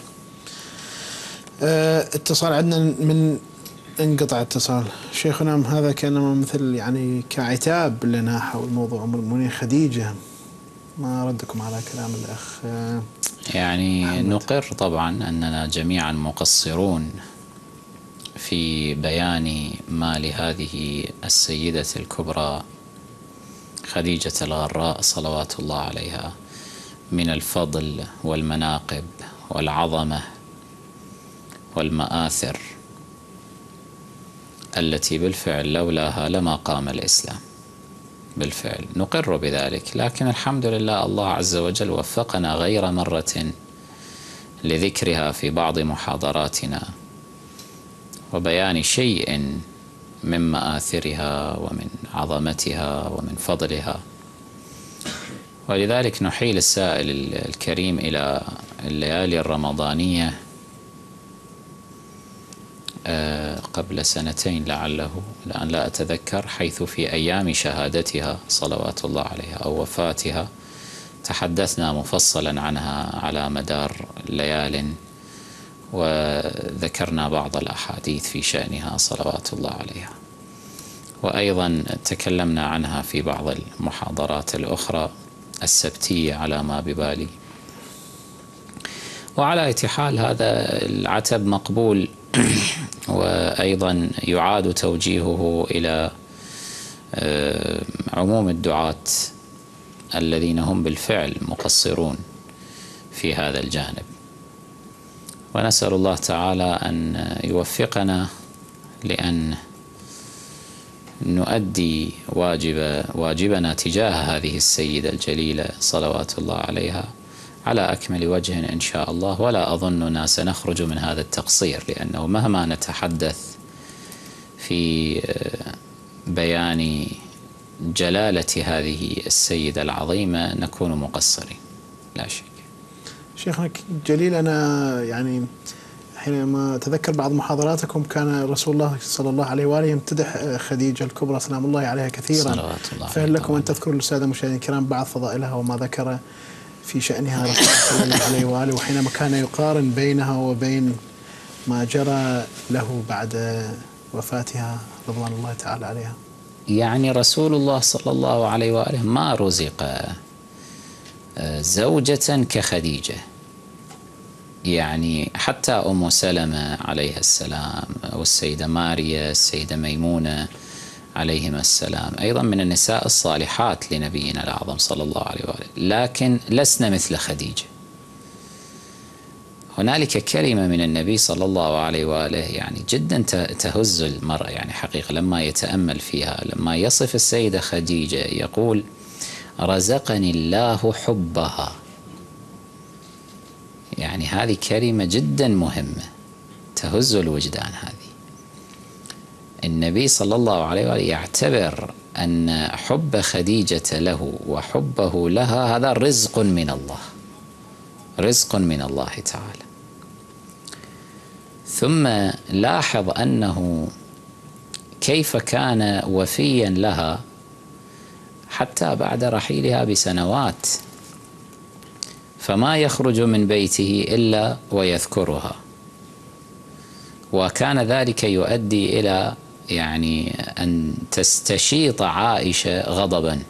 Speaker 1: اه اتصال عندنا من انقطع اتصال. شيخنا هذا كان مثل يعني كعتاب لنا حول موضوع أم المؤمنين خديجة. ما ردكم على كلام الأخ
Speaker 2: يعني
Speaker 1: محمد.
Speaker 2: نقر طبعا أننا جميعا مقصرون في بيان ما لهذه السيدة الكبرى خديجة الغراء صلوات الله عليها من الفضل والمناقب والعظمة والمآثر التي بالفعل لولاها لما قام الإسلام. بالفعل نقر بذلك، لكن الحمد لله الله عز وجل وفقنا غير مرة لذكرها في بعض محاضراتنا وبيان شيء من مآثرها ومن عظمتها ومن فضلها. ولذلك نحيل السائل الكريم إلى الليالي الرمضانية قبل سنتين لعله، الآن لا أتذكر، حيث في أيام شهادتها صلوات الله عليها أو وفاتها تحدثنا مفصلا عنها على مدار ليال، وذكرنا بعض الأحاديث في شأنها صلوات الله عليها، وأيضا تكلمنا عنها في بعض المحاضرات الأخرى السبتية على ما ببالي. وعلى أي حال هذا العتب مقبول، وأيضا يعاد توجيهه إلى عموم الدعاة الذين هم بالفعل مقصرون في هذا الجانب. ونسأل الله تعالى أن يوفقنا لأن نؤدي واجب واجبنا تجاه هذه السيدة الجليلة صلوات الله عليها على أكمل وجه إن شاء الله. ولا أظننا سنخرج من هذا التقصير، لأنه مهما نتحدث في بيان جلالة هذه السيدة العظيمة نكون مقصرين لا شك.
Speaker 1: شيخنا جليل، أنا يعني حينما أتذكر بعض محاضراتكم كان رسول الله صلى الله عليه وآله يمتدح خديجة الكبرى سلام الله عليها كثيرا، فهل لكم أن تذكروا للسادة المشاهدين الكرام بعض فضائلها وما ذكر في شأنها رسول الله صلى الله عليه وآله، وحينما كان يقارن بينها وبين ما جرى له بعد وفاتها رضوان الله تعالى عليها؟
Speaker 2: يعني رسول الله صلى الله عليه وآله ما رزق زوجة كخديجة، يعني حتى أم سلمة عليها السلام والسيدة ماريا السيدة ميمونة عليهما السلام أيضا من النساء الصالحات لنبينا الأعظم صلى الله عليه وآله، لكن لسنا مثل خديجة. هنالك كلمة من النبي صلى الله عليه وآله يعني جدا تهز المرء، يعني حقيقة لما يتأمل فيها، لما يصف السيدة خديجة يقول: رزقني الله حبها. يعني هذه كلمة جدا مهمة تهز الوجدان. هذه النبي صلى الله عليه وآله يعتبر أن حب خديجة له وحبه لها هذا رزق من الله، رزق من الله تعالى. ثم لاحظ أنه كيف كان وفيا لها حتى بعد رحيلها بسنوات، فما يخرج من بيته إلا ويذكرها، وكان ذلك يؤدي إلى يعني أن تستشيط عائشة غضبا،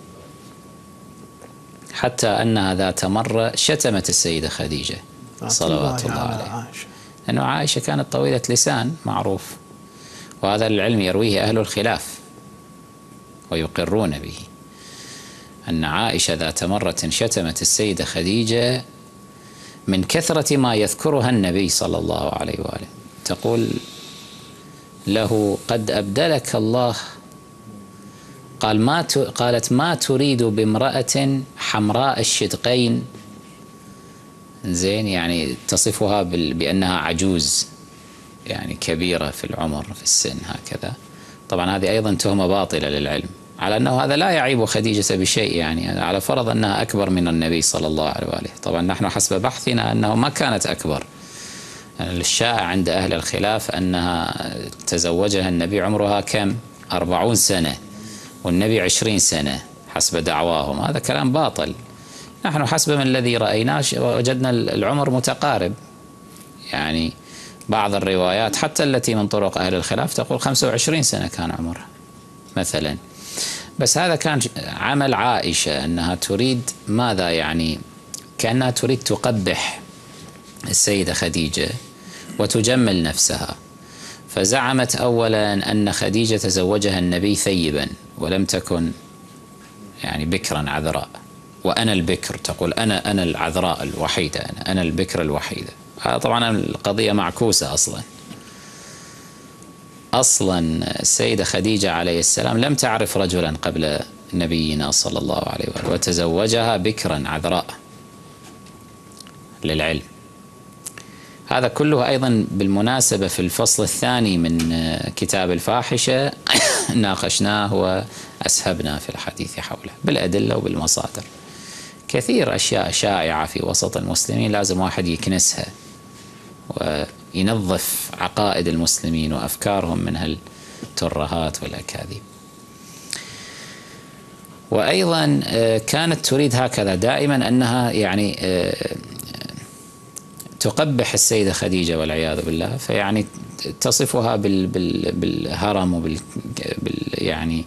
Speaker 2: حتى أنها ذات مرة شتمت السيدة خديجة صلوات الله عليها، لأنه عائشة كانت طويلة لسان معروف، وهذا العلم يرويه أهل الخلاف ويقرون به، أن عائشة ذات مرة شتمت السيدة خديجة من كثرة ما يذكرها النبي صلى الله عليه وآله. تقول له: قد أبدلك الله، قال ما ت... قالت: ما تريد بامرأة حمراء الشدقين، زين، يعني تصفها بال... بأنها عجوز، يعني كبيرة في العمر في السن هكذا. طبعا هذه أيضا تهمة باطلة للعلم، على أنه هذا لا يعيب خديجة بشيء، يعني على فرض أنها أكبر من النبي صلى الله عليه وآله. طبعا نحن حسب بحثنا أنه ما كانت أكبر، يعني الشائع عند أهل الخلاف أنها تزوجها النبي عمرها كم؟ أربعون سنة، والنبي عشرين سنة حسب دعواهم. هذا كلام باطل. نحن حسب من الذي رأيناه وجدنا العمر متقارب، يعني بعض الروايات حتى التي من طرق أهل الخلاف تقول خمسة وعشرين سنة كان عمرها مثلا. بس هذا كان عمل عائشة، أنها تريد ماذا؟ يعني كأنها تريد تقبح السيدة خديجة وتجمل نفسها، فزعمت أولا أن خديجة تزوجها النبي ثيبا ولم تكن يعني بكرا عذراء، وأنا البكر، تقول أنا أنا العذراء الوحيدة، أنا, أنا البكر الوحيدة. هذا طبعا القضية معكوسة أصلا. أصلا السيدة خديجة عليه السلام لم تعرف رجلا قبل نبينا صلى الله عليه وآله، وتزوجها بكرا عذراء للعلم. هذا كله أيضا بالمناسبة في الفصل الثاني من كتاب الفاحشة ناقشناه وأسهبنا في الحديث حوله بالأدلة وبالمصادر. كثير أشياء شائعة في وسط المسلمين لازم واحد يكنسها وينظف عقائد المسلمين وأفكارهم من هالترهات والأكاذيب. وأيضا كانت تريد هكذا دائما أنها يعني تقبح السيدة خديجة والعياذ بالله، فيعني تصفها بال بال بالهرم وبال بال يعني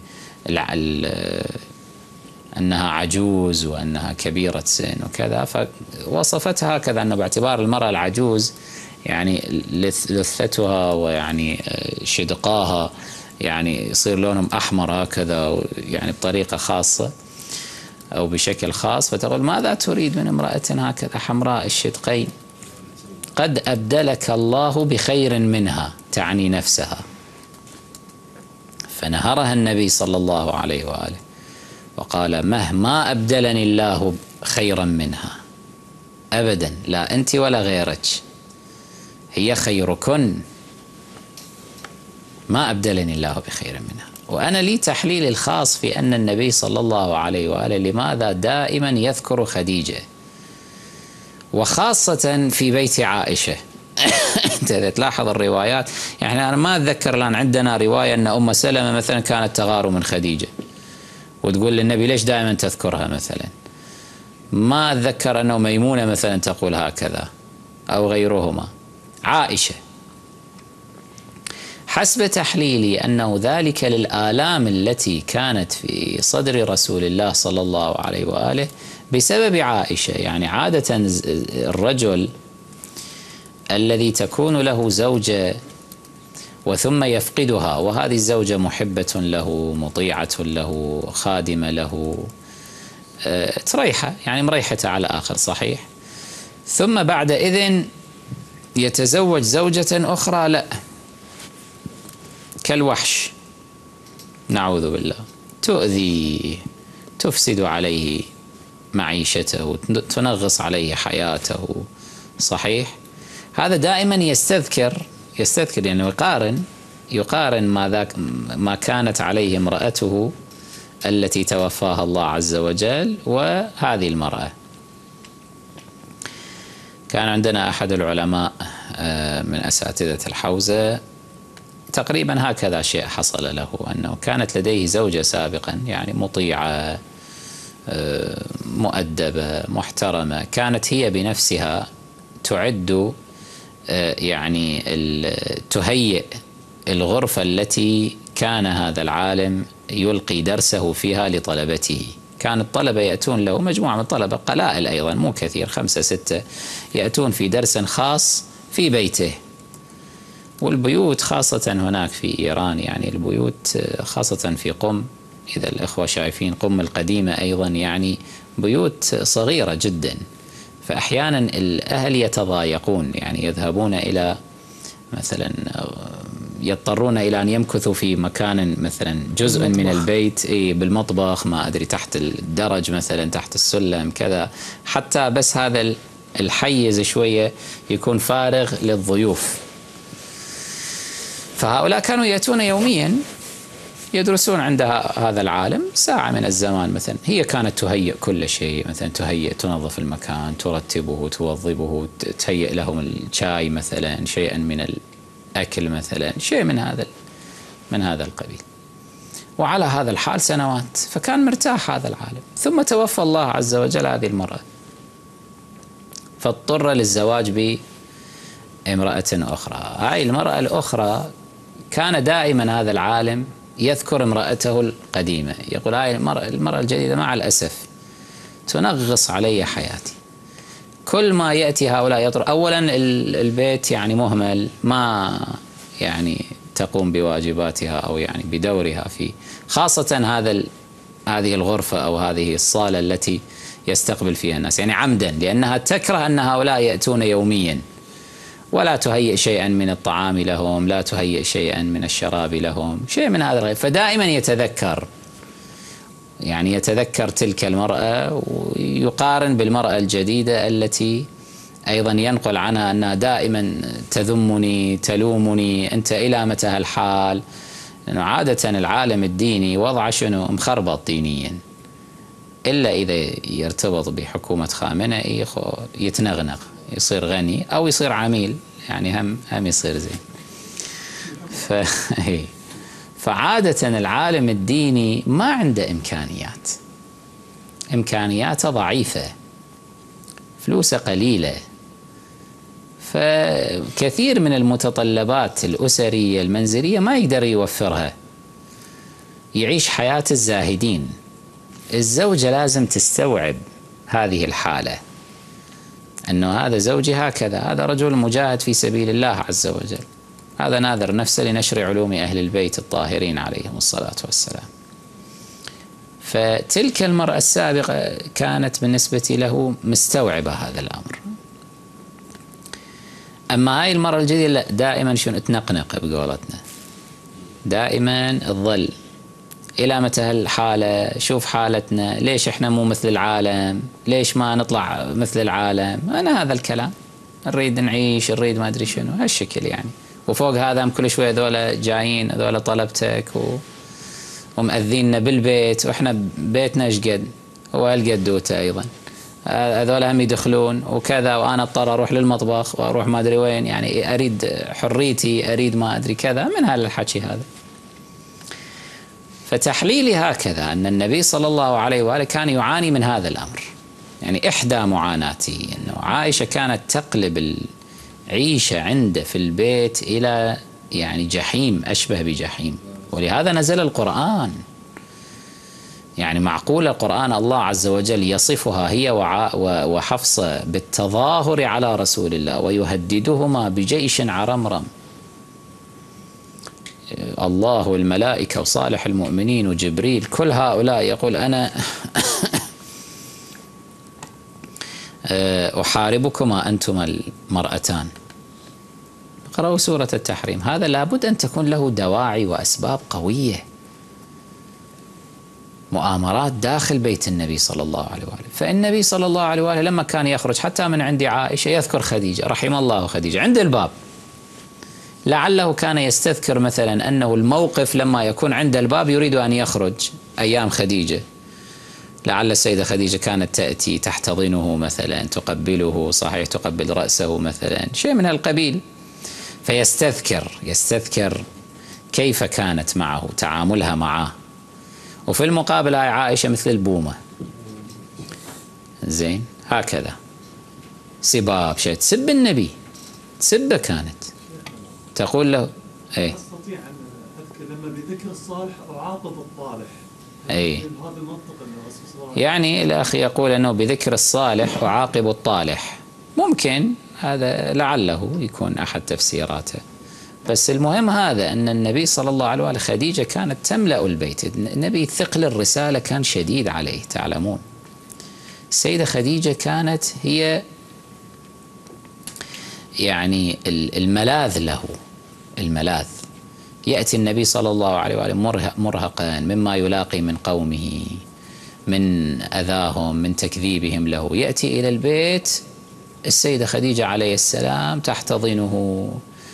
Speaker 2: أنها عجوز وأنها كبيرة سن وكذا، فوصفتها هكذا، أنه باعتبار المرأة العجوز يعني لثتها ويعني شدقاها يعني يصير لونهم أحمر هكذا، يعني بطريقة خاصة أو بشكل خاص، فتقول ماذا تريد من امرأة هكذا حمراء الشدقين؟ قد أبدلك الله بخير منها، تعني نفسها. فنهرها النبي صلى الله عليه وآله وقال مهما أبدلني الله خيرا منها أبدا، لا أنت ولا غيرك، هي خيركن، ما أبدلني الله بخير منها. وأنا لي تحليل الخاص في أن النبي صلى الله عليه وآله لماذا دائما يذكر خديجة، وخاصة في بيت عائشة. أنت إذا تلاحظ الروايات، يعني أنا ما أتذكر الآن عندنا رواية أن أم سلمة مثلا كانت تغار من خديجة وتقول للنبي ليش دائما تذكرها مثلا. ما أتذكر أنه ميمونة مثلا تقول هكذا أو غيرهما. عائشة حسب تحليلي أنه ذلك للآلام التي كانت في صدر رسول الله صلى الله عليه وآله بسبب عائشة. يعني عادة الرجل الذي تكون له زوجة وثم يفقدها، وهذه الزوجة محبة له، مطيعة له، خادمة له، أه تريحة، يعني مريحته على آخر صحيح، ثم بعد إذن يتزوج زوجة أخرى، لا كالوحش نعوذ بالله، تؤذي، تفسد عليه معيشته، تنغص عليه حياته صحيح. هذا دائما يستذكر يستذكر يعني يقارن يقارن ما ذاك ما كانت عليه امرأته التي توفاها الله عز وجل وهذه المرأة. كان عندنا أحد العلماء من أساتذة الحوزة تقريبا هكذا شيء حصل له، أنه كانت لديه زوجة سابقا يعني مطيعة مؤدبة محترمة، كانت هي بنفسها تعد يعني تهيئ الغرفة التي كان هذا العالم يلقي درسه فيها لطلبته. كان الطلبة يأتون له، مجموعة من الطلبة قلائل أيضا مو كثير، خمسة ستة، يأتون في درس خاص في بيته. والبيوت خاصة هناك في إيران، يعني البيوت خاصة في قم، إذا الأخوة شايفين قم القديمة أيضا، يعني بيوت صغيرة جدا، فأحيانا الأهل يتضايقون، يعني يذهبون إلى مثلا يضطرون إلى أن يمكثوا في مكان مثلا جزء بالمطبخ. من البيت بالمطبخ، ما أدري تحت الدرج مثلا، تحت السلم كذا، حتى بس هذا الحيز شوية يكون فارغ للضيوف. فهؤلاء كانوا يأتون يوميا يدرسون عند هذا العالم ساعة من الزمان مثلا. هي كانت تهيئ كل شيء، مثلا تهيئ تنظف المكان، ترتبه، توظبه، تهيئ لهم الشاي مثلا، شيئا من الأكل مثلا، شيء من هذا من هذا القبيل. وعلى هذا الحال سنوات، فكان مرتاح هذا العالم. ثم توفى الله عز وجل هذه المرأة، فاضطر للزواج بامرأة أخرى. هاي المرأة الأخرى كان دائما هذا العالم يذكر امرأته القديمة، يقول هاي المرأة, المرأة الجديدة مع الأسف تنغص علي حياتي. كل ما يأتي هؤلاء يطرق، أولا البيت يعني مهمل، ما يعني تقوم بواجباتها أو يعني بدورها فيه، خاصة هذا هذه الغرفة أو هذه الصالة التي يستقبل فيها الناس، يعني عمدا، لأنها تكره أن هؤلاء يأتون يوميا، ولا تهيئ شيئا من الطعام لهم، لا تهيئ شيئا من الشراب لهم، شيء من هذا الغير. فدائما يتذكر يعني يتذكر تلك المرأة، ويقارن بالمرأة الجديدة التي أيضا ينقل عنها أنها دائما تذمني، تلومني، أنت إلى متى هالحال؟ لأنه عادة العالم الديني وضع شنو مخربط دينيا، إلا إذا يرتبط بحكومة خامنئي يتنغنغ، يصير غني أو يصير عميل، يعني هم هم يصير زين. ف... فعادة العالم الديني ما عنده إمكانيات، إمكانياته ضعيفة، فلوسه قليلة، فكثير من المتطلبات الأسرية المنزلية ما يقدر يوفرها، يعيش حياة الزاهدين. الزوجة لازم تستوعب هذه الحالة، أنه هذا زوجي هكذا، هذا رجل مجاهد في سبيل الله عز وجل، هذا ناذر نفسه لنشر علوم أهل البيت الطاهرين عليهم الصلاة والسلام. فتلك المرأة السابقة كانت بالنسبة له مستوعبة هذا الأمر. أما هاي المرة الجديدة لا، دائما شنو تنقنق بقولتنا، دائما تظل إلى متى هالحالة، شوف حالتنا، ليش إحنا مو مثل العالم، ليش ما نطلع مثل العالم. أنا هذا الكلام نريد نعيش، نريد ما أدري شنو هالشكل يعني. وفوق هذا كل شوية ذولا جايين، ذولا طلبتك و... ومأذيننا بالبيت، وإحنا بيتنا إيش قد هو هالقد دوته أيضا، هذول هم يدخلون وكذا، وأنا اضطر أروح للمطبخ وأروح ما أدري وين، يعني أريد حريتي، أريد ما أدري كذا، من هالحكي هذا. فتحليلي هكذا أن النبي صلى الله عليه وآله كان يعاني من هذا الأمر. يعني إحدى معاناته أنه عائشة كانت تقلب العيشة عنده في البيت إلى يعني جحيم، أشبه بجحيم، ولهذا نزل القرآن. يعني معقول القرآن الله عز وجل يصفها هي وحفصة بالتظاهر على رسول الله ويهددهما بجيش عرمرم، الله والملائكة وصالح المؤمنين وجبريل كل هؤلاء يقول أنا أحاربكما أنتما المرأتان. اقرأوا سورة التحريم. هذا لابد أن تكون له دواعي وأسباب قوية، مؤامرات داخل بيت النبي صلى الله عليه وآله. فالنبي صلى الله عليه وآله لما كان يخرج حتى من عند عائشة يذكر خديجة، رحم الله خديجة، عند الباب، لعله كان يستذكر مثلا أنه الموقف لما يكون عند الباب يريد أن يخرج أيام خديجة، لعل السيدة خديجة كانت تأتي تحتضنه مثلا، تقبله، صحيح تقبل رأسه مثلا، شيء من هالقبيل، فيستذكر يستذكر كيف كانت معه، تعاملها معه. وفي المقابل هاي عائشة مثل البومة، زين هكذا سباب، شيء تسب النبي، تسبه كانت، تقول له اي
Speaker 7: استطيع ان اذكر لما بذكر الصالح اعاقب الطالح،
Speaker 2: اي
Speaker 7: هذا المنطق الرسول
Speaker 2: يعني الاخ يقول انه بذكر الصالح اعاقب الطالح، ممكن هذا لعله يكون احد تفسيراته. بس المهم هذا أن النبي صلى الله عليه وآله خديجة كانت تملأ البيت، النبي ثقل الرسالة كان شديد عليه تعلمون. السيدة خديجة كانت هي يعني الملاذ له، الملاذ. يأتي النبي صلى الله عليه وآله مرهقا مما يلاقي من قومه، من أذاهم، من تكذيبهم له، يأتي إلى البيت، السيدة خديجة عليه السلام تحتضنه،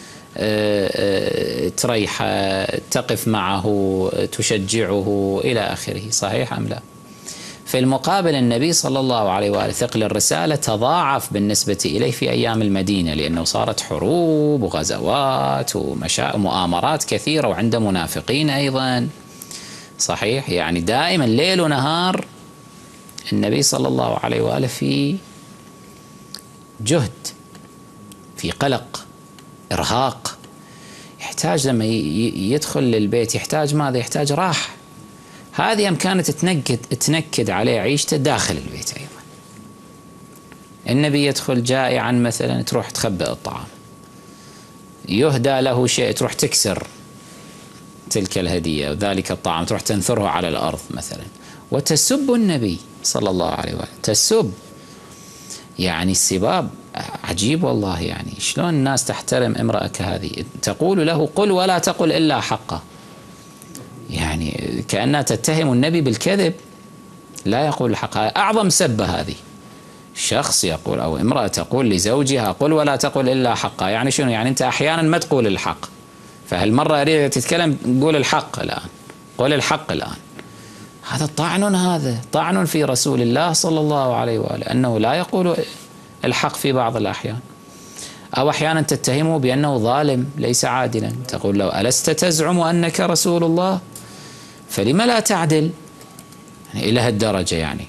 Speaker 2: تريحه، تقف معه، تشجعه إلى آخره، صحيح أم لا؟ في المقابل النبي صلى الله عليه وآله ثقل الرسالة تضاعف بالنسبة إليه في أيام المدينة، لأنه صارت حروب وغزوات ومؤامرات كثيرة، وعنده منافقين أيضا، صحيح؟ يعني دائما ليل ونهار النبي صلى الله عليه وآله في جهد، في قلق، إرهاق، يحتاج لما يدخل للبيت يحتاج ماذا؟ يحتاج راحة. هذه هم كانت تنكد تنكد عليه عيشته داخل البيت أيضا. النبي يدخل جائعا مثلا، تروح تخبئ الطعام، يهدى له شيء تروح تكسر تلك الهدية وذلك الطعام، تروح تنثره على الأرض مثلا، وتسب النبي صلى الله عليه وآله، تسب. يعني السباب عجيب والله، يعني شلون الناس تحترم امرأة كهذه، تقول له قل ولا تقل إلا حقه، يعني كأنها تتهم النبي بالكذب، لا يقول الحق. أعظم سبة هذه، شخص يقول أو امرأة تقول لزوجها قل ولا تقل إلا حقه، يعني شنو؟ يعني أنت أحيانا ما تقول الحق، فهالمرة أريد تتكلم قول الحق الآن، قول الحق الآن. هذا طعن، هذا طعن في رسول الله صلى الله عليه وآله، أنه لا يقول الحق في بعض الأحيان، أو أحيانا تتهمه بأنه ظالم ليس عادلا، تقول له ألست تزعم أنك رسول الله فلما لا تعدل، يعني إلى هالدرجة يعني.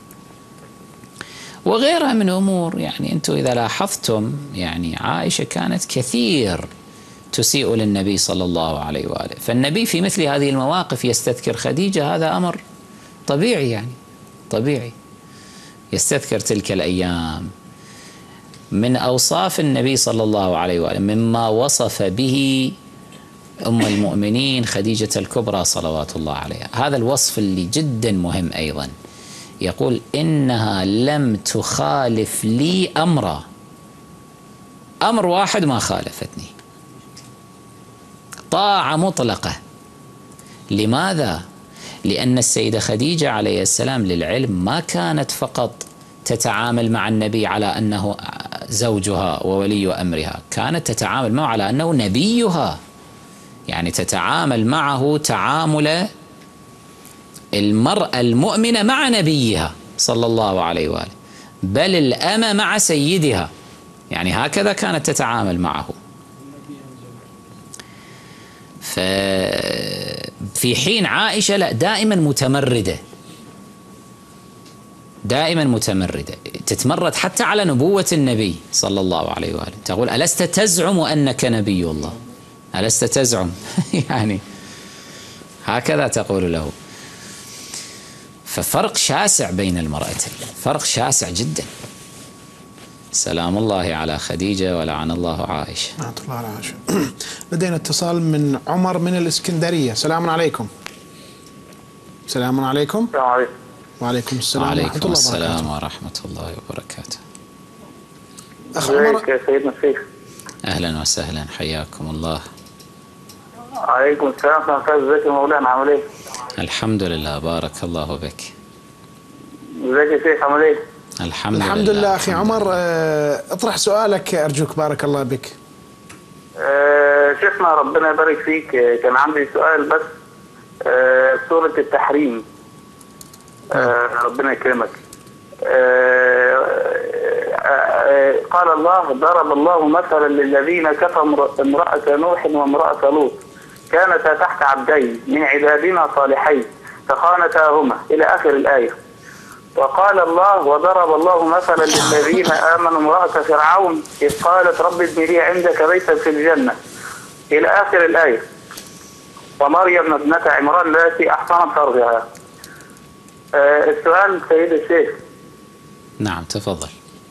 Speaker 2: وغيرها من أمور، يعني أنتم إذا لاحظتم يعني عائشة كانت كثير تسيء للنبي صلى الله عليه وآله، فالنبي في مثل هذه المواقف يستذكر خديجة، هذا أمر طبيعي يعني، طبيعي يستذكر تلك الأيام. من أوصاف النبي صلى الله عليه وآله مما وصف به أم المؤمنين خديجة الكبرى صلوات الله عليها، هذا الوصف اللي جدا مهم أيضا، يقول إنها لم تخالف لي أمرا أمر واحد ما خالفتني، طاعة مطلقة. لماذا؟ لأن السيدة خديجة عليه السلام للعلم ما كانت فقط تتعامل مع النبي على أنه زوجها وولي أمرها، كانت تتعامل معه على أنه نبيها، يعني تتعامل معه تعامل المرأة المؤمنة مع نبيها صلى الله عليه وآله، بل الأمة مع سيدها، يعني هكذا كانت تتعامل معه. ففي حين عائشة لا، دائما متمردة، دائما متمردة، تتمرد حتى على نبوة النبي صلى الله عليه وآله، تقول ألست تزعم أنك نبي الله؟ ألست تزعم؟ يعني هكذا تقول له. ففرق شاسع بين المرأتين، فرق شاسع جدا. سلام الله على خديجة ولعن الله عائشة.
Speaker 1: لعنة الله على عائشة. لدينا اتصال من عمر من الإسكندرية. سلام عليكم. سلام عليكم.
Speaker 3: السلام عليكم.
Speaker 1: وعليكم السلام
Speaker 2: وعليكم
Speaker 1: ورحمة الله
Speaker 2: السلام
Speaker 1: وبركاته.
Speaker 2: ورحمة الله وبركاته.
Speaker 1: أخ عمر.
Speaker 3: يا سيدنا الشيخ.
Speaker 2: أهلا وسهلا، حياكم الله.
Speaker 3: عليكم السلام ورحمة الله. ازيك يا مولانا، عامل ايه؟
Speaker 2: الحمد لله، بارك الله بك.
Speaker 3: ازيك يا شيخ، عامل ايه؟
Speaker 2: الحمد,
Speaker 1: الحمد
Speaker 2: لله.
Speaker 1: لله أخي عمر. اه اطرح سؤالك أرجوك، بارك الله بك.
Speaker 3: آه شيخنا ربنا يبارك فيك، كان عندي سؤال بس. آه سورة التحريم، آه ربنا يكرمك. آه آه قال الله: ضرب الله مثلا للذين كفروا امرأة نوح وامرأة لوط كانتا تحت عبدين من عبادنا صالحين فخانتاهما إلى آخر الآية. وقال الله: وضرب الله مثلا للذين آمنوا امرأة فرعون إذ قالت رب ابن لي عندك بيتا في الجنة إلى آخر الآية. ومريم ابنة عمران التي أحصنت فرجها. آه السؤال سيد الشيخ.
Speaker 2: نعم تفضل.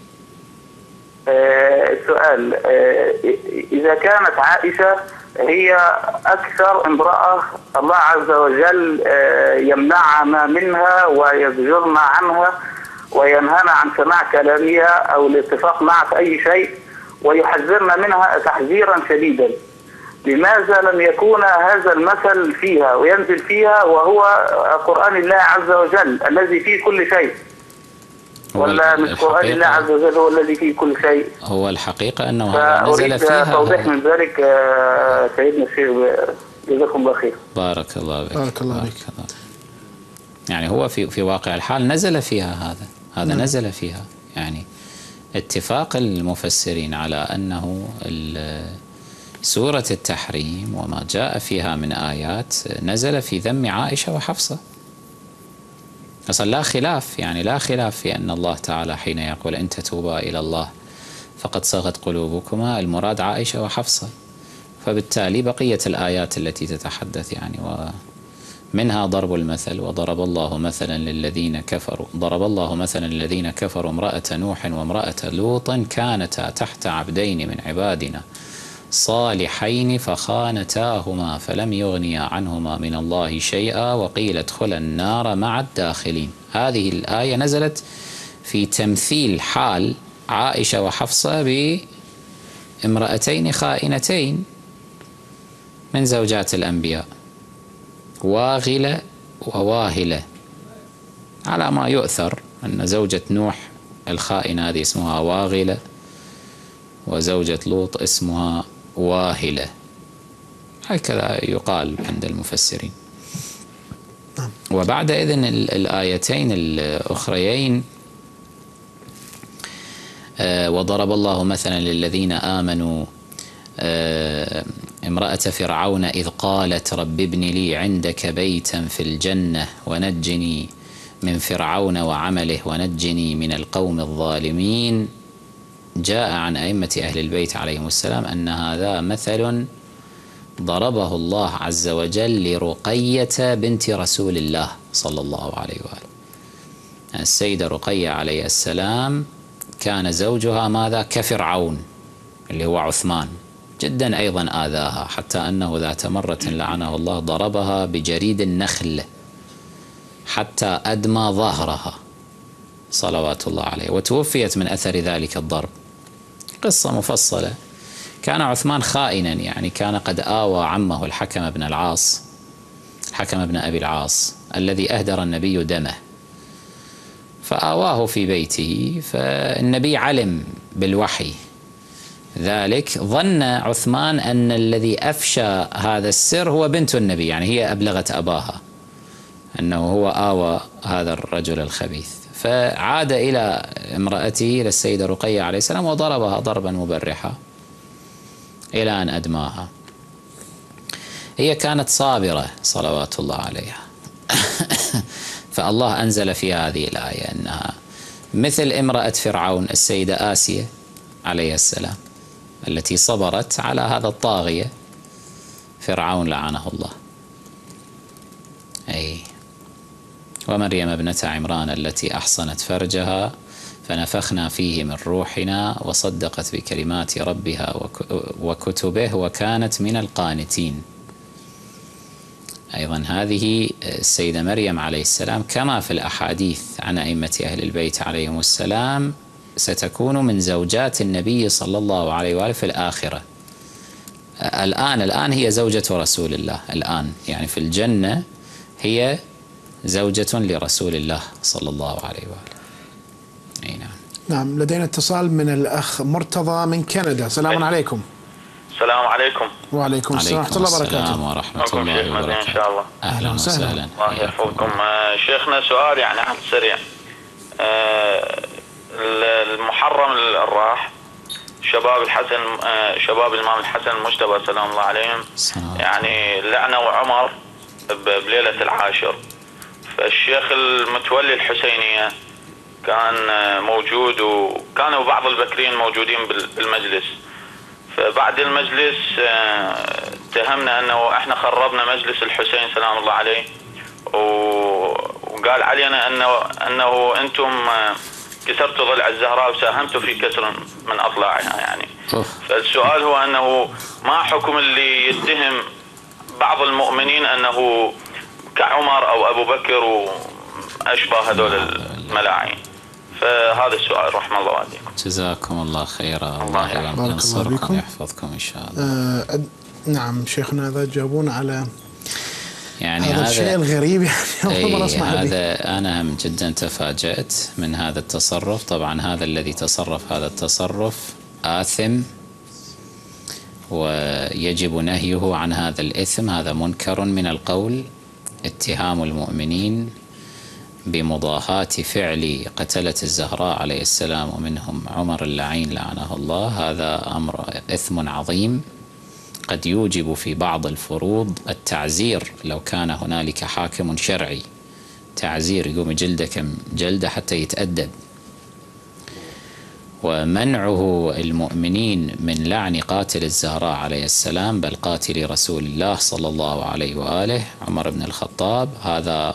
Speaker 3: آه السؤال: آه إذا كانت عائشة هي أكثر امرأة الله عز وجل آه يمنعها ما منها ويزجرنا عنها وينهانا عن سماع كلامها أو الاتفاق معها في أي شيء ويحذرنا منها تحذيرا شديدا، لماذا لم يكون هذا المثل فيها وينزل فيها وهو قرآن الله عز وجل الذي فيه كل شيء؟ ولا مش قرآن الله عز وجل هو الذي فيه كل شيء؟
Speaker 2: هو الحقيقة أنه هذا نزل فيها.
Speaker 3: توضيح من ذلك سيدنا الشيخ، جزاكم الله خير.
Speaker 2: بارك الله بك.
Speaker 1: بارك الله بك.
Speaker 2: يعني هو في في واقع الحال نزل فيها هذا، هذا م. نزل فيها، يعني اتفاق المفسرين على أنه سورة التحريم وما جاء فيها من آيات نزل في ذم عائشة وحفصة. أصلا لا خلاف، يعني لا خلاف في أن الله تعالى حين يقول إن تتوبا إلى الله فقد صغت قلوبكما، المراد عائشة وحفصة. فبالتالي بقية الآيات التي تتحدث يعني ومنها ضرب المثل: وضرب الله مثلا للذين كفروا ضرب الله مثلا للذين كفروا امرأة نوح وامرأة لوط كانتا تحت عبدين من عبادنا صالحين فخانتاهما فلم يغنيا عنهما من الله شيئا وقيل ادخلا النار مع الداخلين. هذه الآية نزلت في تمثيل حال عائشة وحفصة بامرأتين خائنتين من زوجات الأنبياء، واغلة وواهلة، على ما يؤثر أن زوجة نوح الخائنة هذه اسمها واغلة وزوجة لوط اسمها واهلة، هكذا يقال عند المفسرين. وبعد إذن الآيتين الأخريين: وضرب الله مثلا للذين آمنوا امرأة فرعون إذ قالت رب ابن لي عندك بيتا في الجنة ونجني من فرعون وعمله ونجني من القوم الظالمين. جاء عن أئمة أهل البيت عليهم السلام أن هذا مثل ضربه الله عز وجل لرقية بنت رسول الله صلى الله عليه وآله. السيدة رقية عليه السلام كان زوجها ماذا؟ كفرعون اللي هو عثمان، جدا أيضا آذاها، حتى أنه ذات مرة لعنه الله ضربها بجريد النخل حتى أدمى ظهرها صلوات الله عليه، وتوفيت من أثر ذلك الضرب. قصة مفصلة. كان عثمان خائنا، يعني كان قد آوى عمه الحكم بن العاص، الحكم بن أبي العاص الذي أهدر النبي دمه، فآواه في بيته، فالنبي علم بالوحي ذلك، ظن عثمان أن الذي أفشى هذا السر هو بنت النبي، يعني هي أبلغت أباها أنه هو آوى هذا الرجل الخبيث، فعاد إلى امرأته، إلى السيدة رقية عليه السلام، وضربها ضربا مبرحا إلى أن أدماها. هي كانت صابرة صلوات الله عليها. فالله أنزل في هذه الآية أنها مثل امرأة فرعون السيدة آسيا عليه السلام، التي صبرت على هذا الطاغية فرعون لعنه الله. أي ومريم ابنة عمران التي أحصنت فرجها فنفخنا فيه من روحنا وصدقت بكلمات ربها وكتبه وكانت من القانتين. أيضا هذه السيدة مريم عليه السلام كما في الأحاديث عن أئمة أهل البيت عليهم السلام ستكون من زوجات النبي صلى الله عليه وآله في الآخرة. الآن الآن هي زوجة رسول الله، الآن يعني في الجنة هي زوجة لرسول الله صلى الله عليه وآله. أي نعم.
Speaker 1: نعم، لدينا اتصال من الأخ مرتضى من كندا. السلام عليكم.
Speaker 8: السلام عليكم.
Speaker 1: وعليكم السلام ورحمة الله وبركاته.
Speaker 2: السلام ورحمة الله وبركاته.
Speaker 8: إن شاء الله.
Speaker 2: أهلا وسهلا.
Speaker 8: الله يحفظكم. شيخنا سؤال يعني على السريع. المحرم الراح شباب الحسن، شباب الإمام الحسن المجتبى سلام الله عليهم، يعني لعنوا عمر بليلة العاشر، فالشيخ المتولي الحسينية كان موجود وكانوا بعض البكريين موجودين بالمجلس، فبعد المجلس اتهمنا انه احنا خربنا مجلس الحسين سلام الله عليه، وقال علينا انه انه انتم كسرتوا ضلع الزهراء وساهمتوا في كسر من اضلاعها يعني. فالسؤال هو انه ما حكم اللي يتهم بعض المؤمنين انه كعمر او ابو بكر واشباه هذول الملاعين؟ فهذا السؤال رحمه الله والديكم.
Speaker 2: جزاكم الله خيرا. الله ينصركم ويحفظكم ان شاء الله.
Speaker 1: آه نعم شيخنا، اذا تجاوبون على
Speaker 2: يعني
Speaker 1: هذا, هذا الشيء الغريب يعني أول مرة أسمع
Speaker 2: هذا به. أنا هم جدا تفاجأت من هذا التصرف. طبعا هذا الذي تصرف هذا التصرف آثم ويجب نهيه عن هذا الإثم، هذا منكر من القول. اتهام المؤمنين بمضاهاة فعل قتلة الزهراء عليه السلام ومنهم عمر اللعين لعنه الله، هذا أمر إثم عظيم قد يوجب في بعض الفروض التعزير لو كان هنالك حاكم شرعي، تعزير يقوم جلده كم جلده حتى يتأدب. ومنعه المؤمنين من لعن قاتل الزهراء عليه السلام بل قاتل رسول الله صلى الله عليه وآله عمر بن الخطاب، هذا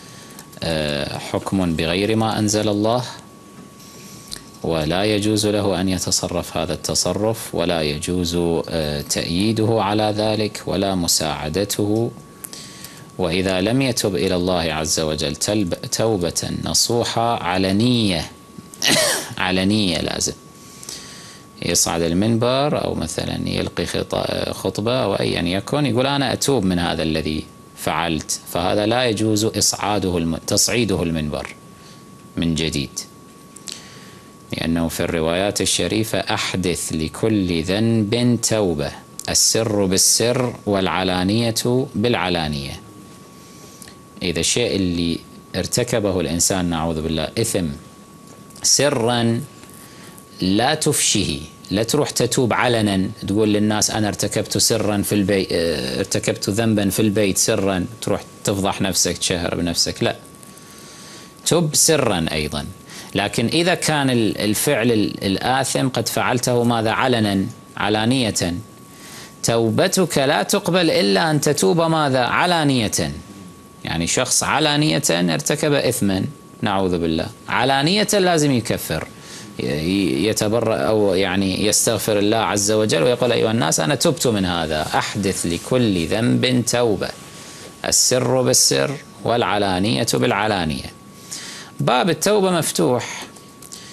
Speaker 2: حكم بغير ما أنزل الله، ولا يجوز له أن يتصرف هذا التصرف، ولا يجوز تأييده على ذلك ولا مساعدته. وإذا لم يتب إلى الله عز وجل توبة نصوحة علنية علنية لازم يصعد المنبر أو مثلا يلقي خطبة أو أيا يكن يقول أنا أتوب من هذا الذي فعلت، فهذا لا يجوز إصعاده تصعيده المنبر من جديد، لأنه في الروايات الشريفة أحدث لكل ذنب توبة، السر بالسر والعلانية بالعلانية. إذا الشيء اللي ارتكبه الإنسان نعوذ بالله إثم سرا لا تفشه، لا تروح تتوب علنا تقول للناس أنا ارتكبت سرا في البيت، ارتكبت ذنبا في البيت سرا، تروح تفضح نفسك تشهر بنفسك، لا، تب سرا أيضا. لكن إذا كان الفعل الآثم قد فعلته ماذا علنا علانية، توبتك لا تقبل إلا أن تتوب ماذا علانية. يعني شخص علانية ارتكب إثما نعوذ بالله، علانية لازم يكفر، يتبرأ أو يعني يستغفر الله عز وجل ويقول أيها الناس أنا تبت من هذا. أحدث لكل ذنب توبة، السر بالسر والعلانية بالعلانية. باب التوبة مفتوح،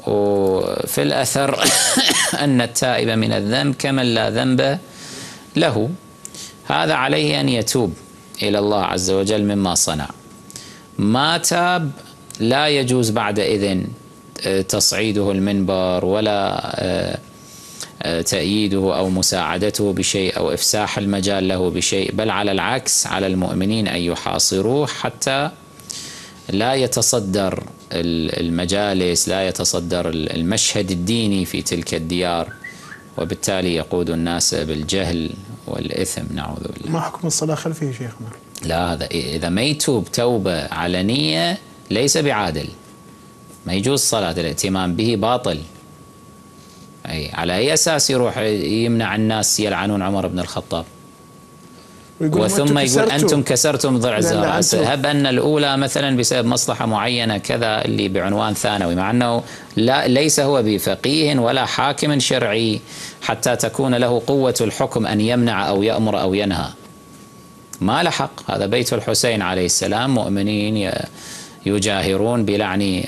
Speaker 2: وفي الأثر أن التائب من الذنب كمن لا ذنب له، هذا عليه أن يتوب إلى الله عز وجل مما صنع. ما تاب لا يجوز بعد إذن تصعيده المنبر ولا تأييده أو مساعدته بشيء أو إفساح المجال له بشيء، بل على العكس على المؤمنين أن يحاصروه حتى لا يتصدر المجالس، لا يتصدر المشهد الديني في تلك الديار، وبالتالي يقود الناس بالجهل والإثم. نعوذ بالله.
Speaker 1: ما حكم الصلاة خلفه شيخنا؟
Speaker 2: لا، هذا إذا ما يتوب توبة علنية ليس بعادل، ما يجوز صلاة، الائتمام به باطل. أي على أي أساس يروح يمنع الناس يلعنون عمر بن الخطاب؟ وثم يقول أنتم كسرتم ضلع الزهراء. هب أن الأولى مثلا بسبب مصلحة معينة كذا اللي بعنوان ثانوي، مع أنه لا ليس هو بفقيه ولا حاكم شرعي حتى تكون له قوة الحكم أن يمنع أو يأمر أو ينهى. ما لحق. هذا بيت الحسين عليه السلام، مؤمنين يجاهرون بلعن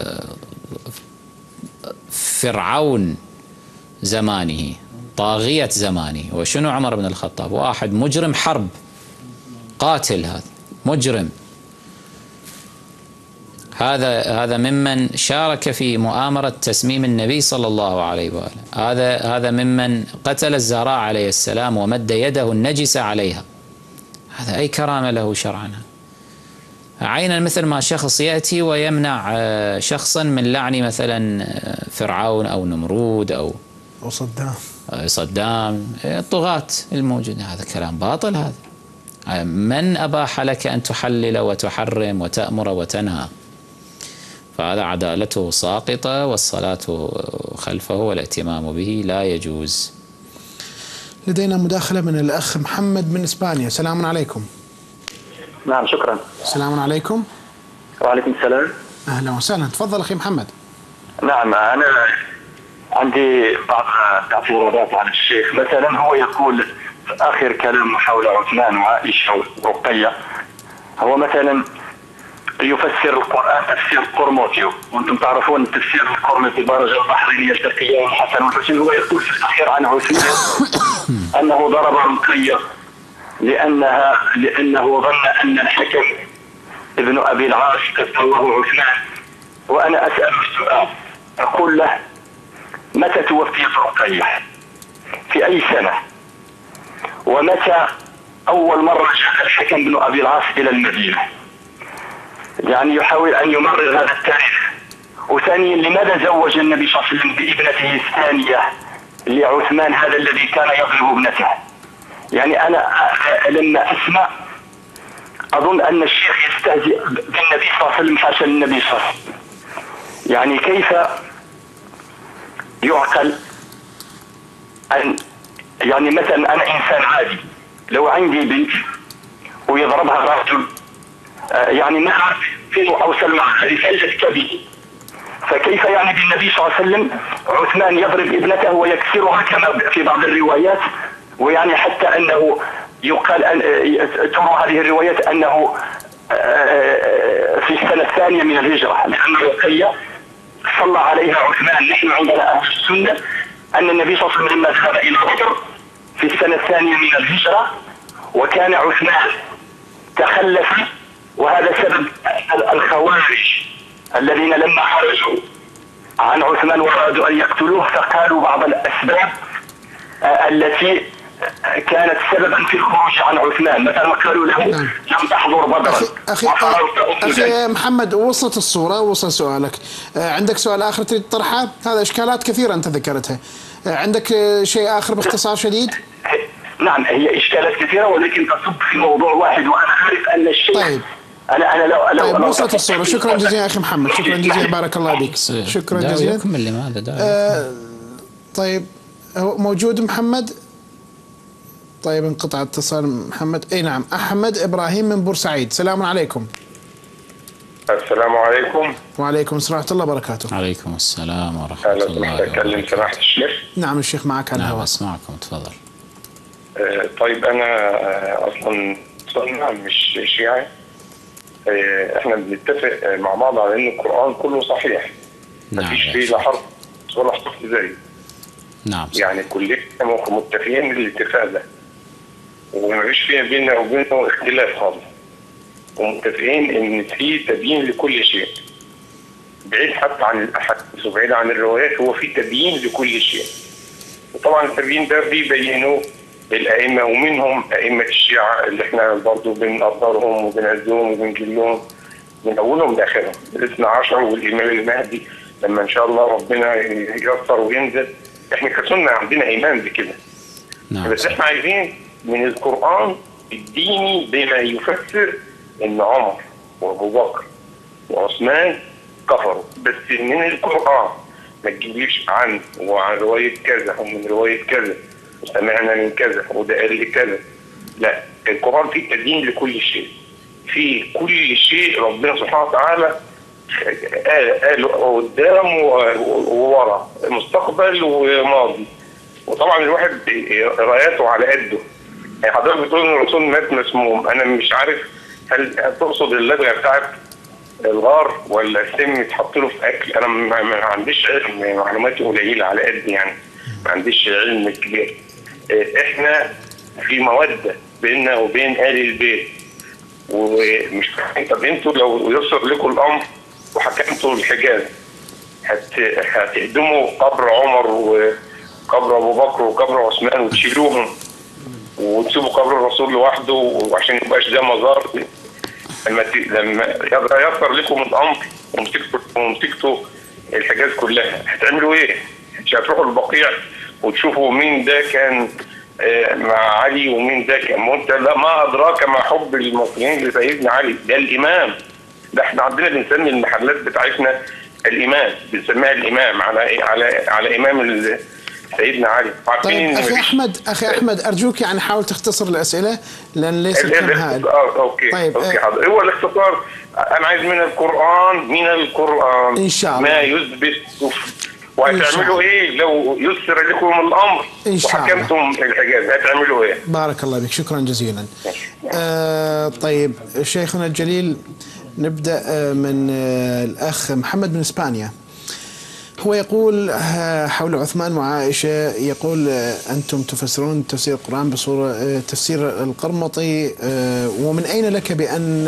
Speaker 2: فرعون زمانه، طاغية زمانه. وشنو عمر بن الخطاب؟ واحد مجرم حرب، قاتل، هذا مجرم. هذا هذا ممن شارك في مؤامرة تسميم النبي صلى الله عليه وآله. هذا هذا ممن قتل الزهراء عليه السلام ومد يده النجسة عليها. هذا أي كرامة له شرعا؟ عينا مثل ما شخص يأتي ويمنع شخصا من لعن مثلا فرعون أو نمرود أو
Speaker 1: أو صدام
Speaker 2: صدام الطغاة الموجودة. هذا كلام باطل. هذا من أباح لك أن تحلل وتحرم وتأمر وتنهى؟ فهذا عدالته ساقطة، والصلاة خلفه والائتمام به لا يجوز.
Speaker 1: لدينا مداخلة من الأخ محمد من إسبانيا. سلام عليكم.
Speaker 9: نعم شكرا.
Speaker 1: السلام عليكم.
Speaker 9: وعليكم السلام.
Speaker 1: أهلا وسهلا، تفضل أخي محمد.
Speaker 9: نعم، أنا عندي بعض اعتراضات على الشيخ. مثلا هو يقول في آخر كلامه حول عثمان وعائشة ورقية، هو مثلا يفسر القرآن تفسير قرموطي، وأنتم تعرفون تفسير القرموطي مرج البحرين يلتقيان الحسن والحسين. هو يقول في الأخير عن عثمان أنه ضرب رقية لأنها لأنه ظن أن الحكم ابن أبي العاص قتله عثمان. وأنا أسأل السؤال، أقول له متى توفيت رقية؟ في أي سنة؟ ومتى أول مرة جاء الحكم ابن أبي العاص إلى المدينة؟ يعني يحاول أن يمرر هذا التاريخ. وثانيا، لماذا زوج النبي صلى الله عليه وسلم بابنته الثانية لعثمان هذا الذي كان يضرب ابنته؟ يعني أنا لما أسمع أظن أن الشيخ يستهزئ بالنبي صلى الله عليه وسلم حاشا للنبي صلى الله عليه وسلم. يعني كيف يعقل أن يعني مثلا أنا إنسان عادي لو عندي بنت ويضربها رجل، يعني ما أعرف فين أوصل مع هذه فلة كبيرة، فكيف يعني بالنبي صلى الله عليه وسلم عثمان يضرب ابنته ويكسرها كما في بعض الروايات؟ ويعني حتى أنه يقال أن تروى هذه الروايات أنه في السنة الثانية من الهجرة، لأن رقية صلى عليها عثمان. نحن عندنا أهل السنة أن النبي صلى الله عليه وسلم لما ذهب إلى بدر في السنة الثانية من الهجرة وكان عثمان تخلف، وهذا سبب الخوارج الذين لما خرجوا عن عثمان وأرادوا أن يقتلوه فقالوا بعض الأسباب التي كانت سببا في الخروج عن عثمان. مثلا قالوا له لم تحضر بدرا.
Speaker 1: أخي, أخي, أخي محمد، وصلت الصورة، وصل سؤالك. عندك سؤال آخر تريد تطرحه؟ هذا إشكالات كثيرة أنت ذكرتها. عندك شيء آخر باختصار شديد؟
Speaker 9: نعم، هي إشكالات كثيرة ولكن تصب في موضوع واحد، وأنا عارف أن الشيء
Speaker 1: طيب.
Speaker 9: أنا أنا لو لو
Speaker 1: طيب وصلت الصورة. شكرا جزيلا أخي محمد، شكرا جزيلا، بارك الله بك. شكرا جزيلا.
Speaker 2: يكمل لماذا؟
Speaker 1: آه طيب هو موجود محمد؟ طيب انقطع اتصال محمد. اي نعم. احمد ابراهيم من بورسعيد. سلام عليكم.
Speaker 10: السلام عليكم.
Speaker 1: وعليكم السلام ورحمه الله وبركاته.
Speaker 2: عليكم السلام ورحمه الله وبركاته.
Speaker 10: أكلم سماحة الشيخ؟
Speaker 1: نعم الشيخ معك على الهواء.
Speaker 2: نعم اسمعكم، تفضل.
Speaker 10: آه طيب أنا آه أصلا سنة مش شيعي. آه احنا بنتفق مع بعض على إن القرآن كله صحيح، مفيش فيه لا حرف ولا حرف زي.
Speaker 2: نعم.
Speaker 10: يعني كلنا متفقين الاتفاق ده، ومفيش فيها بيننا وبينه اختلاف خالص، ومتفقين ان في تبيين لكل شيء، بعيد حتى عن الاحاديث وبعيد عن الروايات، هو في تبيين لكل شيء. وطبعا التبيين ده بيبينوه الائمه، ومنهم ائمه الشيعه اللي احنا برضه بنقدرهم وبنعزهم وبنجلهم من اولهم لاخرهم، الاثنى عشر والامام المهدي لما ان شاء الله ربنا ييسر وينزل. احنا كسنة عندنا ايمان بكده.
Speaker 2: نعم.
Speaker 10: بس احنا عايزين من القران الديني بما يفسر ان عمر وابو بكر وعثمان كفروا، بس من القران ما تجيبليش عن وعن روايه كذا ومن روايه كذا وسمعنا من كذا وده قال لي كذا. لا، القران فيه تدين لكل شيء، في كل شيء ربنا سبحانه وتعالى قال قدام وورا، مستقبل وماضي. وطبعا الواحد قراياته على قده. يعني حضرتك بتقول ان الرسول مات مسموم، انا مش عارف هل تقصد اللدغه بتاعت الغار ولا السم يتحط له في اكل؟ انا ما عنديش علم، معلوماتي قليله على قدي، يعني ما عنديش علم كبير. احنا في موده بيننا وبين آل البيت، ومش طب انتوا لو يسر لكم الامر وحكمتوا الحجاز هتهدموا قبر عمر وقبر ابو بكر وقبر عثمان وتشيلوهم وتسيبوا قبر الرسول لوحده وعشان يبقاش ده مزار. لما لما يسر لكم الامر ومسكتوا ومسكتوا الحجاز كلها هتعملوا ايه؟ مش هتروحوا البقيع وتشوفوا مين ده كان مع علي ومين ده كان؟ ما انت لا، ما ادراك ما حب المصريين لسيدنا علي، ده الامام. ده احنا عندنا بنسمي المحلات بتاعتنا الامام، بنسميها الامام على على على امام سيدنا علي.
Speaker 1: طيب اخي احمد اخي احمد ارجوك يعني حاول تختصر الاسئله لان ليس الكلام هائل.
Speaker 10: اه اوكي
Speaker 1: طيب
Speaker 10: اوكي حاضر. هو الاختصار انا عايز من القران من القران
Speaker 1: ان شاء الله
Speaker 10: ما يثبت، وهتعملوا ايه لو يسر لكم الامر وحكمتم الحجاز؟ هتعملوا ايه؟
Speaker 1: بارك الله بك، شكرا جزيلا. آه طيب شيخنا الجليل، نبدا من آه الاخ محمد من اسبانيا. هو يقول حول عثمان وعائشه، يقول انتم تفسرون تفسير القران بصوره تفسير القرمطي، ومن اين لك بان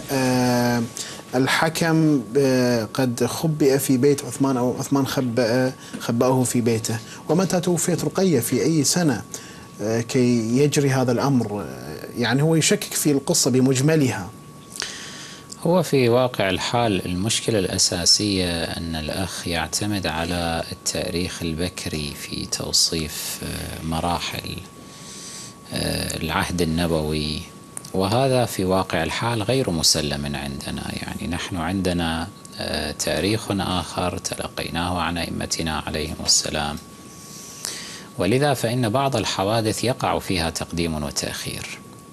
Speaker 1: الحكم قد خبئ في بيت عثمان أو عثمان خبأ خبأه في بيته؟ ومتى توفيت رقية في أي سنة كي يجري هذا الأمر؟ يعني هو يشكك في القصة بمجملها.
Speaker 2: هو في واقع الحال المشكلة الأساسية أن الأخ يعتمد على التاريخ البكري في توصيف مراحل العهد النبوي، وهذا في واقع الحال غير مسلم عندنا. يعني نحن عندنا تاريخ آخر تلقيناه عن أئمتنا عليهم السلام، ولذا فإن بعض الحوادث يقع فيها تقديم وتأخير،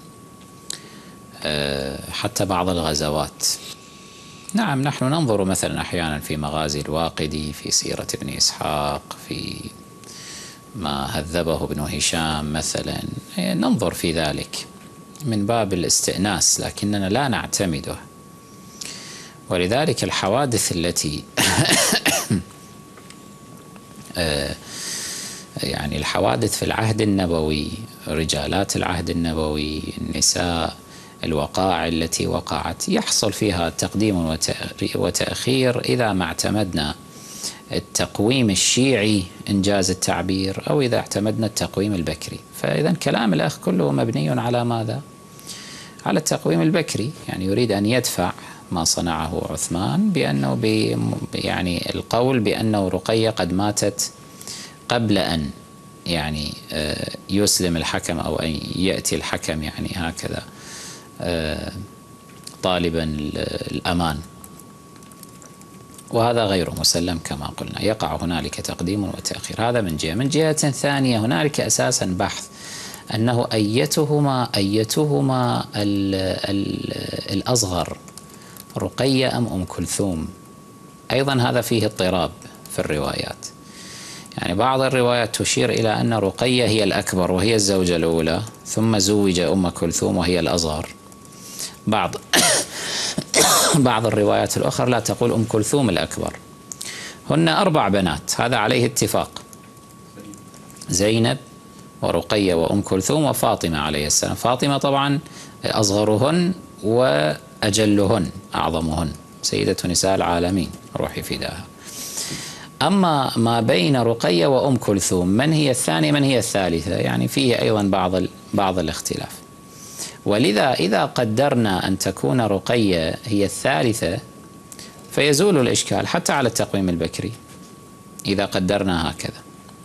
Speaker 2: حتى بعض الغزوات. نعم، نحن ننظر مثلا أحيانا في مغازي الواقدي، في سيرة ابن إسحاق، في ما هذبه ابن هشام مثلا، ننظر في ذلك من باب الاستئناس، لكننا لا نعتمده. ولذلك الحوادث التي يعني الحوادث في العهد النبوي، رجالات العهد النبوي، النساء، الوقائع التي وقعت، يحصل فيها تقديم وتأخير إذا ما اعتمدنا التقويم الشيعي إنجاز التعبير، أو إذا اعتمدنا التقويم البكري. فإذا كلام الأخ كله مبني على ماذا؟ على التقويم البكري. يعني يريد أن يدفع ما صنعه عثمان بأنه بي يعني القول بأنه رقية قد ماتت قبل أن يعني يسلم الحكم أو أن يأتي الحكم، يعني هكذا طالبا الأمان، وهذا غير مسلم كما قلنا. يقع هنالك تقديم وتأخير، هذا من جهة. من جهة ثانية هنالك أساسا بحث أنه أيتهما أيتهما ال ال الأصغر، رقية أم أم كلثوم؟ أيضا هذا فيه اضطراب في الروايات. يعني بعض الروايات تشير إلى أن رقية هي الأكبر وهي الزوجة الأولى، ثم زوج أم كلثوم وهي الأصغر. بعض بعض الروايات الأخرى لا، تقول أم كلثوم الأكبر. هن أربع بنات، هذا عليه اتفاق، زينب ورقية وأم كلثوم وفاطمة عليه السلام. فاطمة طبعا أصغرهن وأجلهن أعظمهن، سيدة نساء العالمين روحي فداها. أما ما بين رقية وأم كلثوم، من هي الثانية من هي الثالثة؟ يعني فيه أيضا بعض بعض الاختلاف. ولذا إذا قدرنا أن تكون رقية هي الثالثة فيزول الإشكال حتى على التقويم البكري إذا قدرنا هكذا.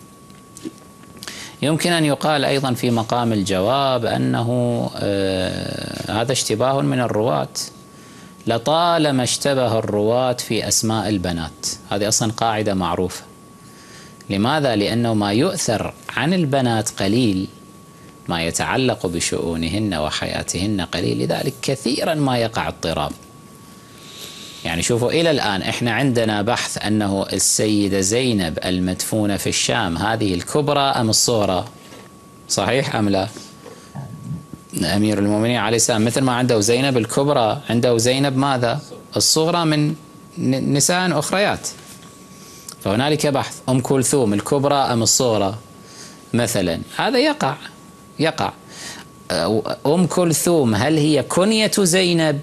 Speaker 2: يمكن أن يقال أيضا في مقام الجواب أنه آه هذا اشتباه من الرواة، لطالما اشتبه الرواة في أسماء البنات، هذه أصلا قاعدة معروفة. لماذا؟ لأنه ما يؤثر عن البنات قليل، ما يتعلق بشؤونهن وحياتهن قليل، لذلك كثيرا ما يقع اضطراب. يعني شوفوا إلى الآن إحنا عندنا بحث أنه السيدة زينب المدفونة في الشام هذه الكبرى أم الصغرى؟ صحيح أم لا؟ أمير المؤمنين عليه السلام مثل ما عنده زينب الكبرى عنده زينب ماذا؟ الصغرى من نساء أخريات. فهنالك بحث أم كلثوم الكبرى أم الصغرى مثلا، هذا يقع يقع. أم كلثوم هل هي كنية زينب؟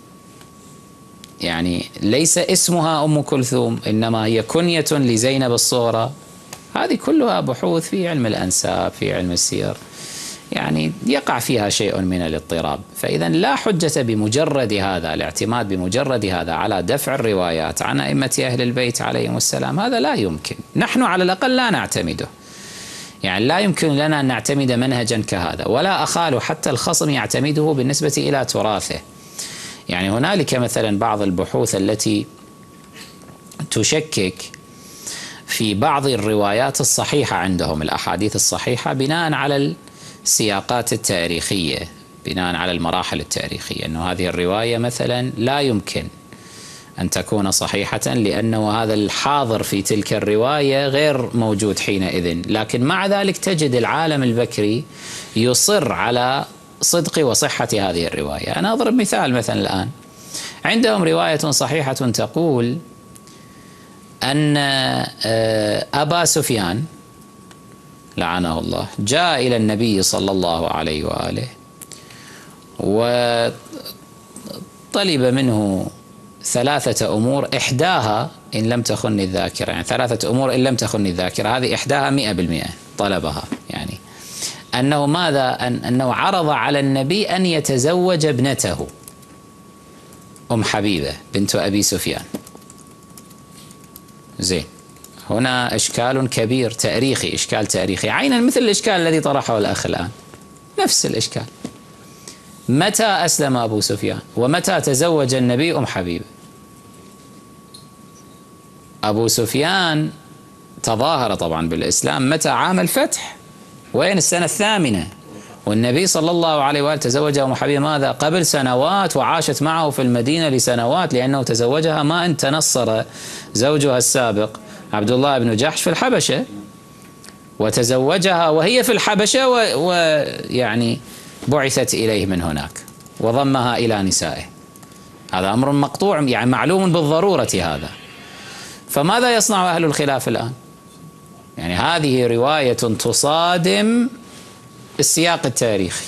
Speaker 2: يعني ليس اسمها أم كلثوم إنما هي كنية لزينب الصغرى. هذه كلها بحوث في علم الأنساب في علم السير، يعني يقع فيها شيء من الاضطراب. فإذا لا حجة بمجرد هذا، الاعتماد بمجرد هذا على دفع الروايات عن أئمة أهل البيت عليهم السلام، هذا لا يمكن، نحن على الأقل لا نعتمده. يعني لا يمكن لنا أن نعتمد منهجا كهذا، ولا أخال حتى الخصم يعتمده بالنسبة إلى تراثه. يعني هنالك مثلا بعض البحوث التي تشكك في بعض الروايات الصحيحة عندهم، الأحاديث الصحيحة، بناء على السياقات التاريخية، بناء على المراحل التاريخية، أنه هذه الرواية مثلا لا يمكن أن تكون صحيحة لأنه هذا الحاضر في تلك الرواية غير موجود حينئذ. لكن مع ذلك تجد العالم البكري يصر على صدق وصحة هذه الرواية. أنا أضرب مثال مثلا الآن، عندهم رواية صحيحة تقول أن أبا سفيان لعنه الله جاء إلى النبي صلى الله عليه وآله وطلب منه ثلاثة أمور، إحداها إن لم تخن الذاكرة، يعني ثلاثة أمور إن لم تخن الذاكرة، هذه إحداها مئة بالمئة طلبها، يعني أنه ماذا؟ أن أنه عرض على النبي أن يتزوج ابنته أم حبيبة بنت أبي سفيان. زين، هنا إشكال كبير تاريخي، إشكال تاريخي عينا مثل الإشكال الذي طرحه الأخ الآن، نفس الإشكال. متى أسلم أبو سفيان؟ ومتى تزوج النبي أم حبيبة؟ أبو سفيان تظاهر طبعا بالإسلام متى؟ عام الفتح، وين؟ السنة الثامنة. والنبي صلى الله عليه وآله تزوج أم حبيبة ماذا؟ قبل سنوات، وعاشت معه في المدينة لسنوات، لأنه تزوجها ما أن تنصر زوجها السابق عبد الله بن جحش في الحبشة، وتزوجها وهي في الحبشة، ويعني بعثت إليه من هناك وضمها إلى نسائه. هذا أمر مقطوع، يعني معلوم بالضرورة هذا. فماذا يصنع أهل الخلاف الآن؟ يعني هذه رواية تصادم السياق التاريخي.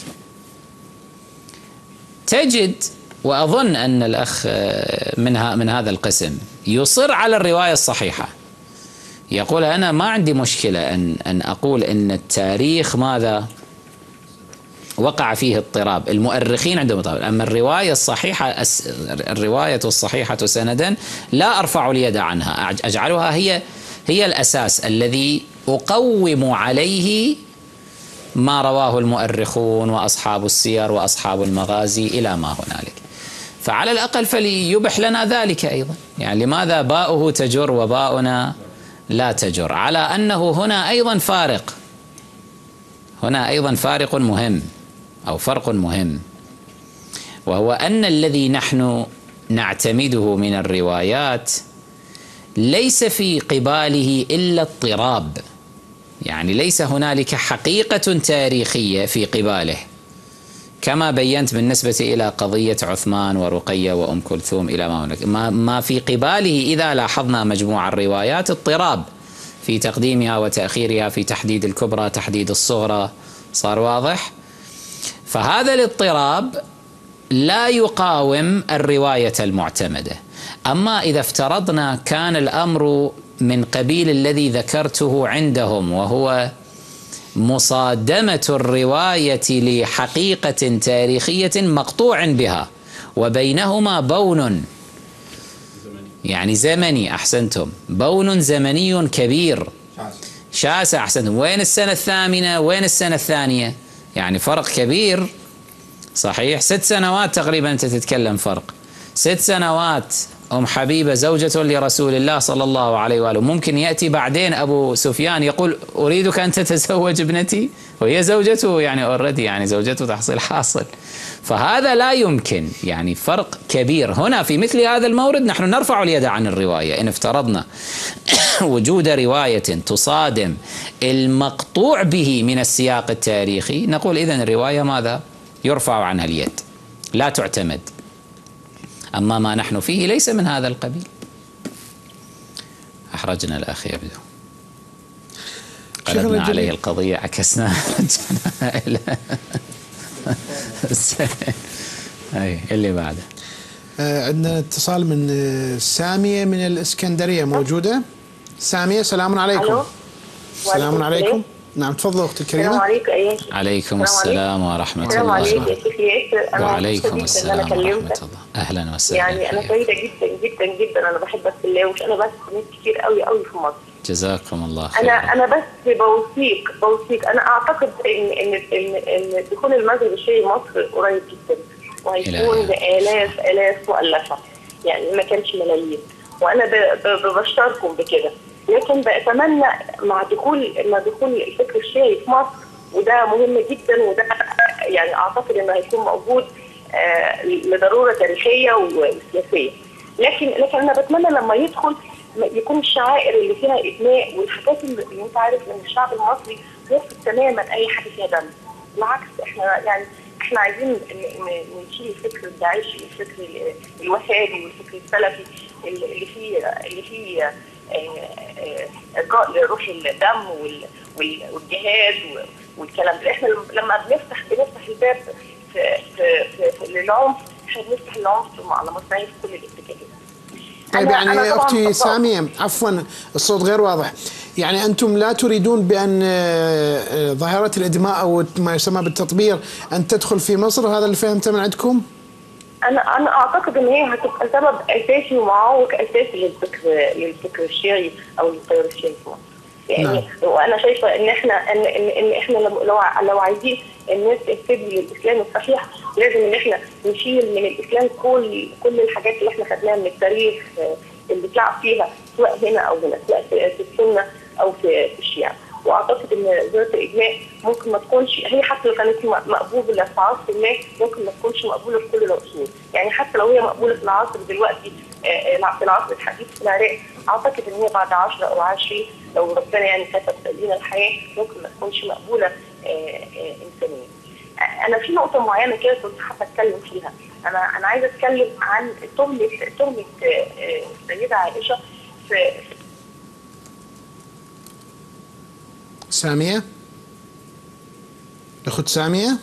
Speaker 2: تجد، وأظن أن الأخ منها من هذا القسم يصر على الرواية الصحيحة، يقول أنا ما عندي مشكلة أن أن أقول أن التاريخ ماذا؟ وقع فيه اضطراب، المؤرخين عندهم اضطراب، أما الرواية الصحيحة الرواية الصحيحة سندا لا أرفع اليد عنها، أجعلها هي هي الأساس الذي أقوم عليه ما رواه المؤرخون وأصحاب السير وأصحاب المغازي إلى ما هنالك. فعلى الأقل فليبح لنا ذلك أيضا، يعني لماذا باؤه تجر وباؤنا لا تجر؟ على أنه هنا أيضا فارق، هنا أيضا فارق مهم أو فرق مهم، وهو أن الذي نحن نعتمده من الروايات ليس في قباله إلا اضطراب، يعني ليس هنالك حقيقة تاريخية في قباله، كما بينت بالنسبة إلى قضية عثمان ورقية وأم كلثوم إلى ما هناك، ما في قباله إذا لاحظنا مجموع الروايات اضطراب في تقديمها وتأخيرها، في تحديد الكبرى تحديد الصغرى، صار واضح؟ فهذا الاضطراب لا يقاوم الرواية المعتمدة. أما إذا افترضنا كان الأمر من قبيل الذي ذكرته عندهم، وهو مصادمة الرواية لحقيقة تاريخية مقطوع بها وبينهما بون يعني زمني، أحسنتم، بون زمني كبير شاسع، أحسنتم، وين السنة الثامنة وين السنة الثانية، يعني فرق كبير صحيح، ست سنوات تقريبا أنت تتكلم فرق، ست سنوات أم حبيبة زوجة لرسول الله صلى الله عليه وآله، ممكن يأتي بعدين أبو سفيان يقول أريدك أن تتزوج ابنتي وهي زوجته، يعني أوريدي يعني زوجته تحصيل حاصل، فهذا لا يمكن، يعني فرق كبير. هنا في مثل هذا المورد نحن نرفع اليد عن الرواية إن افترضنا وجود رواية تصادم المقطوع به من السياق التاريخي، نقول إذن الرواية ماذا؟ يرفع عنها اليد، لا تعتمد. أما ما نحن فيه ليس من هذا القبيل. أحرجنا الأخ يبدو، قلبنا عليه القضية، عكسنا إلى أي اللي بعده.
Speaker 1: عندنا اتصال من سامية من الإسكندرية، موجودة؟ سامية، سلام عليكم. السلام عليكم. نعم تفضلوا أختي الكريمة.
Speaker 11: السلام عليكم. أيه.
Speaker 2: عليكم السلام ورحمة الله.
Speaker 11: السلام عليكم يا شيخ ياسر.
Speaker 2: وعليكم السلام ورحمة الله. أهلا وسهلا.
Speaker 11: يعني أنا سعيدة جدا جدا جدا، أنا بحبك في الله، وأنا بس ناس كتير قوي قوي في مصر.
Speaker 2: جزاكم الله خير.
Speaker 11: أنا أنا بس بوصيك بوصيك أنا أعتقد إن إن إن إن دخول المذهب الشيعي مصر قريب جدا، وهيكون بآلاف آلاف مؤلفة، يعني ما كانش ملايين، وأنا ببشركم بكده. لكن بأتمنى مع دخول مع دخول الفكر الشيعي في مصر، وده مهم جدا، وده يعني أعتقد إنه هيكون موجود آه لضرورة تاريخية وسياسية. لكن لكن أنا بتمنى لما يدخل يكون الشعائر اللي فيها إدماء والحاجات اللي أنت عارف إن الشعب المصري يرفض تماما أي حاجة فيها دم. بالعكس، إحنا يعني إحنا عايزين نشيل الفكر الداعشي والفكر الوهابي والفكر السلفي اللي فيه اللي فيه إرجاء لروح الدم والجهاد والكلام ده. احنا لما بنفتح بنفتح الباب في في في للعنف، احنا بنفتح العنف على مصراعيه في كل الاتجاهات.
Speaker 1: طيب يعني أنا أختي سامية، عفوا الصوت غير واضح، يعني أنتم لا تريدون بأن ظاهرة الإدماء أو ما يسمى بالتطبير أن تدخل في مصر؟ هذا اللي فهمته من عندكم؟
Speaker 11: أنا أنا أعتقد إن هي هتبقى سبب أساسي ومعوق أساسي للفكر للفكر الشيعي أو للتيار الشيعي في مصر. يعني نعم. وأنا شايفة إن إحنا إن إن, إن إحنا لو لو عايزين الناس تهتدي للإسلام الصحيح، لازم إن إحنا نشيل من الإسلام كل كل الحاجات اللي إحنا خدناها من التاريخ اللي بتلعب فيها، سواء هنا أو هنا، سواء في السنة أو في الشيعة. واعتقد ان وزاره الاجماع ممكن ما تكونش هي، حتى لو كانت مقبوله في عصر ما، ممكن ما تكونش مقبوله في كل العصور. يعني حتى لو هي مقبوله في العصر دلوقتي في العصر الحديث في العراق، اعتقد ان هي بعد عشرة او عشرين لو ربنا يعني كتب لنا الحياه ممكن ما تكونش مقبوله انسانيا. انا في نقطه معينه كده كنت حابه اتكلم فيها. انا انا عايزه اتكلم عن تهمه تهمه السيده عائشه في
Speaker 1: سامية، الأخت سامية،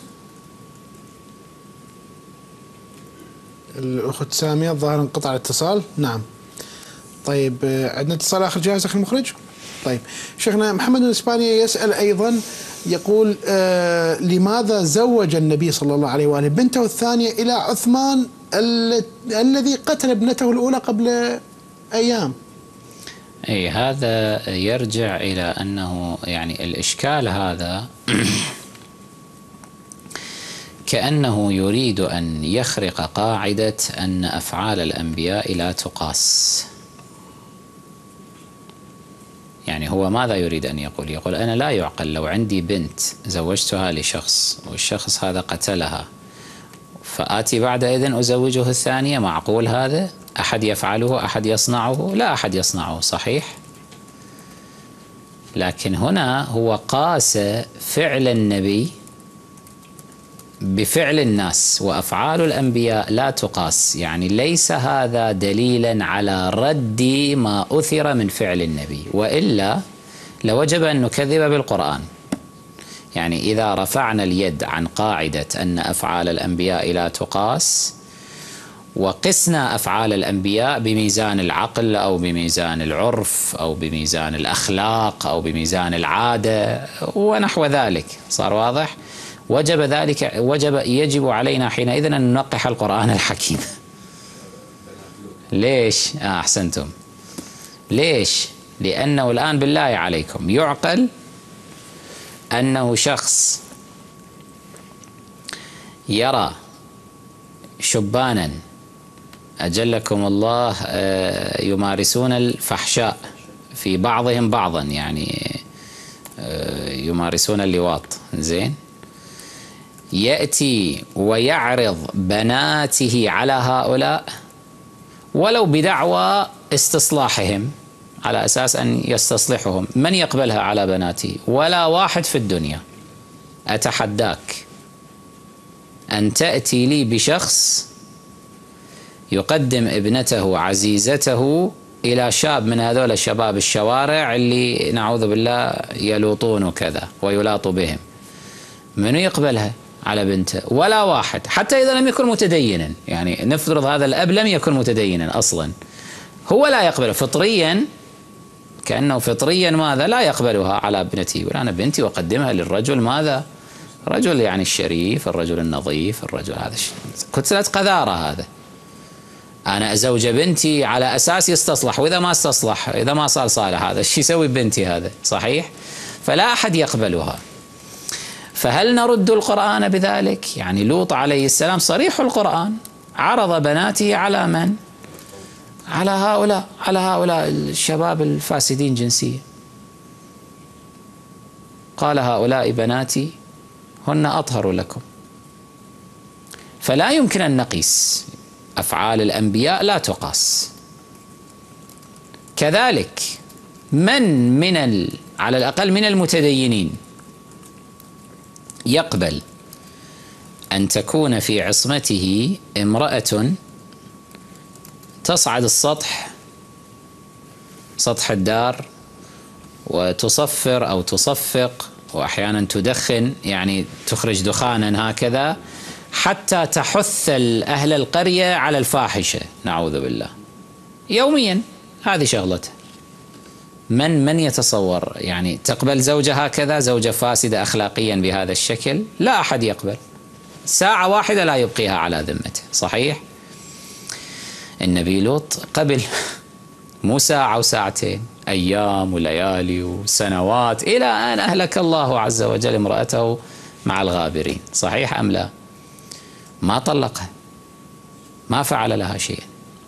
Speaker 1: الأخت سامية الظاهر انقطع الاتصال. نعم. طيب عندنا اتصال آخر جاهز أخي المخرج؟ طيب شيخنا محمد بن إسبانيا يسأل أيضا، يقول آه لماذا زوج النبي صلى الله عليه وآله بنته الثانية إلى عثمان الذي قتل ابنته الأولى قبل أيام؟
Speaker 2: أي هذا يرجع إلى أنه يعني الإشكال هذا كأنه يريد أن يخرق قاعدة أن أفعال الأنبياء لا تقاس. يعني هو ماذا يريد أن يقول؟ يقول أنا لا يعقل لو عندي بنت زوجتها لشخص والشخص هذا قتلها، فآتي بعد إذن أزوجه الثانية. معقول هذا؟ أحد يفعله؟ أحد يصنعه؟ لا أحد يصنعه، صحيح؟ لكن هنا هو قاس فعل النبي بفعل الناس، وأفعال الأنبياء لا تقاس. يعني ليس هذا دليلا على رد ما أثر من فعل النبي، وإلا لوجب أن نكذب بالقرآن. يعني إذا رفعنا اليد عن قاعدة أن أفعال الأنبياء لا تقاس، وقسنا أفعال الأنبياء بميزان العقل أو بميزان العرف أو بميزان الأخلاق أو بميزان العادة ونحو ذلك، صار واضح؟ وجب ذلك وجب يجب علينا حينئذ أن ننقح القرآن الحكيم. ليش؟ آه أحسنتم. ليش؟ لأنه الآن بالله عليكم يعقل أنه شخص يرى شبانا أجلكم الله يمارسون الفحشاء في بعضهم بعضا، يعني يمارسون اللواط، زين، يأتي ويعرض بناته على هؤلاء ولو بدعوى استصلاحهم، على أساس أن يستصلحهم. من يقبلها على بناته؟ ولا واحد في الدنيا. أتحداك أن تأتي لي بشخص يقدم ابنته عزيزته إلى شاب من هذول الشباب الشوارع اللي نعوذ بالله يلوطون وكذا ويلاط بهم، منو يقبلها على بنته؟ ولا واحد، حتى إذا لم يكن متدينا. يعني نفترض هذا الأب لم يكن متدينا أصلا، هو لا يقبل فطريا، كأنه فطريا ماذا؟ لا يقبلها على ابنتي. يقول أنا بنتي وأقدمها للرجل ماذا؟ رجل يعني الشريف، الرجل النظيف، الرجل هذا كتلة قذارة. هذا أنا أزوج بنتي على أساس يستصلح، وإذا ما استصلح، إذا ما صار صالح، هذا شو يسوي بنتي؟ هذا صحيح؟ فلا أحد يقبلها. فهل نرد القرآن بذلك؟ يعني لوط عليه السلام صريح القرآن، عرض بناته على من؟ على هؤلاء، على هؤلاء الشباب الفاسدين جنسيا. قال هؤلاء بناتي هن أطهر لكم. فلا يمكن أن نقيس، أفعال الأنبياء لا تقاس. كذلك من من ال... على الأقل من المتدينين يقبل أن تكون في عصمته امرأة تصعد السطح، سطح الدار، وتصفر أو تصفق، وأحيانا تدخن، يعني تخرج دخانا هكذا، حتى تحث أهل القرية على الفاحشة، نعوذ بالله، يوميا. هذه شغلته. من من يتصور يعني تقبل زوجة هكذا، زوجة فاسدة أخلاقيا بهذا الشكل؟ لا أحد يقبل. ساعة واحدة لا يبقيها على ذمته، صحيح؟ النبي لوط قبل، مو ساعة وساعتين، أيام وليالي وسنوات، إلى أن أهلك الله عز وجل امرأته مع الغابرين، صحيح أم لا؟ ما طلقها، ما فعل لها شيء.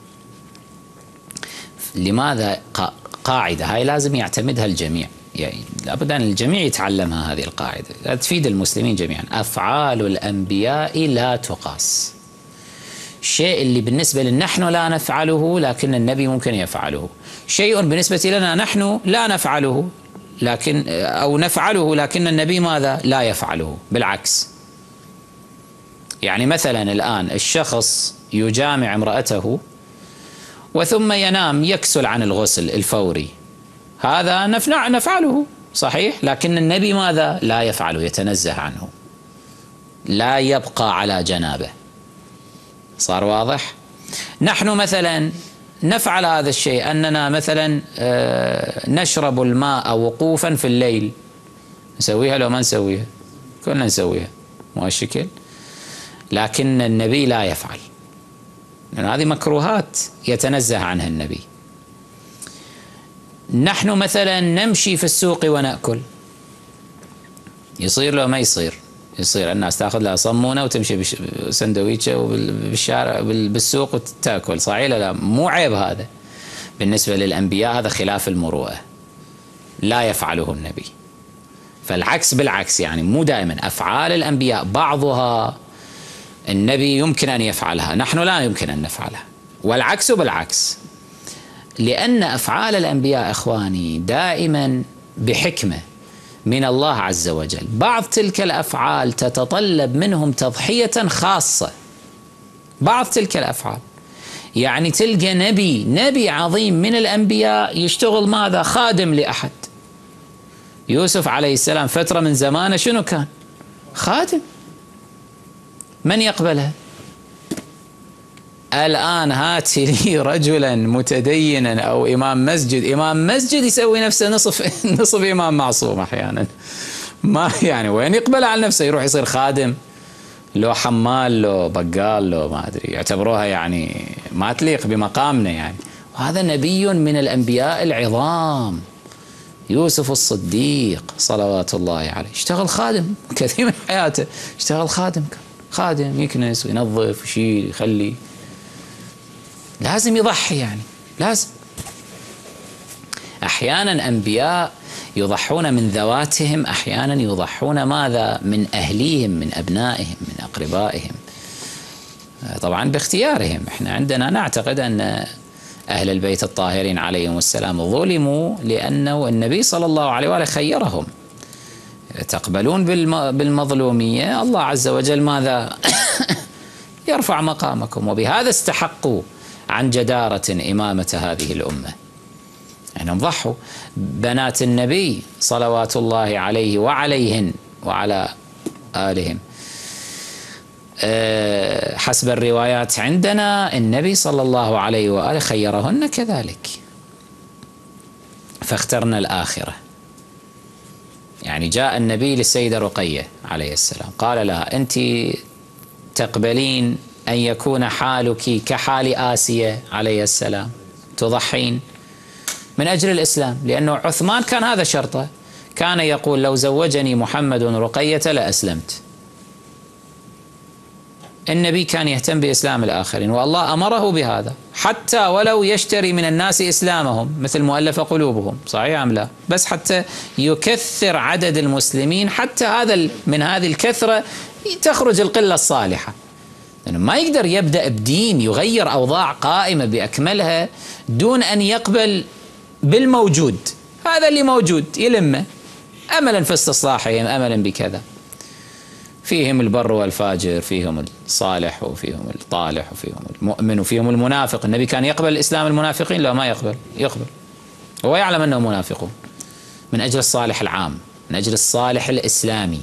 Speaker 2: لماذا؟ قاعدة هاي لازم يعتمدها الجميع، يعني لابد أن الجميع يتعلمها هذه القاعدة، تفيد المسلمين جميعا. أفعال الأنبياء لا تقاس. شيء اللي بالنسبة لنا نحن لا نفعله لكن النبي ممكن يفعله، شيء بالنسبة لنا نحن لا نفعله لكن أو نفعله لكن النبي ماذا؟ لا يفعله، بالعكس. يعني مثلا الآن الشخص يجامع امرأته وثم ينام، يكسل عن الغسل الفوري، هذا نفعل نفعله، صحيح؟ لكن النبي ماذا؟ لا يفعله، يتنزه عنه، لا يبقى على جنابه. صار واضح؟ نحن مثلا نفعل هذا الشيء، أننا مثلا نشرب الماء وقوفا في الليل، نسويها لو ما نسويها؟ كلنا نسويها، مو هالشكل؟ لكن النبي لا يفعل، لأن هذه مكروهات يتنزه عنها النبي. نحن مثلا نمشي في السوق ونأكل، يصير لو ما يصير؟ يصير. الناس تاخذ لها صمونه وتمشي بسندويتشه بالشارع بالسوق وتاكل، صحيح لا؟ لا، مو عيب هذا. بالنسبه للانبياء هذا خلاف المروءه، لا يفعله النبي. فالعكس بالعكس، يعني مو دائما افعال الانبياء بعضها النبي يمكن ان يفعلها، نحن لا يمكن ان نفعلها، والعكس بالعكس. لان افعال الانبياء اخواني دائما بحكمه، من الله عز وجل. بعض تلك الأفعال تتطلب منهم تضحية خاصة، بعض تلك الأفعال. يعني تلقى نبي نبي عظيم من الأنبياء يشتغل ماذا؟ خادم لأحد. يوسف عليه السلام فترة من زمانه شنو كان؟ خادم. من يقبلها؟ الآن هات لي رجلا متدينا أو إمام مسجد، إمام مسجد يسوي نفسه نصف نصف إمام معصوم أحيانا، ما يعني وين يقبل على نفسه؟ يروح يصير خادم، لو حمال لو بقال لو ما أدري، يعتبروها يعني ما تليق بمقامنا يعني. وهذا نبي من الأنبياء العظام، يوسف الصديق صلوات الله عليه، اشتغل خادم كثير من حياته، اشتغل خادم خادم يكنس وينظف ويشيل يخلي. لازم يضحي يعني، لازم. أحيانا أنبياء يضحون من ذواتهم، أحيانا يضحون ماذا؟ من أهليهم، من أبنائهم، من أقربائهم، طبعا باختيارهم. احنا عندنا نعتقد أن أهل البيت الطاهرين عليهم السلام ظلموا لأنه النبي صلى الله عليه وآله خيرهم. تقبلون بالمظلومية، الله عز وجل ماذا؟ يرفع مقامكم، وبهذا استحقوا عن جدارة إمامة هذه الأمة. يعني ضحوا. بنات النبي صلوات الله عليه وعليهن وعلى آلهم، أه حسب الروايات عندنا النبي صلى الله عليه وآله خيرهن كذلك، فاخترنا الآخرة. يعني جاء النبي للسيدة رقية عليه السلام قال لها: أنت تقبلين أن يكون حالك كحال آسيا عليه السلام، تضحين من أجل الإسلام؟ لأنه عثمان كان هذا شرطه، كان يقول: لو زوجني محمد رقية لأسلمت. النبي كان يهتم بإسلام الآخرين، والله أمره بهذا، حتى ولو يشتري من الناس إسلامهم مثل مؤلف قلوبهم، صحيح أم لا؟ بس حتى يكثر عدد المسلمين، حتى هذا من هذه الكثرة تخرج القلة الصالحة. لأنه ما يقدر يبدأ بدين يغير أوضاع قائمة بأكملها دون أن يقبل بالموجود. هذا اللي موجود يلمه، أملا في استصلاحهم، أملا بكذا. فيهم البر والفاجر، فيهم الصالح وفيهم الطالح وفيهم المؤمن وفيهم المنافق. النبي كان يقبل الإسلام المنافقين؟ لا، ما يقبل. يقبل، هو يعلم أنهم منافقون، من أجل الصالح العام، من أجل الصالح الإسلامي.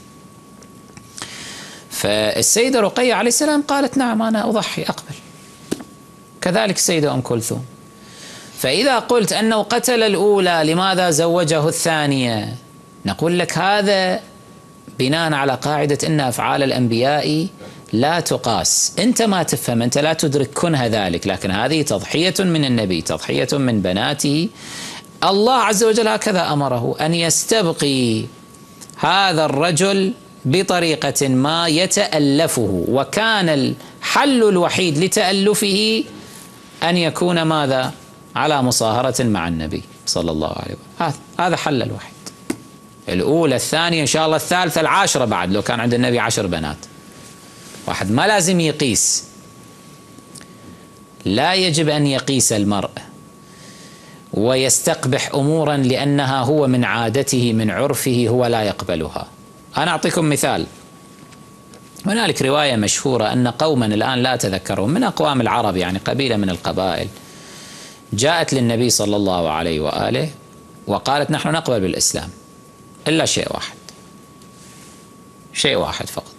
Speaker 2: فالسيدة رقية عليه السلام قالت: نعم أنا أضحي، أقبل. كذلك السيدة أم كلثوم. فإذا قلت أنه قتل الأولى لماذا زوجه الثانية؟ نقول لك هذا بناء على قاعدة أن أفعال الأنبياء لا تقاس. أنت ما تفهم، أنت لا تدرك كنه ذلك، لكن هذه تضحية من النبي، تضحية من بناته. الله عز وجل هكذا أمره أن يستبقي هذا الرجل بطريقة ما يتألفه، وكان الحل الوحيد لتألفه أن يكون ماذا؟ على مصاهرة مع النبي صلى الله عليه وسلم. هذا حل الوحيد. الأولى، الثانية، إن شاء الله الثالثة، العاشرة بعد، لو كان عند النبي عشر بنات. واحد ما لازم يقيس، لا يجب أن يقيس المرء ويستقبح أمورا لأنها هو من عادته من عرفه هو لا يقبلها. أنا أعطيكم مثال. هنالك رواية مشهورة أن قوما الآن لا أتذكرهم من أقوام العرب، يعني قبيلة من القبائل، جاءت للنبي صلى الله عليه وآله وقالت: نحن نقبل بالإسلام إلا شيء واحد، شيء واحد فقط،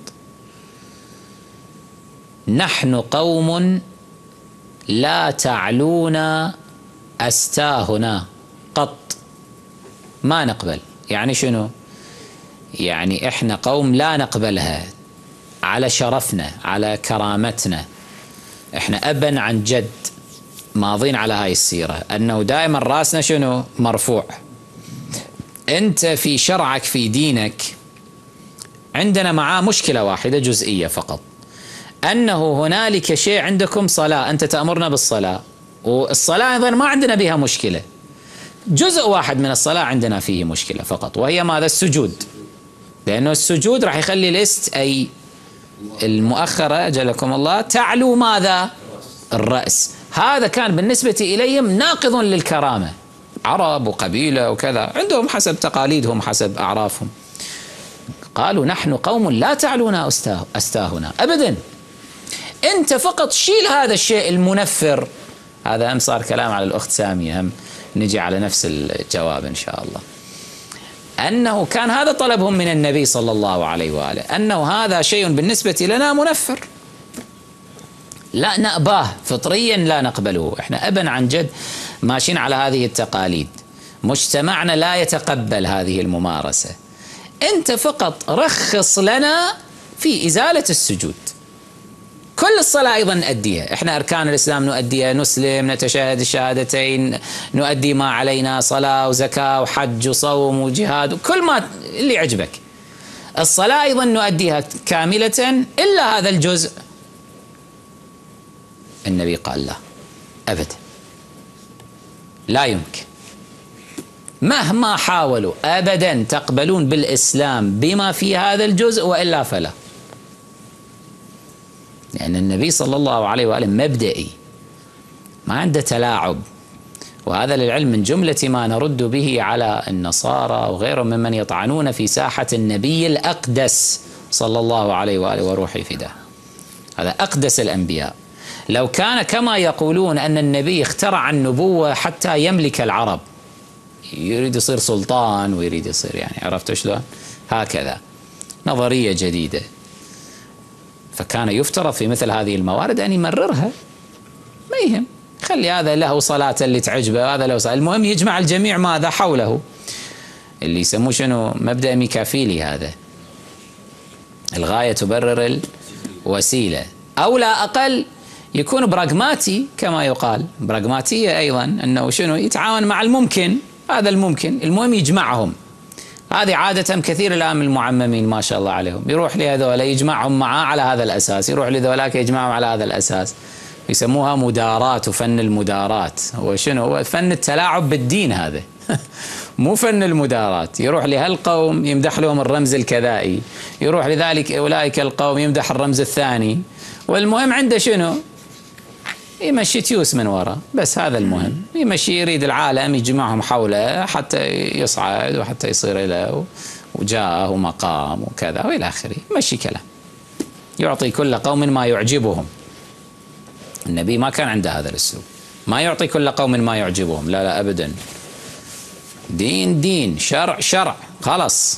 Speaker 2: نحن قوم لا تعلونا أستاهنا قط، ما نقبل. يعني شنو؟ يعني إحنا قوم لا نقبلها على شرفنا، على كرامتنا، إحنا أبا عن جد ماضين على هاي السيرة، أنه دائما راسنا شنو؟ مرفوع. أنت في شرعك في دينك عندنا معاه مشكلة واحدة جزئية فقط، أنه هنالك شيء عندكم صلاة، أنت تأمرنا بالصلاة، والصلاة أيضا ما عندنا بها مشكلة، جزء واحد من الصلاة عندنا فيه مشكلة فقط، وهي ماذا؟ السجود. لأنه السجود راح يخلي ليست أي المؤخرة أجلكم الله تعلو ماذا؟ الرأس. هذا كان بالنسبة إليهم ناقض للكرامة، عرب وقبيلة وكذا، عندهم حسب تقاليدهم حسب أعرافهم. قالوا نحن قوم لا تعلونا أستاهنا أبدا، أنت فقط شيل هذا الشيء المنفر. هذا هم صار كلام على الأخت سامية، هم نجي على نفس الجواب إن شاء الله. أنه كان هذا طلبهم من النبي صلى الله عليه وآله، أنه هذا شيء بالنسبة لنا منفر لا نأباه فطريا، لا نقبله. إحنا أبا عن جد ماشيين على هذه التقاليد، مجتمعنا لا يتقبل هذه الممارسة. أنت فقط رخص لنا في إزالة السجود. كل الصلاة أيضا نؤديها، إحنا أركان الإسلام نؤديها، نسلم، نتشهد الشهادتين، نؤدي ما علينا، صلاة وزكاة وحج وصوم وجهاد وكل ما اللي يعجبك. الصلاة أيضا نؤديها كاملة إلا هذا الجزء. النبي قال لا أبدا، لا يمكن، مهما حاولوا أبدا تقبلون بالإسلام بما في هذا الجزء وإلا فلا. لأن النبي صلى الله عليه وآله مبدئي، ما عنده تلاعب. وهذا للعلم من جملة ما نرد به على النصارى وغيرهم ممن يطعنون في ساحة النبي الأقدس صلى الله عليه وآله وروحي فداه. هذا أقدس الأنبياء. لو كان كما يقولون أن النبي اخترع النبوة حتى يملك العرب، يريد يصير سلطان ويريد يصير يعني، عرفت شلون؟ هكذا نظرية جديدة. فكان يفترض في مثل هذه الموارد أن يمررها، ما يهم، خلي هذا له صلاة اللي تعجبه، هذا له صلاة، المهم يجمع الجميع ماذا حوله، اللي يسموه شنو مبدأ ميكافيلي. هذا الغاية تبرر الوسيلة، أو لا أقل يكون براغماتي كما يقال، براغماتية أيضا، أنه شنو يتعاون مع الممكن، هذا الممكن، المهم يجمعهم. هذه عادة كثير الآن من المعممين ما شاء الله عليهم، يروح لهذولا يجمعهم معاه على هذا الأساس، يروح لذولاك يجمعهم على هذا الأساس. يسموها مدارات وفن المدارات. هو شنو؟ هو فن التلاعب بالدين هذا مو فن المدارات. يروح لهالقوم يمدح لهم الرمز الكذائي، يروح لذلك أولئك القوم يمدح الرمز الثاني، والمهم عنده شنو؟ يمشي تيوس من وراء، بس هذا المهم، يمشي يريد العالم يجمعهم حوله حتى يصعد وحتى يصير له وجاه ومقام وكذا والى اخره، يمشي كلام، يعطي كل قوم ما يعجبهم. النبي ما كان عنده هذا الاسلوب، ما يعطي كل قوم ما يعجبهم، لا لا ابدا. دين دين، شرع شرع، خلاص.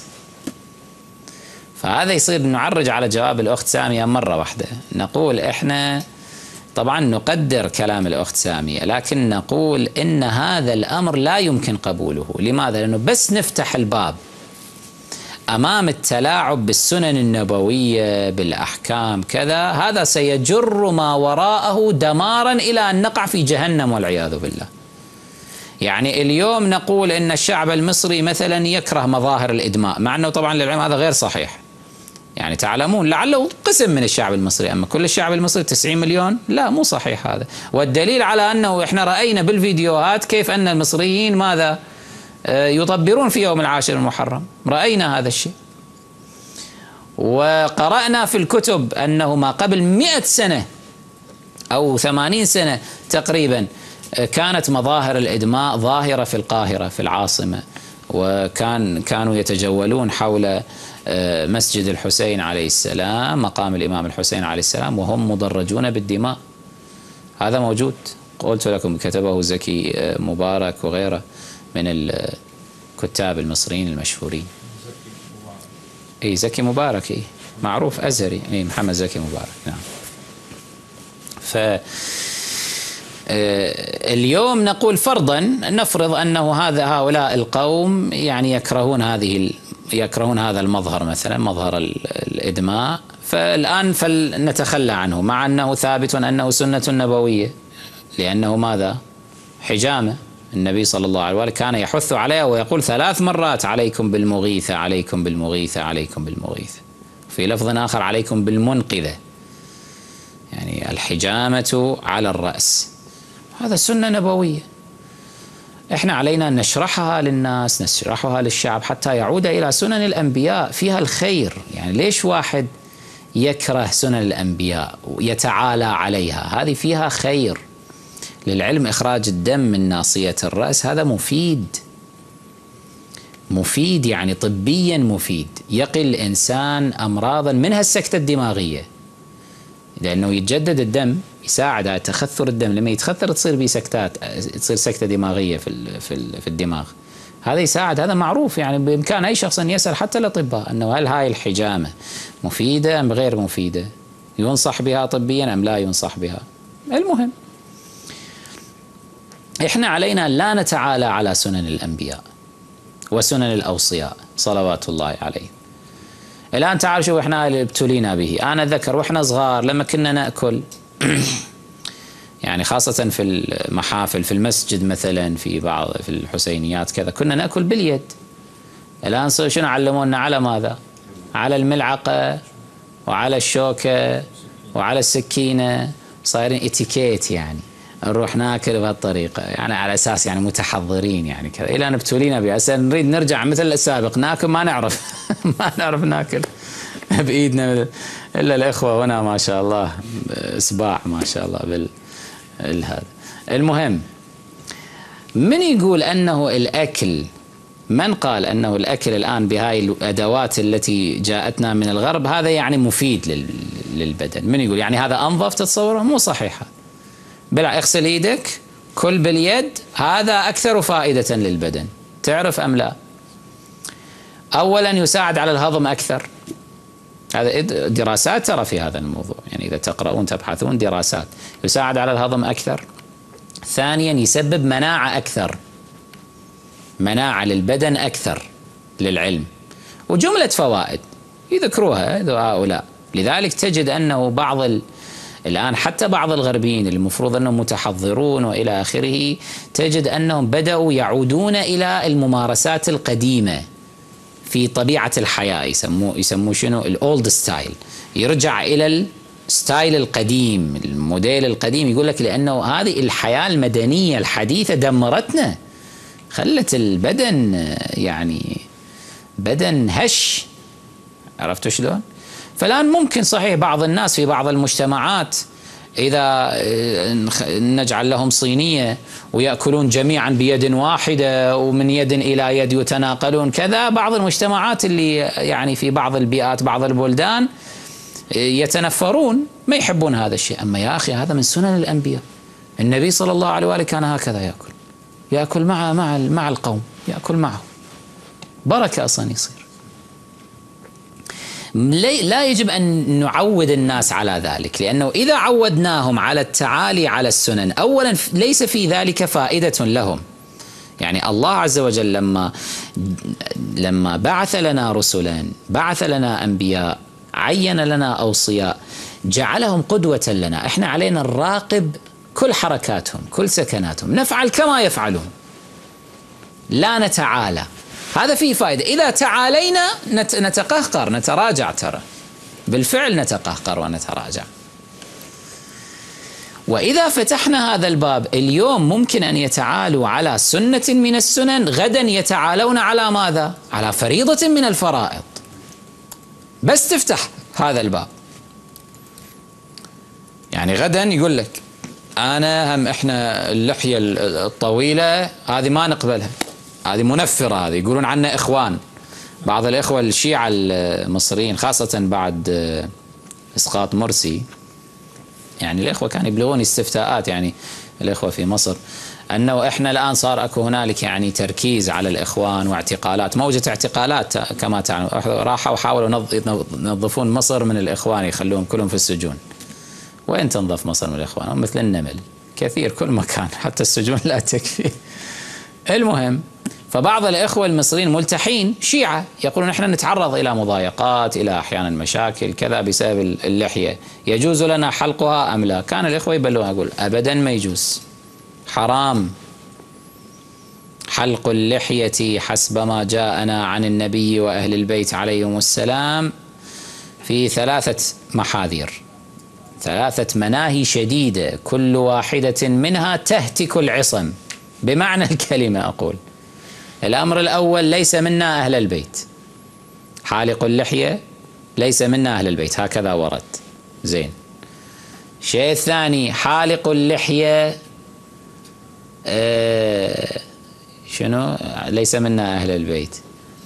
Speaker 2: فهذا يصير نعرج على جواب الاخت سامية مره واحده، نقول احنا طبعا نقدر كلام الأخت سامية، لكن نقول إن هذا الأمر لا يمكن قبوله. لماذا؟ لأنه بس نفتح الباب أمام التلاعب بالسنن النبوية بالأحكام كذا، هذا سيجر ما وراءه دمارا إلى أن نقع في جهنم والعياذ بالله. يعني اليوم نقول إن الشعب المصري مثلا يكره مظاهر الإدماء، مع أنه طبعا للعلم هذا غير صحيح. يعني تعلمون لعله قسم من الشعب المصري، أما كل الشعب المصري تسعين مليون لا، مو صحيح هذا. والدليل على أنه إحنا رأينا بالفيديوهات كيف أن المصريين ماذا يطبرون في يوم العاشر المحرم، رأينا هذا الشيء. وقرأنا في الكتب أنه ما قبل مئة سنة أو ثمانين سنة تقريبا كانت مظاهر الإدماء ظاهرة في القاهرة في العاصمة، وكان كانوا يتجولون حول مسجد الحسين عليه السلام، مقام الإمام الحسين عليه السلام، وهم مدرجون بالدماء. هذا موجود، قلت لكم كتبه زكي مبارك وغيره من الكتاب المصريين المشهورين. اي زكي مبارك، اي معروف أزهري، اي محمد زكي مبارك، نعم. ف اليوم نقول فرضا نفرض أنه هذا هؤلاء القوم يعني يكرهون هذه يكرهون هذا المظهر، مثلا مظهر الإدماء، فالآن فلنتخلى عنه، مع أنه ثابت أنه سنة نبوية، لأنه ماذا؟ حجامة. النبي صلى الله عليه وسلم كان يحث عليها ويقول ثلاث مرات: عليكم بالمغيثة، عليكم بالمغيثة، عليكم بالمغيثة. في لفظ آخر: عليكم بالمنقذة، يعني الحجامة على الرأس. هذا سنة نبوية، احنا علينا أن نشرحها للناس، نشرحها للشعب حتى يعود إلى سنن الأنبياء فيها الخير. يعني ليش واحد يكره سنن الأنبياء ويتعالى عليها؟ هذه فيها خير. للعلم إخراج الدم من ناصية الرأس هذا مفيد، مفيد يعني طبيا مفيد، يقي الإنسان أمراضا منها السكتة الدماغية، لأنه يتجدد الدم، يساعد على تخثر الدم. لما يتخثر تصير به سكتات، تصير سكتة دماغية في في الدماغ، هذا يساعد، هذا معروف. يعني بإمكان أي شخص أن يسأل حتى الأطباء أنه هل هاي الحجامة مفيدة أم غير مفيدة، ينصح بها طبيا أم لا ينصح بها. المهم إحنا علينا لا نتعالى على سنن الأنبياء وسنن الأوصياء صلوات الله عليهم. الآن تعالوا شوفوا إحنا اللي ابتلينا به. أنا أذكر وإحنا صغار لما كنا نأكل يعني خاصة في المحافل، في المسجد مثلا، في بعض في الحسينيات كذا، كنا نأكل باليد. الآن شنو علمونا؟ على ماذا؟ على الملعقة وعلى الشوكة وعلى السكينة، صايرين اتيكيت، يعني نروح ناكل بهالطريقة، يعني على أساس يعني متحضرين يعني كذا، إلى أن ابتلينا بها. هسه نريد نرجع مثل السابق ناكل ما نعرف ما نعرف ناكل بإيدنا، إلا الإخوة هنا ما شاء الله إصباع ما شاء الله بال هذا. المهم من يقول أنه الأكل، من قال أنه الأكل الآن بهاي الأدوات التي جاءتنا من الغرب هذا يعني مفيد للبدن؟ من يقول يعني هذا أنظف؟ تتصوره مو صحيحة. بلا اغسل ايدك، كل باليد، هذا أكثر فائدة للبدن. تعرف أم لا؟ أولا يساعد على الهضم أكثر، هذا دراسات ترى في هذا الموضوع، يعني إذا تقرؤون تبحثون دراسات، يساعد على الهضم أكثر. ثانيا يسبب مناعة أكثر، مناعة للبدن أكثر للعلم، وجملة فوائد يذكروها هؤلاء. لذلك تجد أنه بعض ال... الآن حتى بعض الغربيين اللي المفروض أنهم متحضرون وإلى آخره، تجد أنهم بدأوا يعودون إلى الممارسات القديمة في طبيعة الحياة، يسموه يسموه شنو؟ الأولد ستايل، يرجع إلى الستايل القديم، الموديل القديم. يقول لك لأنه هذه الحياة المدنية الحديثة دمرتنا، خلت البدن يعني بدن هش، عرفتوا شلون؟ فالآن ممكن صحيح بعض الناس في بعض المجتمعات إذا نجعل لهم صينية ويأكلون جميعا بيد واحدة ومن يد إلى يد يتناقلون كذا، بعض المجتمعات اللي يعني في بعض البيئات بعض البلدان يتنفرون، ما يحبون هذا الشيء. أما يا أخي هذا من سنن الأنبياء، النبي صلى الله عليه وآله كان هكذا يأكل، يأكل مع مع مع القوم، يأكل معه، بركة أصلا يصير. لا يجب أن نعود الناس على ذلك، لأنه إذا عودناهم على التعالي على السنن، أولا ليس في ذلك فائدة لهم. يعني الله عز وجل لما لما بعث لنا رسلا، بعث لنا أنبياء، عين لنا أوصياء، جعلهم قدوة لنا. إحنا علينا نراقب كل حركاتهم، كل سكناتهم، نفعل كما يفعلون، لا نتعالى. هذا فيه فائدة. إذا تعالينا نتقهقر، نتراجع، ترى بالفعل نتقهقر ونتراجع. وإذا فتحنا هذا الباب اليوم ممكن أن يتعالوا على سنة من السنن، غدا يتعالون على ماذا؟ على فريضة من الفرائض. بس تفتح هذا الباب، يعني غدا يقول لك أنا هم إحنا اللحية الطويلة هذه ما نقبلها، هذه منفرة، هذه يقولون عنا إخوان. بعض الإخوة الشيعة المصريين خاصة بعد إسقاط مرسي، يعني الإخوة كانوا يبلغون استفتاءات، يعني الإخوة في مصر، أنه إحنا الآن صار أكو هنالك يعني تركيز على الإخوان واعتقالات، موجة اعتقالات كما تعلم. راحوا وحاولوا ينظفون مصر من الإخوان، يخلوهم كلهم في السجون. وين تنظف مصر من الإخوان؟ مثل النمل كثير كل مكان، حتى السجون لا تكفي. المهم، فبعض الإخوة المصريين ملتحين شيعة يقولون إحنا نتعرض إلى مضايقات، إلى أحيانا مشاكل كذا بسبب اللحية، يجوز لنا حلقها أم لا؟ كان الإخوة يبلغون يقول أبدا ما يجوز، حرام حلق اللحية حسب ما جاءنا عن النبي وأهل البيت عليهم السلام في ثلاثة محاذير، ثلاثة مناهي شديدة، كل واحدة منها تهتك العصم بمعنى الكلمة. أقول الأمر الأول ليس منا أهل البيت، حالق اللحية ليس منا أهل البيت، هكذا ورد. زين. الشيء الثاني، حالق اللحية آه شنو ليس منا أهل البيت،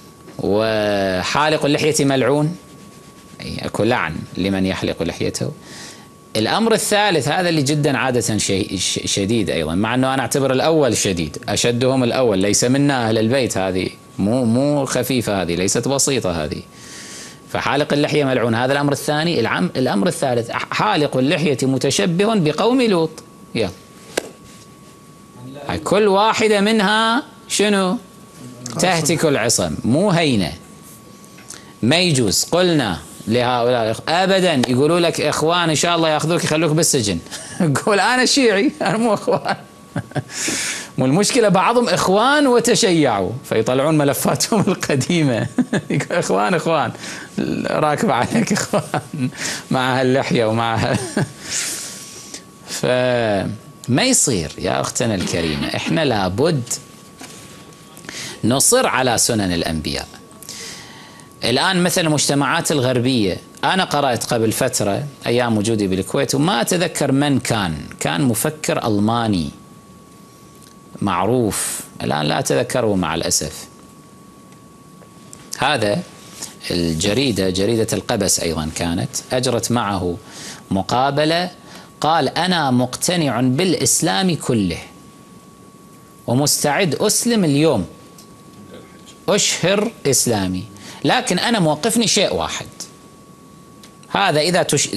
Speaker 2: وحالق اللحية ملعون، أكو لعن لمن يحلق لحيته. الأمر الثالث هذا اللي جدا عادة شديد أيضا، مع أنه أنا أعتبر الأول شديد، أشدهم الأول، ليس منا أهل البيت، هذه مو مو خفيفة، هذه ليست بسيطة هذه. فحالق اللحية ملعون، هذا الأمر الثاني. العم الأمر الثالث حالق اللحية متشبه بقوم لوط. يلا كل واحدة منها شنو؟ تهتك العصم، مو هينة، ما يجوز. قلنا لهؤلاء أبدا، يقولوا لك إخوان إن شاء الله يأخذوك يخلوك بالسجن. قول أنا شيعي، أنا مو إخوان. مو المشكلة بعضهم إخوان وتشيعوا فيطلعون ملفاتهم القديمة. يقول إخوان إخوان راكب عليك إخوان مع هاللحية ومع فما يصير يا أختنا الكريمة. إحنا لابد نصر على سنن الأنبياء. الآن مثل المجتمعات الغربية، أنا قرأت قبل فترة أيام وجودي بالكويت وما أتذكر من كان، كان مفكر ألماني معروف، الآن لا أتذكره مع الأسف. هذا الجريدة جريدة القبس أيضا كانت أجرت معه مقابلة، قال أنا مقتنع بالإسلام كله ومستعد أسلم اليوم، أشهر إسلامي، لكن أنا موقفني شيء واحد، هذا إذا تش...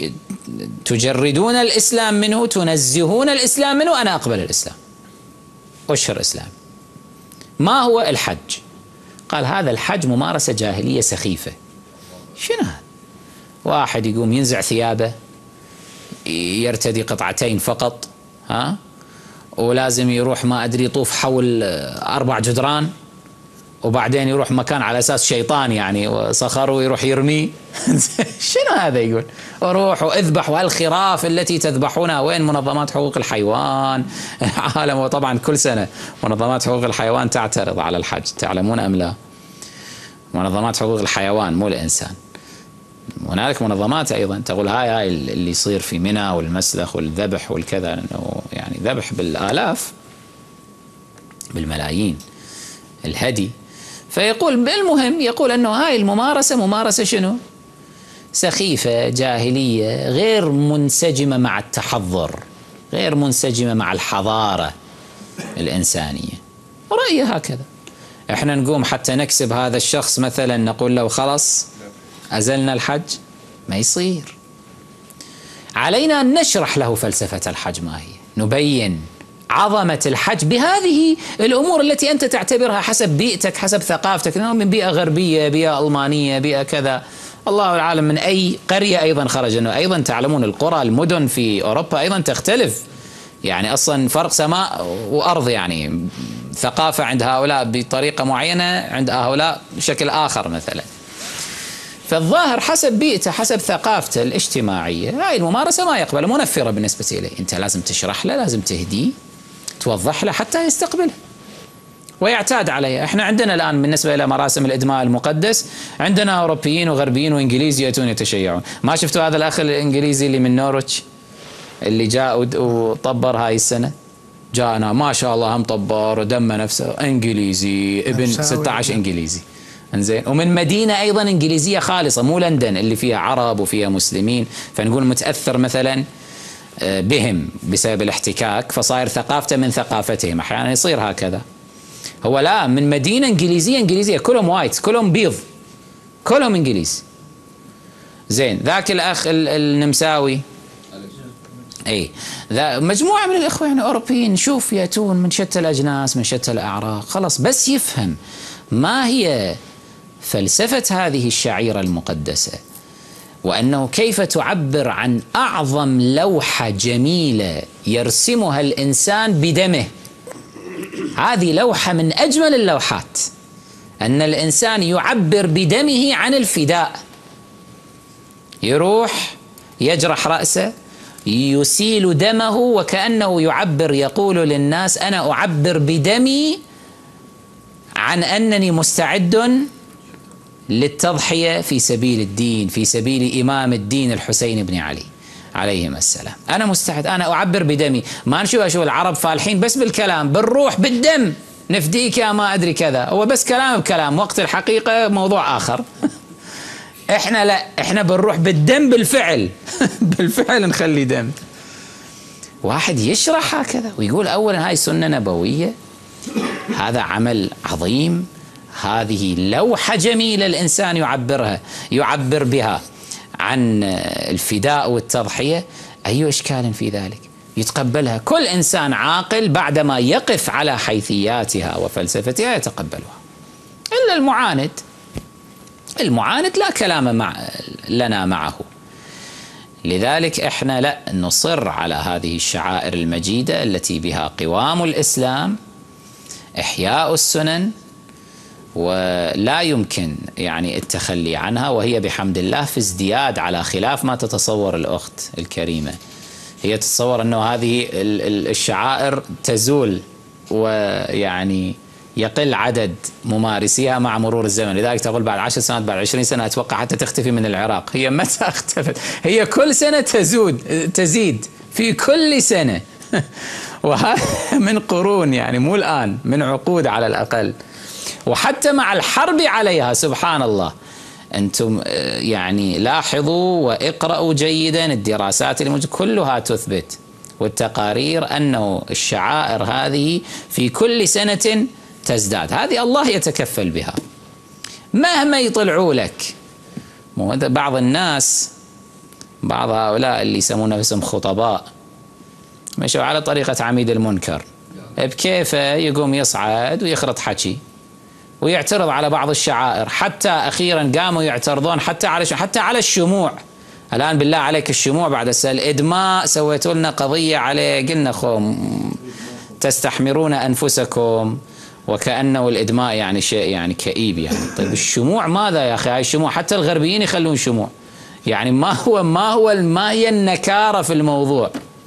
Speaker 2: تجردون الإسلام منه، تنزهون الإسلام منه، أنا أقبل الإسلام، أشهر إسلام. ما هو الحج؟ قال هذا الحج ممارسة جاهلية سخيفة. شنو هذا؟ واحد يقوم ينزع ثيابه، يرتدي قطعتين فقط، ها، ولازم يروح ما أدري يطوف حول أربع جدران، وبعدين يروح مكان على أساس شيطان يعني وصخر ويروح يرميه. شنو هذا؟ يقول روحوا اذبحوا هالخراف التي تذبحونها. وين منظمات حقوق الحيوان؟ عالم. وطبعا كل سنة منظمات حقوق الحيوان تعترض على الحج، تعلمون أم لا؟ منظمات حقوق الحيوان مو الإنسان. هنالك منظمات أيضا تقول هاي هاي اللي يصير في منى والمسلخ والذبح والكذا، إنه يعني ذبح بالآلاف بالملايين الهدي. فيقول بالمهم يقول أنه هاي الممارسة ممارسة شنو؟ سخيفة جاهلية، غير منسجمة مع التحضر، غير منسجمة مع الحضارة الإنسانية. رأيي هكذا. احنا نقوم حتى نكسب هذا الشخص مثلا نقول له خلاص أزلنا الحج؟ ما يصير. علينا أن نشرح له فلسفة الحج ما هي، نبين عظمة الحج بهذه الأمور التي أنت تعتبرها حسب بيئتك حسب ثقافتك، من بيئة غربية، بيئة ألمانية، بيئة كذا، الله العالم من أي قرية أيضا خرج. أنه أيضا تعلمون القرى المدن في أوروبا أيضا تختلف، يعني أصلا فرق سماء وأرض، يعني ثقافة عند هؤلاء بطريقة معينة، عند هؤلاء بشكل آخر مثلا. فالظاهر حسب بيئته حسب ثقافته الاجتماعية هاي الممارسة ما يقبل، منفرة بالنسبة إليه. أنت لازم تشرح له، لازم تهديه، توضح له حتى يستقبلها ويعتاد عليها. احنا عندنا الآن بالنسبة إلى مراسم الإدماء المقدس عندنا أوروبيين وغربيين وإنجليز يأتون يتشيعون. ما شفتوا هذا الأخ الإنجليزي اللي من نورويتش اللي جاء وطبر هاي السنة؟ جاءنا ما شاء الله هم طبر ودم نفسه إنجليزي، ابن ستة عشر إنجليزي، انزين، ومن مدينة أيضا إنجليزية خالصة مو لندن اللي فيها عرب وفيها مسلمين، فنقول متأثر مثلا بهم بسبب الاحتكاك، فصاير ثقافته من ثقافتهم. أحيانا يصير هكذا. هو لا، من مدينة إنجليزية إنجليزية، كلهم وايت، كلهم بيض، كلهم إنجليز. زين، ذاك الأخ النمساوي، اي ذا مجموعة من الإخوة يعني أوروبيين، شوف يأتون من شتى الأجناس من شتى الأعراق، خلاص بس يفهم ما هي فلسفة هذه الشعيرة المقدسة، وأنه كيف تعبر عن أعظم لوحة جميلة يرسمها الإنسان بدمه. هذه لوحة من أجمل اللوحات، أن الإنسان يعبر بدمه عن الفداء، يروح يجرح رأسه، يسيل دمه، وكأنه يعبر، يقول للناس أنا أعبر بدمي عن أنني مستعد للتضحية في سبيل الدين، في سبيل إمام الدين الحسين بن علي. عليهم السلام. أنا مستعد، أنا أعبر بدمي. ما نشوف أشوف العرب فالحين بس بالكلام، بالروح بالدم نفديك يا ما أدري كذا، هو بس كلام بكلام، وقت الحقيقة موضوع آخر. إحنا لا، إحنا بنروح بالدم بالفعل. بالفعل نخلي دم. واحد يشرح هكذا ويقول أولا هاي سنة نبوية، هذا عمل عظيم، هذه لوحة جميلة الإنسان يعبرها يعبر بها عن الفداء والتضحية، أي إشكال في ذلك؟ يتقبلها كل إنسان عاقل بعدما يقف على حيثياتها وفلسفتها يتقبلها، إلا المعاند. المعاند لا كلام مع لنا معه. لذلك إحنا لا نصر على هذه الشعائر المجيدة التي بها قوام الإسلام، إحياء السنن، ولا يمكن يعني التخلي عنها، وهي بحمد الله في ازدياد على خلاف ما تتصور الأخت الكريمة. هي تتصور أنه هذه الشعائر تزول ويعني يقل عدد ممارسيها مع مرور الزمن، لذلك تقول بعد عشر سنوات بعد عشرين سنة أتوقع حتى تختفي من العراق. هي متى اختفت؟ هي كل سنة تزود تزيد في كل سنة. وهذا من قرون، يعني مو الآن، من عقود على الأقل. وحتى مع الحرب عليها سبحان الله. أنتم يعني لاحظوا واقرأوا جيدا الدراسات الموجودة كلها تثبت والتقارير أنه الشعائر هذه في كل سنة تزداد. هذه الله يتكفل بها مهما يطلعوا لك. بعض الناس، بعض هؤلاء اللي يسمون نفسهم خطباء، مشوا على طريقة عميد المنكر، بكيفه يقوم يصعد ويخرط حكي ويعترض على بعض الشعائر، حتى أخيرا قاموا يعترضون حتى على حتى على الشموع. الآن بالله عليك الشموع بعد السنة الإدماء سويتوا لنا قضية عليه، قلنا خوم تستحمرون أنفسكم وكأنه الإدماء يعني شيء يعني كئيب يعني. طيب الشموع ماذا يا أخي؟ هاي الشموع حتى الغربيين يخلون شموع، يعني ما هو ما هو ما هي النكارة في الموضوع؟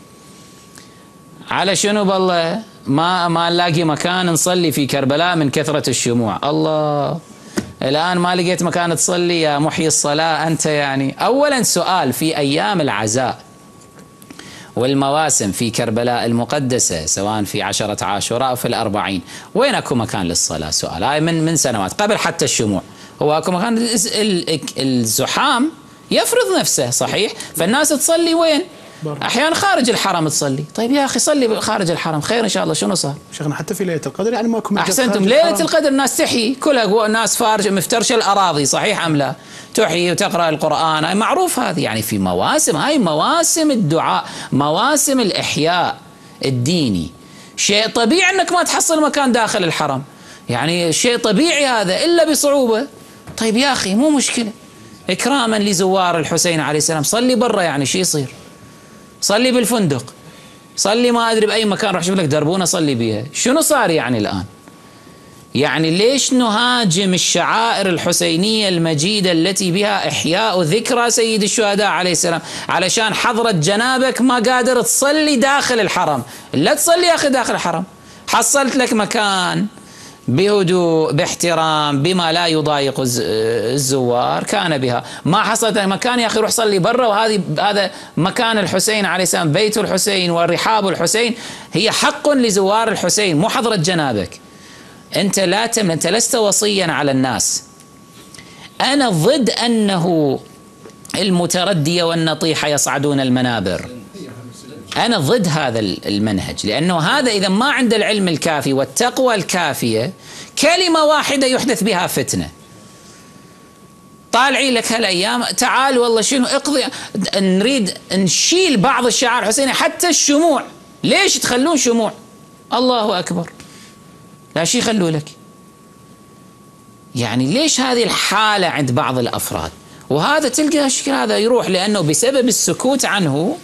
Speaker 2: على شنو بالله؟ ما ما نلاقي مكان نصلي في كربلاء من كثرة الشموع. الله، الآن ما لقيت مكان تصلي يا محيي الصلاة أنت. يعني أولا سؤال، في أيام العزاء والمواسم في كربلاء المقدسة سواء في عشرة عاشوراء أو في الأربعين، وين أكو مكان للصلاة؟ سؤال. هاي من من سنوات قبل حتى الشموع، هو أكو مكان؟ الزحام يفرض نفسه صحيح، فالناس تصلي وين؟ احيانا خارج الحرم تصلي. طيب يا اخي صلي خارج الحرم خير ان شاء الله. شنو صار؟
Speaker 1: شيخنا حتى في ليله القدر يعني ماكو.
Speaker 2: احسنتم، ليله القدر الناس تحيي كلها، ناس فارجه مفترشه الاراضي صحيح ام لا؟ تحيي وتقرا القران، هاي معروف هذه. يعني في مواسم، هاي مواسم الدعاء، مواسم الاحياء الديني. شيء طبيعي انك ما تحصل مكان داخل الحرم، يعني شيء طبيعي هذا الا بصعوبه. طيب يا اخي مو مشكله، اكراما لزوار الحسين عليه السلام صلي برا، يعني شو يصير؟ صلي بالفندق، صلي ما أدري بأي مكان، روح شوف لك دربونة صلي بيها. شنو صار يعني الآن؟ يعني ليش نهاجم الشعائر الحسينية المجيدة التي بها إحياء ذكرى سيد الشهداء عليه السلام علشان حضرة جنابك ما قادر تصلي داخل الحرم؟ لا تصلي يا أخي داخل الحرم، حصلت لك مكان بهدوء باحترام بما لا يضايق الزوار كان بها. ما حصلت مكان يا أخي روح صلي برا، وهذه هذا مكان الحسين عليه السلام، بيت الحسين ورحاب الحسين، هي حق لزوار الحسين مو حضرة جنابك. أنت لا تم أنت لست وصيا على الناس. أنا ضد أنه المتردية والنطيحة يصعدون المنابر، أنا ضد هذا المنهج، لأنه هذا إذا ما عند العلم الكافي والتقوى الكافية كلمة واحدة يحدث بها فتنة. طالعي لك هالأيام تعال والله شنو اقضي، نريد نشيل بعض الشعائر الحسينية حتى الشموع. ليش تخلون شموع؟ الله أكبر، لا شي يخلوا لك. يعني ليش هذه الحالة عند بعض الأفراد؟ وهذا تلقى الشكل هذا يروح لأنه بسبب السكوت عنه،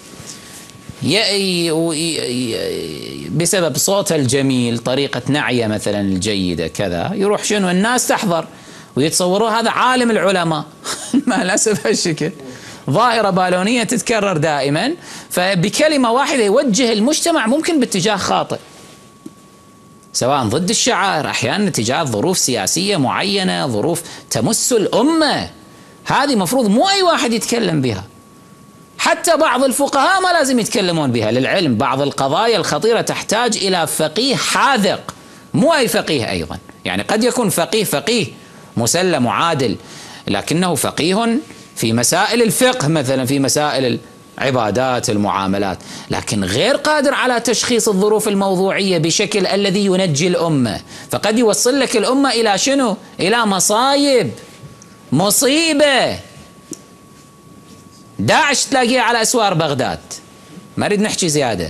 Speaker 2: بسبب صوته الجميل، طريقة نعيه مثلا الجيدة كذا، يروح شنو الناس تحضر ويتصوروا هذا عالم العلماء. مع الأسف هالشكل ظاهرة بالونية تتكرر دائما، فبكلمة واحدة يوجه المجتمع ممكن باتجاه خاطئ، سواء ضد الشعائر، أحيانا تجاه ظروف سياسية معينة، ظروف تمس الأمة، هذه مفروض مو أي واحد يتكلم بها. حتى بعض الفقهاء ما لازم يتكلمون بها. للعلم بعض القضايا الخطيرة تحتاج إلى فقيه حاذق، مو أي فقيه أيضا. يعني قد يكون فقيه فقيه مسلم وعادل، لكنه فقيه في مسائل الفقه مثلا، في مسائل العبادات المعاملات، لكن غير قادر على تشخيص الظروف الموضوعية بشكل الذي ينجي الأمة. فقد يوصل لك الأمة إلى شنو؟ إلى مصايب، مصيبة. داعش تلاقيها على أسوار بغداد، ما نريد نحكي زيادة.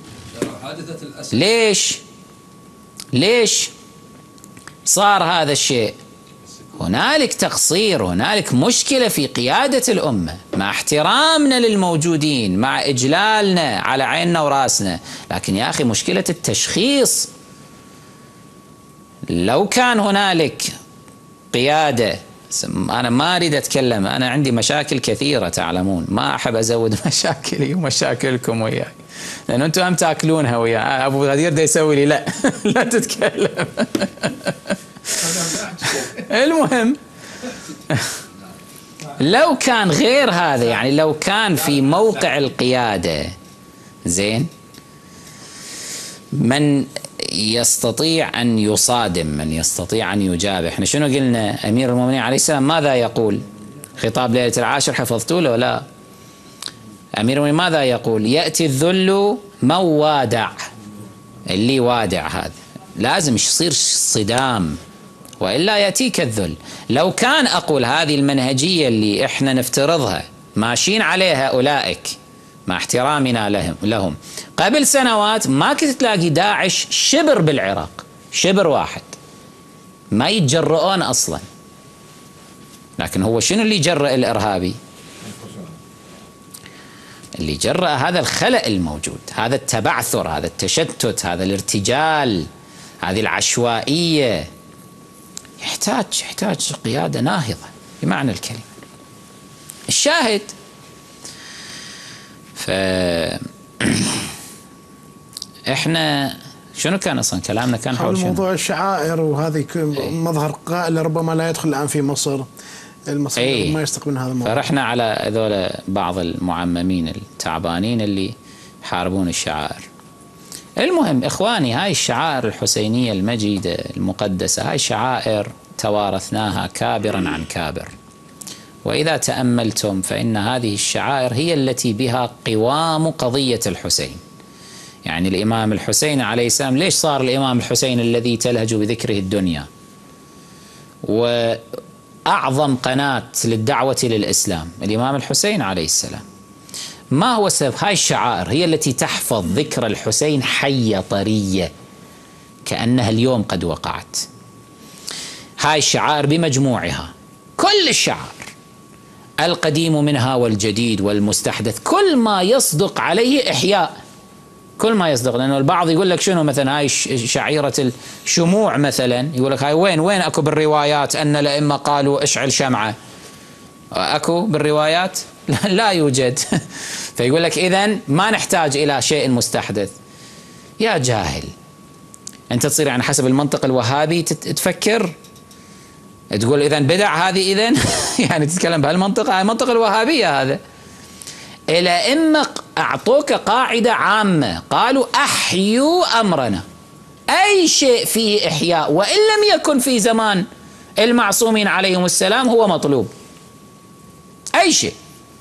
Speaker 2: ليش؟ ليش صار هذا الشيء؟ هنالك تقصير، هنالك مشكلة في قيادة الأمة، مع احترامنا للموجودين، مع إجلالنا على عيننا وراسنا، لكن يا أخي مشكلة التشخيص. لو كان هنالك قيادة، أنا ما أريد أتكلم، أنا عندي مشاكل كثيرة تعلمون، ما أحب أزود مشاكلي ومشاكلكم وياي، لأن أنتم هم تاكلونها وياي. أبو غدير ده يسوي لي لا لا تتكلم. المهم، لو كان غير هذا، يعني لو كان في موقع القيادة زين من يستطيع أن يصادم، من يستطيع أن يجابه. احنا شنو قلنا؟ أمير المؤمنين عليه السلام ماذا يقول؟ خطاب ليلة العاشر حفظتوا له لا؟ أمير المؤمنين ماذا يقول؟ يأتي الذل من وادع، اللي وادع هذا لازم يصير صدام وإلا يأتيك الذل. لو كان أقول هذه المنهجية اللي إحنا نفترضها ماشيين عليها أولئك مع احترامنا لهم, لهم قبل سنوات، ما كنت تلاقي داعش شبر بالعراق، شبر واحد ما يتجرؤون أصلا. لكن هو شنو اللي جرأ الإرهابي؟ اللي جرأ هذا الخلأ الموجود، هذا التبعثر، هذا التشتت، هذا الارتجال، هذه العشوائية. يحتاج يحتاج قيادة ناهضة بمعنى الكلمة. الشاهد، ف احنا شنو كان اصلا كلامنا؟ كان حول
Speaker 1: موضوع الشعائر، وهذه مظهر قائل ربما لا يدخل الان في مصر، المصريين
Speaker 2: ايه.
Speaker 1: ما يستقبلون هذا الموضوع.
Speaker 2: فرحنا على هذول بعض المعممين التعبانين اللي يحاربون الشعائر. المهم اخواني، هاي الشعائر الحسينية المجيدة المقدسة، هاي شعائر توارثناها كابرا عن كابر، وإذا تأملتم فإن هذه الشعائر هي التي بها قوام قضية الحسين. يعني الإمام الحسين عليه السلام، ليش صار الإمام الحسين الذي تلهج بذكره الدنيا وأعظم قناة للدعوة للإسلام الإمام الحسين عليه السلام؟ ما هو السبب؟ هاي الشعائر هي التي تحفظ ذكر الحسين حية طرية كأنها اليوم قد وقعت. هاي الشعائر بمجموعها، كل الشعائر القديم منها والجديد والمستحدث، كل ما يصدق عليه إحياء، كل ما يصدق. لأنه البعض يقول لك شنو مثلا هاي شعيرة الشموع مثلا، يقول لك هاي وين وين أكو بالروايات أن الأئمة قالوا اشعل شمعة؟ أكو بالروايات؟ لا يوجد. فيقول لك إذن ما نحتاج إلى شيء مستحدث. يا جاهل، أنت تصير يعني حسب المنطق الوهابي تفكر، تقول إذن بدع هذه، إذن يعني تتكلم بهالمنطقة، هاي منطق الوهابية هذا. الأئمة أعطوك قاعدة عامة، قالوا أحيوا أمرنا، أي شيء فيه إحياء وإن لم يكن في زمان المعصومين عليهم السلام هو مطلوب. أي شيء.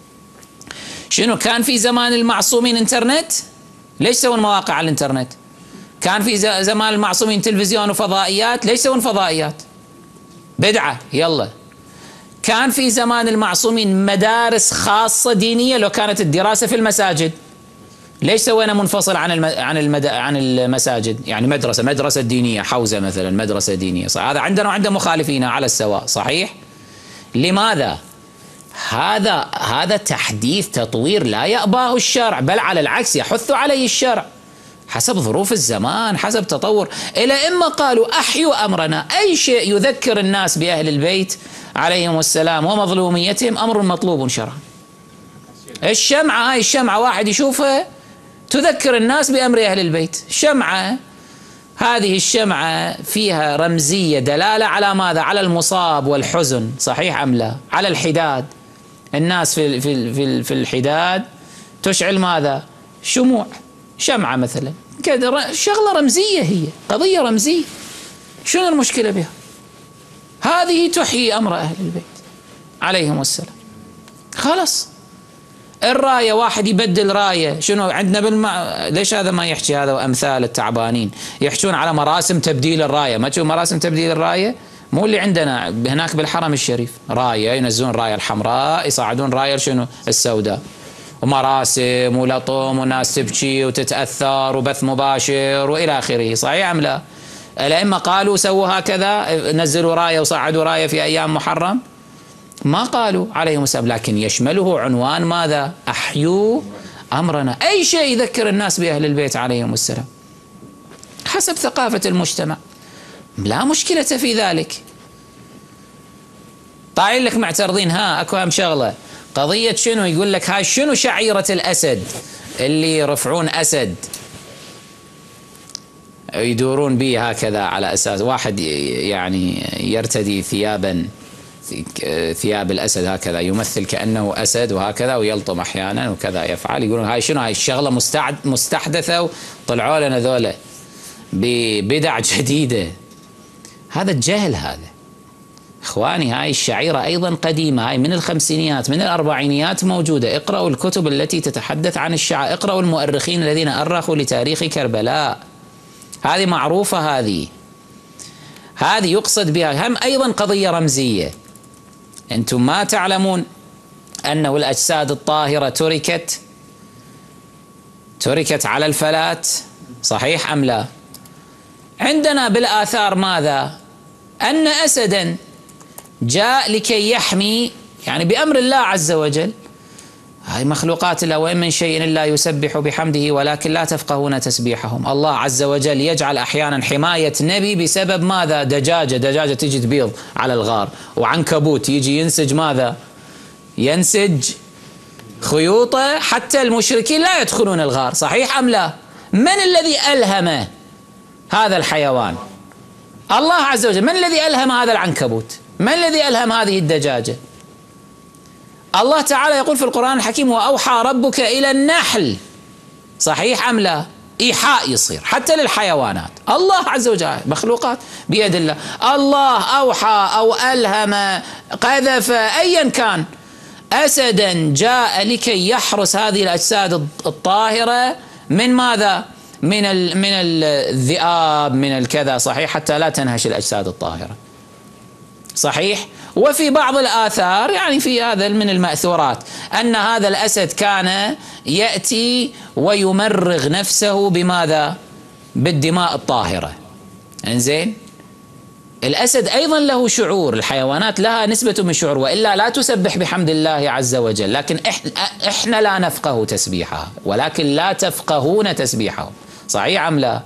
Speaker 2: شنو كان في زمان المعصومين انترنت؟ ليش يسوون مواقع على الانترنت؟ كان في زمان المعصومين تلفزيون وفضائيات، ليش يسوون فضائيات؟ بدعة، يلا. كان في زمان المعصومين مدارس خاصة دينية لو كانت الدراسة في المساجد، ليش سوينا منفصل عن الم... عن المد... عن المساجد؟ يعني مدرسة مدرسة دينية، حوزة مثلا مدرسة دينية، هذا عندنا وعند مخالفين على السواء، صحيح؟ لماذا؟ هذا هذا تحديث تطوير لا يأباه الشرع، بل على العكس يحث عليه الشرع حسب ظروف الزمان، حسب تطور. إلى إما قالوا أحيوا أمرنا، أي شيء يذكر الناس بأهل البيت عليهم السلام ومظلوميتهم أمر مطلوب شرعا. الشمعة، هاي الشمعة واحد يشوفها تذكر الناس بأمر أهل البيت. شمعة، هذه الشمعة فيها رمزية دلالة على ماذا؟ على المصاب والحزن، صحيح أم لا؟ على الحداد. الناس في في في في الحداد تشعل ماذا؟ شموع، شمعة مثلا كذا، شغلة رمزية، هي قضية رمزية، شنو المشكلة بها؟ هذه تحيي أمر أهل البيت عليهم السلام. خلاص الراية، واحد يبدل راية، شنو عندنا بالمع... ليش هذا ما يحكي هذا وأمثال التعبانين يحكون على مراسم تبديل الراية؟ ما تشوف مراسم تبديل الراية؟ مو اللي عندنا هناك بالحرم الشريف، راية ينزلون راية الحمراء يصعدون راية شنو السوداء، ومراسم ولطم وناس تبكي وتتأثر وبث مباشر وإلى آخره. صحيح أم لا؟ الأئمة قالوا سووا هكذا، نزلوا راية وصعدوا راية في أيام محرم؟ ما قالوا عليهم السلام، لكن يشمله عنوان ماذا؟ أحيوا أمرنا، أي شيء يذكر الناس بأهل البيت عليهم السلام حسب ثقافة المجتمع، لا مشكلة في ذلك. طالعين لك معترضين، ها اكو هم شغله قضيه شنو؟ يقول لك هاي شنو شعيره الاسد اللي يرفعون اسد يدورون به هكذا، على اساس واحد يعني يرتدي ثيابا ثياب الاسد هكذا، يمثل كانه اسد وهكذا ويلطم احيانا وكذا يفعل. يقولون هاي شنو؟ هاي الشغله مستحدثه وطلعوا لنا ذولا ببدع جديده. هذا الجهل هذا اخواني. هاي الشعيره ايضا قديمه، هاي من الخمسينيات من الاربعينيات موجوده. اقرأوا الكتب التي تتحدث عن الشعائر، اقرأوا المؤرخين الذين أرخوا لتاريخ كربلاء، هذه معروفه. هذه هذه يقصد بها هم ايضا قضيه رمزيه. انتم ما تعلمون انه الاجساد الطاهره تركت تركت على الفلات، صحيح ام لا؟ عندنا بالآثار ماذا؟ أن أسدا جاء لكي يحمي، يعني بأمر الله عز وجل، هاي مخلوقات الله، وإن من شيء إلا يسبح بحمده ولكن لا تفقهون تسبيحهم. الله عز وجل يجعل أحيانا حماية نبي بسبب ماذا؟ دجاجة دجاجة تيجي تبيض على الغار، وعنكبوت يجي ينسج ماذا؟ ينسج خيوطه حتى المشركين لا يدخلون الغار، صحيح أم لا؟ من الذي ألهم هذا الحيوان؟ الله عز وجل. من الذي ألهم هذا العنكبوت؟ من الذي ألهم هذه الدجاجة؟ الله تعالى يقول في القرآن الحكيم: وأوحى ربك إلى النحل، صحيح أم لا؟ إيحاء يصير حتى للحيوانات. الله عز وجل مخلوقات بيد الله. الله أوحى أو ألهم قذف أيا كان أسدا جاء لكي يحرس هذه الأجساد الطاهرة من ماذا؟ من ال من الذئاب، من الكذا، صحيح، حتى لا تنهش الأجساد الطاهرة، صحيح. وفي بعض الآثار، يعني في هذا من المأثورات، أن هذا الأسد كان يأتي ويمرغ نفسه بماذا؟ بالدماء الطاهرة. إنزين، الأسد أيضا له شعور، الحيوانات لها نسبة من شعور، وإلا لا تسبح بحمد الله عز وجل، لكن إحنا لا نفقه تسبيحها، ولكن لا تفقهون تسبيحهم، صحيح أم لا؟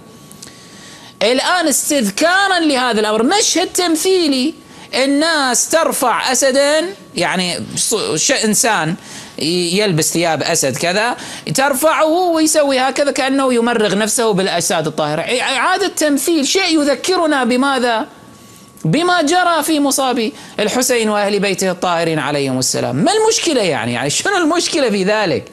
Speaker 2: الآن استذكارا لهذا الأمر، مشهد تمثيلي، الناس ترفع أسدا، يعني إنسان يلبس ثياب أسد كذا، ترفعه ويسوي هكذا كأنه يمرغ نفسه بالأجساد الطاهرة. إعادة تمثيل، شيء يذكرنا بماذا؟ بما جرى في مصاب الحسين وأهل بيته الطاهرين عليهم السلام. ما المشكلة يعني؟ يعني شنو المشكلة في ذلك؟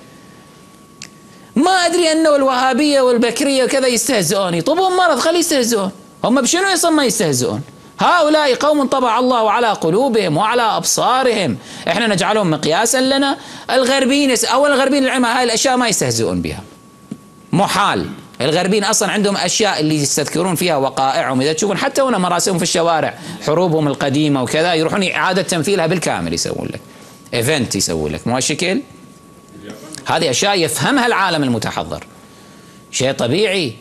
Speaker 2: ما أدري أنه الوهابية والبكرية وكذا يستهزئون، يطبون مرض، خلي يستهزئون، هم بشنو يصنع يستهزئون؟ هؤلاء قوم طبع الله على قلوبهم وعلى أبصارهم، إحنا نجعلهم مقياسا لنا. الغربيين أو الغربيين العلماء هاي الأشياء ما يستهزئون بها، محال. الغربيين أصلا عندهم أشياء اللي يستذكرون فيها وقائعهم، إذا تشوفون حتى هنا مراسمهم في الشوارع، حروبهم القديمة وكذا، يروحون إعادة تمثيلها بالكامل، يسوون لك إيفنت، يسوون لك، مو شكل. هذه أشياء يفهمها العالم المتحضر، شيء طبيعي.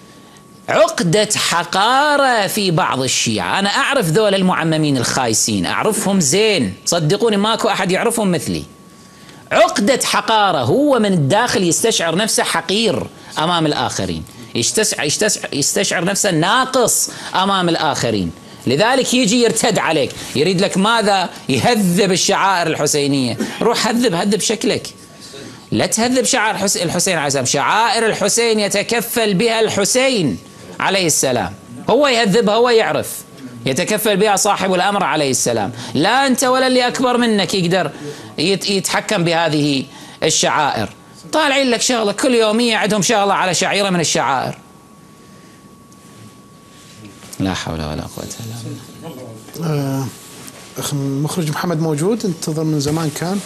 Speaker 2: عقدة حقارة في بعض الشيعة، أنا أعرف ذول المعممين الخايسين، أعرفهم زين، صدقوني ماكو أحد يعرفهم مثلي. عقدة حقارة، هو من الداخل يستشعر نفسه حقير أمام الآخرين، يستشعر, يستشعر, يستشعر نفسه ناقص أمام الآخرين، لذلك يجي يرتد عليك، يريد لك ماذا؟ يهذب الشعائر الحسينية. روح هذب هذب شكلك، لا تهذب شعائر الحسين عليه السلام. شعائر الحسين يتكفل بها الحسين عليه السلام، هو يهذبها، هو يعرف، يتكفل بها صاحب الأمر عليه السلام، لا أنت ولا اللي أكبر منك يقدر يتحكم بهذه الشعائر. طالعين لك شغلة كل يومية عندهم شغلة على شعيرة من الشعائر. لا حول ولا قوة إلا بالله.
Speaker 1: آه أخ المخرج محمد موجود؟ انتظر من زمان كان.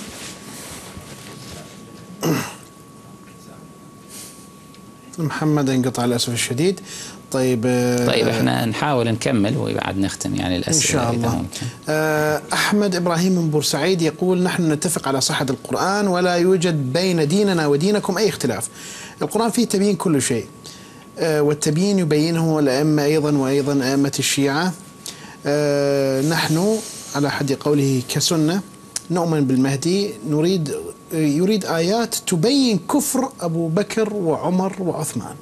Speaker 1: محمد انقطع للأسف الشديد. طيب آه
Speaker 2: طيب احنا نحاول نكمل وبعد نختم يعني الأسئلة
Speaker 1: إن شاء الله. آه أحمد إبراهيم من بورسعيد يقول: نحن نتفق على صحة القرآن ولا يوجد بين ديننا ودينكم أي اختلاف. القرآن فيه تبيين كل شيء، آه والتبيين يبينه الأئمة أيضا وأيضا أئمة الشيعة. آه نحن على حد قوله كسنة نؤمن بالمهدي، نريد يريد آيات تبين كفر أبو بكر وعمر وعثمان.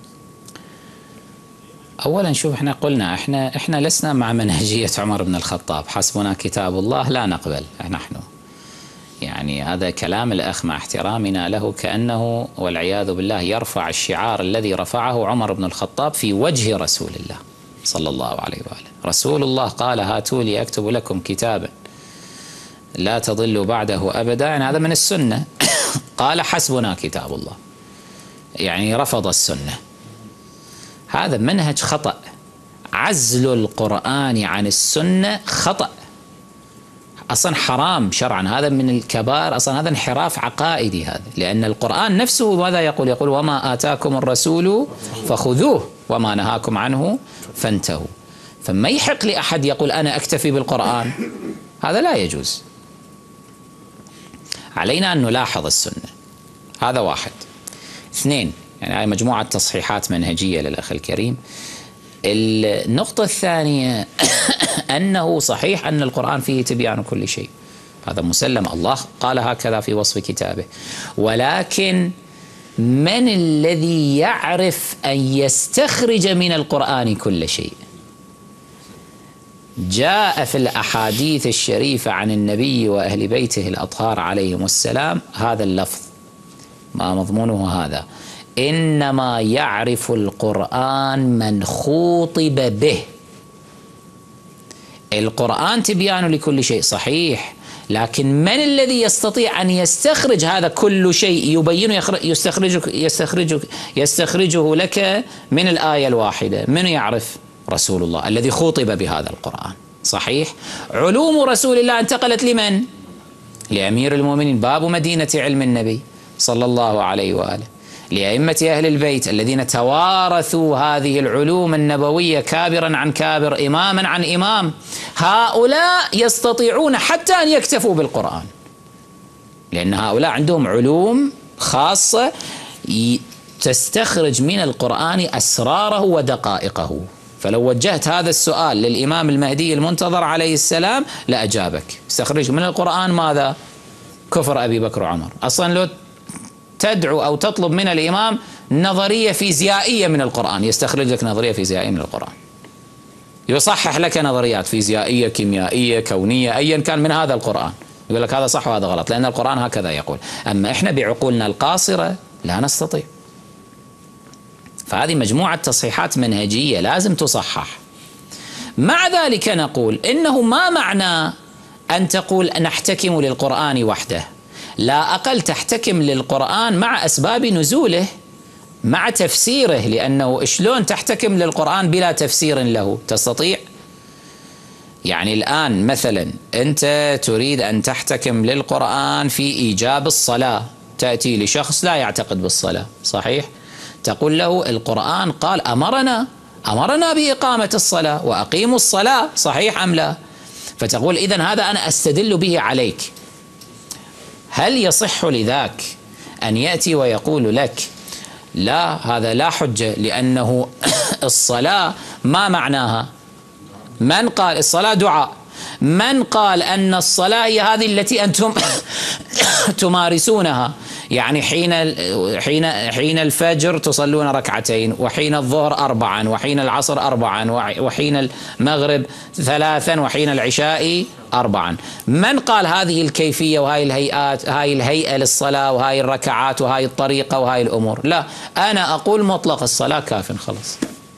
Speaker 2: أولا شوف، احنا قلنا احنا احنا لسنا مع منهجية عمر بن الخطاب، حسبنا كتاب الله لا نقبل نحن. يعني هذا كلام الأخ مع احترامنا له، كأنه والعياذ بالله يرفع الشعار الذي رفعه عمر بن الخطاب في وجه رسول الله صلى الله عليه وآله. رسول الله قال: هاتوا لي أكتب لكم كتابا لا تضلوا بعده أبدا. يعني هذا من السنة. قال: حسبنا كتاب الله، يعني رفض السنة. هذا منهج خطأ. عزل القرآن عن السنة خطأ أصلا، حرام شرعا، هذا من الكبائر أصلا، هذا انحراف عقائدي هذا. لأن القرآن نفسه ماذا يقول؟ يقول: وما آتاكم الرسول فخذوه وما نهاكم عنه فانتهوا. فما يحق لأحد يقول أنا أكتفي بالقرآن، هذا لا يجوز. علينا أن نلاحظ السنة، هذا واحد. اثنين، يعني هاي مجموعة تصحيحات منهجية للأخ الكريم. النقطة الثانية أنه صحيح أن القرآن فيه تبيان كل شيء، هذا مسلم، الله قال هكذا في وصف كتابه. ولكن من الذي يعرف أن يستخرج من القرآن كل شيء؟ جاء في الأحاديث الشريفة عن النبي وأهل بيته الأطهار عليهم السلام هذا اللفظ، ما مضمونه هذا: إنما يعرف القرآن من خوطب به. القرآن تبيان لكل شيء صحيح، لكن من الذي يستطيع أن يستخرج هذا كل شيء يبين يستخرجه, يستخرجه, يستخرجه لك من الآية الواحدة؟ من يعرف؟ رسول الله الذي خوطب بهذا القرآن. صحيح، علوم رسول الله انتقلت لمن؟ لأمير المؤمنين، باب مدينة علم النبي صلى الله عليه وآله، لأئمة أهل البيت الذين توارثوا هذه العلوم النبوية كابرا عن كابر، إماما عن إمام. هؤلاء يستطيعون حتى أن يكتفوا بالقرآن، لأن هؤلاء عندهم علوم خاصة تستخرج من القرآن أسراره ودقائقه. فلو وجهت هذا السؤال للإمام المهدي المنتظر عليه السلام لأجابك. استخرج من القرآن ماذا؟ كفر أبي بكر وعمر. أصلا لو تدعو أو تطلب من الإمام نظرية فيزيائية من القرآن، يستخرج لك نظرية فيزيائية من القرآن، يصحح لك نظريات فيزيائية كيميائية كونية أيا كان من هذا القرآن، يقول لك هذا صح وهذا غلط، لأن القرآن هكذا يقول. أما إحنا بعقولنا القاصرة لا نستطيع. فهذه مجموعة تصحيحات منهجية لازم تصحح. مع ذلك نقول إنه ما معنى أن تقول نحتكم للقرآن وحده، لا أقل تحتكم للقرآن مع أسباب نزوله، مع تفسيره، لأنه شلون تحتكم للقرآن بلا تفسير له؟ تستطيع؟ يعني الآن مثلا أنت تريد أن تحتكم للقرآن في إيجاب الصلاة، تأتي لشخص لا يعتقد بالصلاة، صحيح؟ تقول له القرآن قال أمرنا أمرنا بإقامة الصلاة وأقيموا الصلاة، صحيح أم لا؟ فتقول إذن هذا أنا أستدل به عليك. هل يصح لذاك أن يأتي ويقول لك لا هذا لا حجة، لأنه الصلاة ما معناها؟ من قال الصلاة دعاء؟ من قال أن الصلاة هي هذه التي أنتم تمارسونها؟ يعني حين حين حين الفجر تصلون ركعتين، وحين الظهر أربعا، وحين العصر أربعا، وحين المغرب ثلاثا، وحين العشاء أربعا. من قال هذه الكيفية وهاي الهيئات، هاي الهيئة للصلاة وهاي الركعات وهاي الطريقة وهاي الأمور؟ لا، أنا أقول مطلق الصلاة كاف خلص.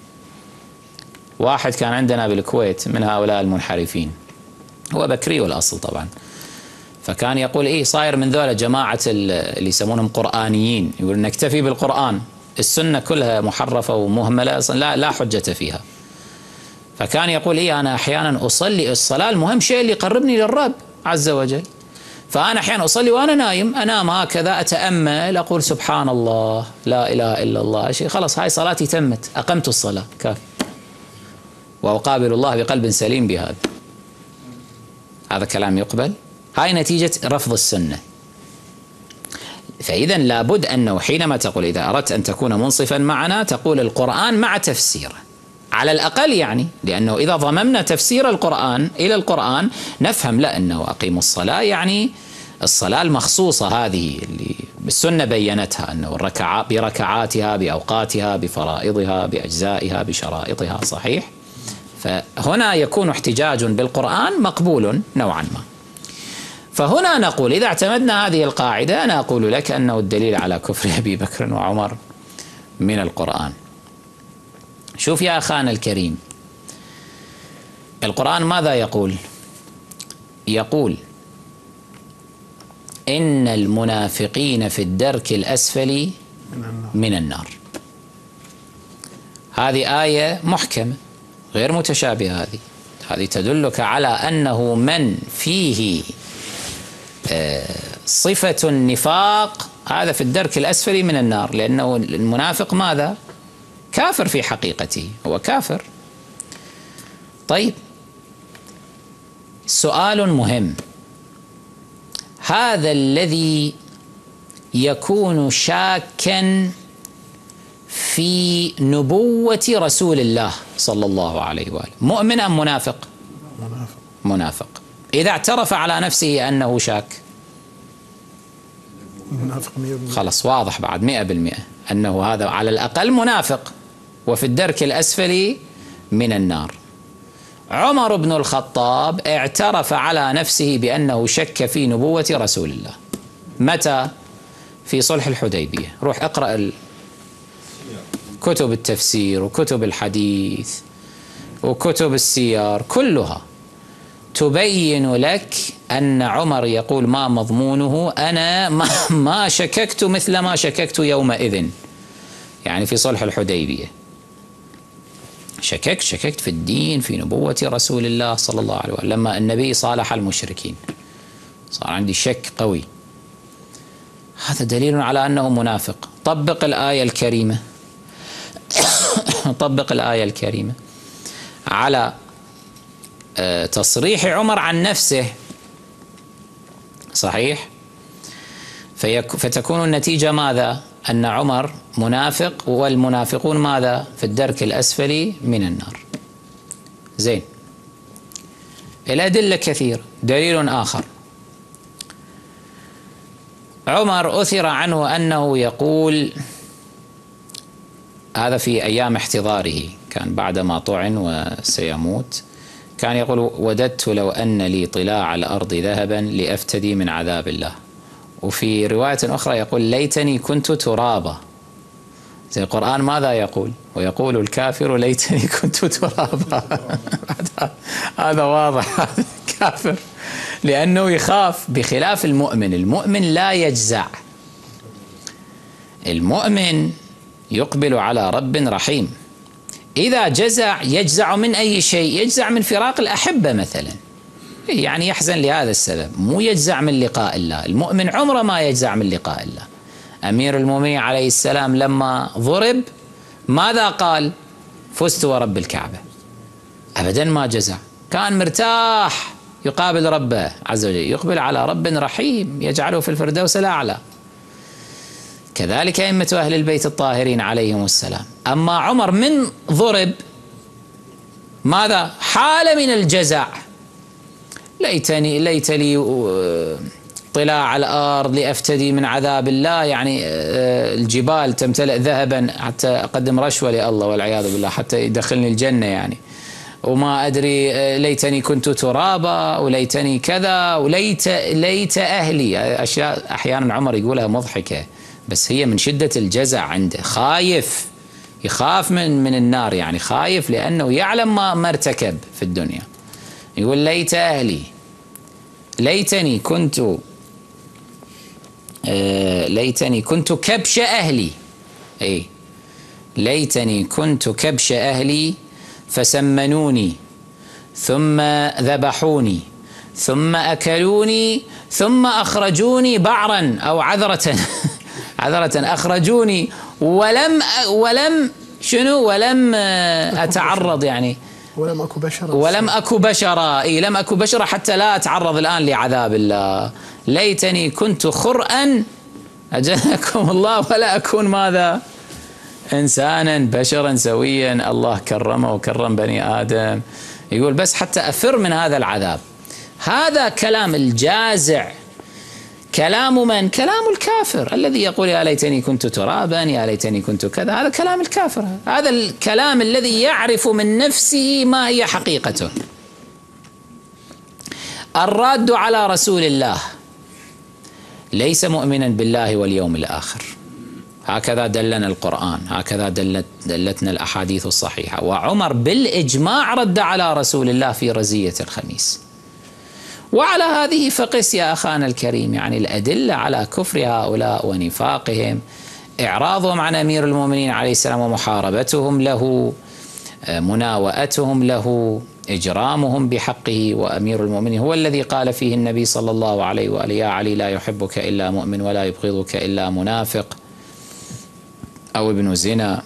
Speaker 2: واحد كان عندنا بالكويت من هؤلاء المنحرفين، هو بكري والأصل طبعا، فكان يقول إيه صاير من ذولا جماعة اللي يسمونهم قرآنيين، يقول نكتفي بالقرآن، السنة كلها محرفة ومهملة لا لا حجة فيها. فكان يقول إيه أنا أحيانا أصلي الصلاة المهم شيء اللي يقربني للرب عز وجل، فأنا أحيانا أصلي وأنا نايم أنام هكذا أتأمل أقول سبحان الله لا إله إلا الله شيء، خلاص هاي صلاتي تمت، أقمت الصلاة كافي، وأقابل الله بقلب سليم بهذا. هذا كلام يقبل؟ هاي نتيجة رفض السنة. فإذا لابد أنه حينما تقول إذا أردت أن تكون منصفا معنا تقول القرآن مع تفسيره على الأقل، يعني لأنه إذا ضممنا تفسير القرآن إلى القرآن نفهم لا أنه أقيموا الصلاة يعني الصلاة المخصوصة هذه اللي السنة بينتها أنه الركعات بركعاتها بأوقاتها بفرائضها بأجزائها بشرائطها، صحيح؟ فهنا يكون احتجاج بالقرآن مقبول نوعا ما. فهنا نقول إذا اعتمدنا هذه القاعدة أنا أقول لك أنه الدليل على كفر أبي بكر وعمر من القرآن. شوف يا أخانا الكريم، القرآن ماذا يقول؟ يقول إن المنافقين في الدرك الأسفل من النار. هذه آية محكمة غير متشابهة، هذه هذه تدلك على أنه من فيه صفة النفاق هذا في الدرك الأسفل من النار، لأنه المنافق ماذا؟ كافر في حقيقته، هو كافر. طيب سؤال مهم، هذا الذي يكون شاكا في نبوة رسول الله صلى الله عليه وآله مؤمن أم منافق؟ منافق. منافق. إذا اعترف على نفسه أنه شاك
Speaker 1: منافق مئة بالمئة.
Speaker 2: خلاص واضح بعد مئة بالمئة أنه هذا على الأقل منافق وفي الدرك الأسفل من النار. عمر بن الخطاب اعترف على نفسه بأنه شك في نبوة رسول الله. متى؟ في صلح الحديبية. روح اقرأ كتب التفسير وكتب الحديث وكتب السير كلها تبين لك أن عمر يقول ما مضمونه أنا ما, ما شككت مثل ما شككت يومئذ، يعني في صلح الحديبية شككت شككت في الدين في نبوة رسول الله صلى الله عليه وسلم لما النبي صالح المشركين صار عندي شك قوي. هذا دليل على أنه منافق. طبق الآية الكريمة طبق الآية الكريمة على تصريح عمر عن نفسه، صحيح؟ فتكون النتيجة ماذا؟ أن عمر منافق والمنافقون ماذا؟ في الدرك الأسفل من النار. زين، الأدلة كثير. دليل آخر، عمر أثر عنه أنه يقول، هذا في أيام احتضاره كان بعدما طعن وسيموت، كان يقول وددت لو أن لي طلاع الأرض ذهبا لأفتدي من عذاب الله. وفي رواية أخرى يقول ليتني كنت ترابا. زي القرآن ماذا يقول؟ ويقول الكافر ليتني كنت ترابا. هذا واضح، هذا كافر لأنه يخاف، بخلاف المؤمن. المؤمن لا يجزع، المؤمن يقبل على رب رحيم. إذا جزع يجزع من أي شيء؟ يجزع من فراق الأحبة مثلا، يعني يحزن لهذا السبب، مو يجزع من لقاء الله. المؤمن عمره ما يجزع من لقاء الله. أمير المؤمنين عليه السلام لما ضرب ماذا قال؟ فزت ورب الكعبة. أبدا ما جزع، كان مرتاح يقابل ربه عز وجل، يقبل على رب رحيم يجعله في الفردوس الأعلى. كذلك أئمة أهل البيت الطاهرين عليهم السلام. أما عمر من ضرب ماذا؟ حال من الجزع، ليتني ليت لي طلاع الأرض لأفتدي من عذاب الله، يعني الجبال تمتلئ ذهبا حتى أقدم رشوة لله والعياذ بالله حتى يدخلني الجنة يعني، وما أدري ليتني كنت ترابا وليتني كذا وليت ليت أهلي. أشياء أحيانا عمر يقولها مضحكة بس هي من شدة الجزع عنده، خايف، يخاف من من النار، يعني خايف لأنه يعلم ما ما ارتكب في الدنيا. يقول ليت أهلي ليتني كنت آه ليتني كنت كبش أهلي، أي ليتني كنت كبش أهلي فسمنوني ثم ذبحوني ثم أكلوني ثم أخرجوني بعرا أو عذرة عذرة أخرجوني ولم ولم شنو ولم أتعرض يعني
Speaker 1: ولم أكو بشرا
Speaker 2: ولم أكو بشرا إيه لم أكو بشرا حتى لا أتعرض الآن لعذاب الله. ليتني كنت خرءا أجلكم الله ولا أكون ماذا إنسانا بشرا سويا. الله كرمه وكرم بني آدم، يقول بس حتى أفر من هذا العذاب. هذا كلام الجازع، كلام من؟ كلام الكافر الذي يقول يا ليتني كنت ترابا يا ليتني كنت كذا. هذا كلام الكافر، هذا الكلام الذي يعرف من نفسه ما هي حقيقته. الراد على رسول الله ليس مؤمنا بالله واليوم الآخر، هكذا دلنا القرآن، هكذا دلت دلتنا الأحاديث الصحيحة. وعمر بالإجماع رد على رسول الله في رزية الخميس. وعلى هذه فقس يا أخانا الكريم، يعني الأدلة على كفر هؤلاء ونفاقهم، إعراضهم عن أمير المؤمنين عليه السلام ومحاربتهم له، مناوئتهم له، إجرامهم بحقه. وأمير المؤمنين هو الذي قال فيه النبي صلى الله عليه وآله يا علي لا يحبك إلا مؤمن ولا يبغضك إلا منافق أو ابن زنا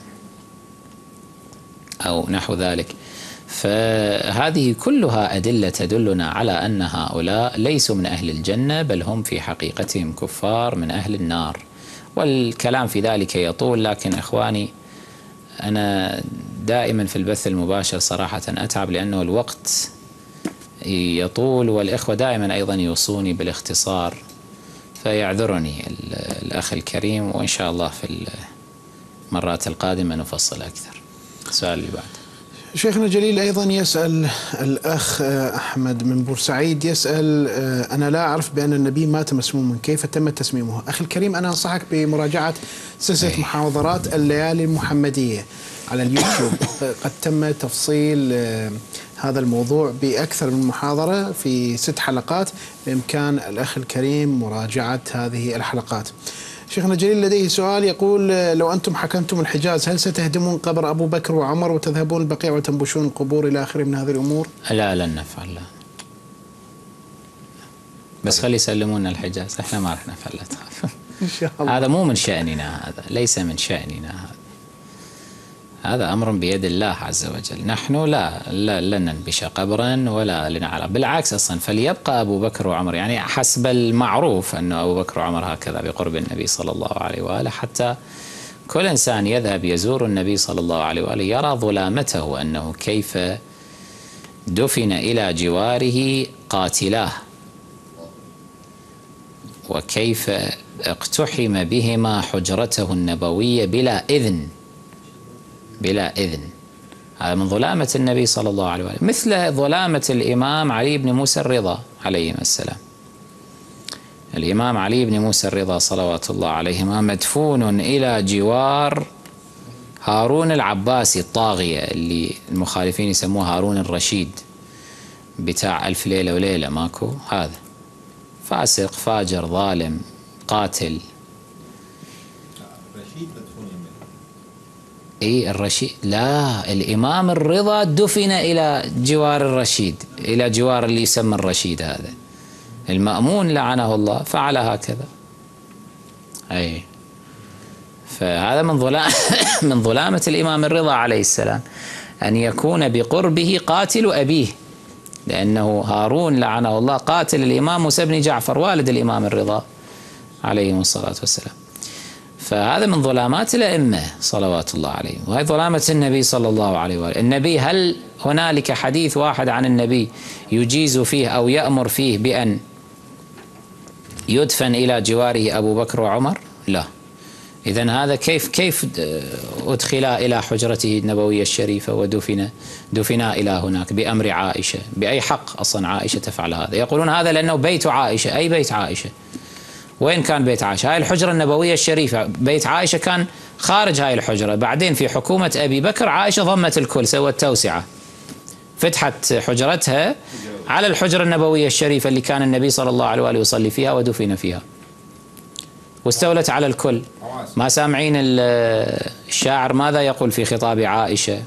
Speaker 2: أو نحو ذلك. فهذه كلها أدلة تدلنا على أن هؤلاء ليسوا من أهل الجنة، بل هم في حقيقتهم كفار من أهل النار. والكلام في ذلك يطول، لكن إخواني أنا دائما في البث المباشر صراحة أتعب لأنه الوقت يطول، والإخوة دائما أيضا يوصوني بالاختصار، فيعذرني الأخ الكريم، وإن شاء الله في المرات القادمة نفصل أكثر. السؤال اللي بعد
Speaker 1: شيخنا الجليل أيضا يسأل الأخ أحمد من بورسعيد، يسأل أنا لا أعرف بأن النبي مات مسموما، كيف تم تسميمه؟ أخي الكريم أنا أنصحك بمراجعة سلسلة محاضرات الليالي المحمدية على اليوتيوب، قد تم تفصيل هذا الموضوع بأكثر من محاضرة في ست حلقات، بإمكان الأخ الكريم مراجعة هذه الحلقات. شيخنا الجليل لديه سؤال يقول لو أنتم حكمتم الحجاز هل ستهدمون قبر أبو بكر وعمر وتذهبون البقيع وتنبشون القبور إلى آخره من هذه الأمور؟
Speaker 2: لا لن نفعل، لا. بس خلي يسلمونا الحجاز، احنا ما راح نفعل، لا تخاف.
Speaker 1: إن شاء الله.
Speaker 2: هذا مو من شأننا، هذا ليس من شأننا، هذا هذا أمر بيد الله عز وجل. نحن لا لا لن ننبش قبرا ولا لنعلم، بالعكس أصلا فليبقى أبو بكر وعمر، يعني حسب المعروف أن أبو بكر وعمر هكذا بقرب النبي صلى الله عليه وآله، حتى كل إنسان يذهب يزور النبي صلى الله عليه وآله يرى ظلامته، أنه كيف دفن إلى جواره قاتلاه، وكيف اقتحم بهما حجرته النبوية بلا إذن بلا إذن. هذا من ظلامة النبي صلى الله عليه وآله، مثل ظلامة الإمام علي بن موسى الرضا عليه السلام. الإمام علي بن موسى الرضا صلوات الله عليهما مدفون إلى جوار هارون العباسي الطاغية، اللي المخالفين يسموه هارون الرشيد، بتاع ألف ليلة وليلة ماكو، هذا فاسق فاجر ظالم قاتل. اي الرشيد، لا، الإمام الرضا دفن إلى جوار الرشيد، إلى جوار اللي يسمى الرشيد. هذا المأمون لعنه الله فعل هكذا. أي فهذا من ظلام من ظلامة الإمام الرضا عليه السلام أن يكون بقربه قاتل أبيه، لأنه هارون لعنه الله قاتل الإمام موسى بن جعفر والد الإمام الرضا عليه الصلاة والسلام. فهذا من ظلامات الأئمة صلوات الله عليهم، وهي ظلامة النبي صلى الله عليه وآله. النبي، هل هنالك حديث واحد عن النبي يجيز فيه أو يأمر فيه بأن يدفن إلى جواره أبو بكر وعمر؟ لا. إذن هذا كيف كيف أدخلا إلى حجرته النبوية الشريفة ودفن دفنا إلى هناك بأمر عائشة؟ بأي حق أصلا عائشة تفعل هذا؟ يقولون هذا لأنه بيت عائشة. أي بيت عائشة؟ وين كان بيت عائشة؟ هاي الحجرة النبوية الشريفة، بيت عائشة كان خارج هاي الحجرة. بعدين في حكومة أبي بكر عائشة ضمت الكل، سوت توسعة، فتحت حجرتها على الحجرة النبوية الشريفة اللي كان النبي صلى الله عليه وآله يصلي فيها ودفن فيها، واستولت على الكل. ما سامعين الشاعر ماذا يقول في خطاب عائشة؟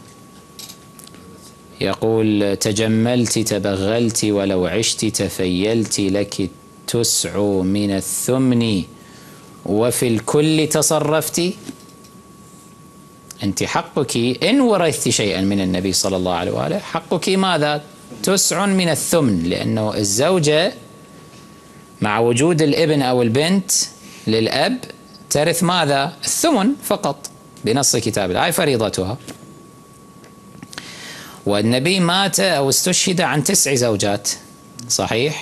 Speaker 2: يقول: تجملت تبغلت ولو عشت تفيلت، لك تسع من الثمن وفي الكل تصرفت. أنت حقك إن ورثت شيئا من النبي صلى الله عليه وآله حقك ماذا؟ تسع من الثمن، لأنه الزوجة مع وجود الابن أو البنت للأب ترث ماذا؟ الثمن فقط بنص كتاب الله، هاي فريضتها. والنبي مات أو استشهد عن تسع زوجات، صحيح؟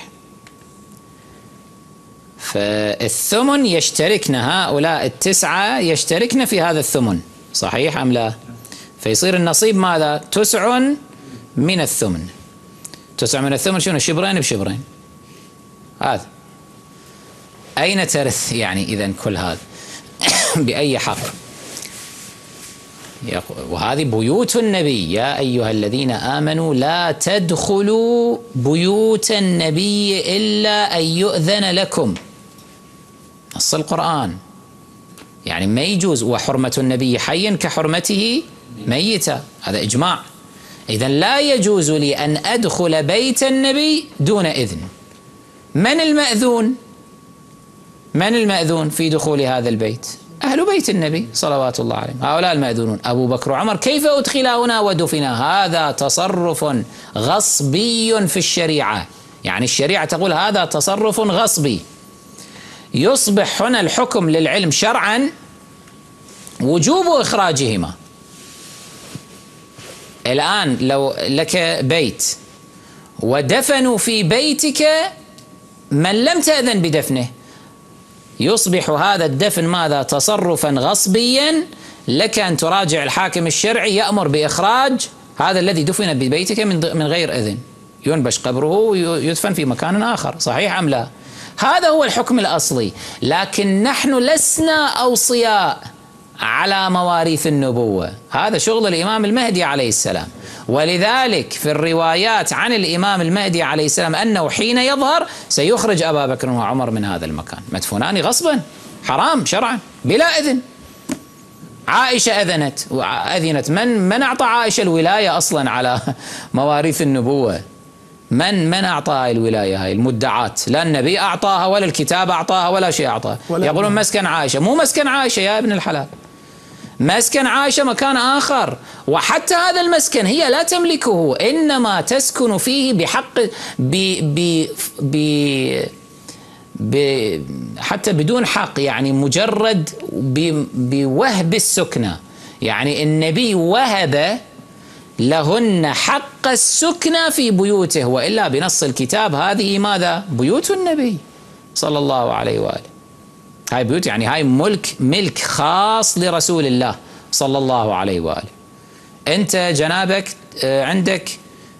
Speaker 2: فالثمن يشتركن، هؤلاء التسعة يشتركن في هذا الثمن، صحيح أم لا؟ فيصير النصيب ماذا؟ تسع من الثمن. تسع من الثمن شنو؟ شبرين بشبرين. هذا أين ترث يعني إذن كل هذا؟ بأي حق؟ وهذه بيوت النبي. يا أيها الذين آمنوا لا تدخلوا بيوت النبي إلا أن يؤذن لكم، نص القرآن. يعني ما يجوز، وحرمة النبي حيا كحرمته ميتا، هذا إجماع. إذن لا يجوز لي أن أدخل بيت النبي دون إذن. من المأذون؟ من المأذون في دخول هذا البيت؟ أهل بيت النبي صلوات الله عليهم، هؤلاء المأذونون أبو بكر وعمر. كيف أدخلا هنا ودفنا؟ هذا تصرف غصبي في الشريعة، يعني الشريعة تقول هذا تصرف غصبي. يصبح هنا الحكم للعلم شرعا وجوب إخراجهما. الآن لو لك بيت ودفنوا في بيتك من لم تأذن بدفنه، يصبح هذا الدفن ماذا؟ تصرفا غصبيا، لك أن تراجع الحاكم الشرعي يأمر بإخراج هذا الذي دفن ببيتك من غير إذن، ينبش قبره ويدفن في مكان آخر، صحيح أم لا؟ هذا هو الحكم الأصلي. لكن نحن لسنا أوصياء على مواريث النبوة، هذا شغل الإمام المهدي عليه السلام. ولذلك في الروايات عن الإمام المهدي عليه السلام أنه حين يظهر سيخرج أبا بكر وعمر من هذا المكان، مدفونان غصبا، حرام شرعا بلا إذن. عائشة أذنت وأذنت، من من أعطى عائشة الولاية أصلا على مواريث النبوة؟ من من أعطاها الولاية هاي المدعات؟ لا النبي أعطاها ولا الكتاب أعطاها ولا شيء أعطاها. يقولون مسكن عائشة، مو مسكن عائشة يا ابن الحلال، مسكن عائشة مكان آخر، وحتى هذا المسكن هي لا تملكه، إنما تسكن فيه بحق ب ب ب ب حتى بدون حق، يعني مجرد بوهب السكنة. يعني النبي وهب لهن حق السكنة في بيوته، وإلا بنص الكتاب هذه ماذا؟ بيوت النبي صلى الله عليه وآله. هاي بيوت يعني هاي ملك ملك خاص لرسول الله صلى الله عليه وآله. أنت جنابك عندك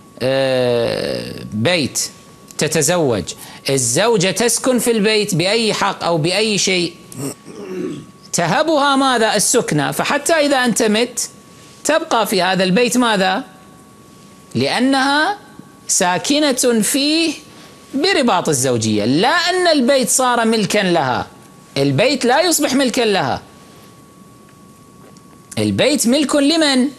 Speaker 2: بيت تتزوج، الزوجة تسكن في البيت بأي حق أو بأي شيء، تهبها ماذا؟ السكنة. فحتى إذا أنت مت تبقى في هذا البيت ماذا؟ لأنها ساكنة فيه برباط الزوجية، لا أن البيت صار ملكا لها. البيت لا يصبح ملكا لها، البيت ملك لمن؟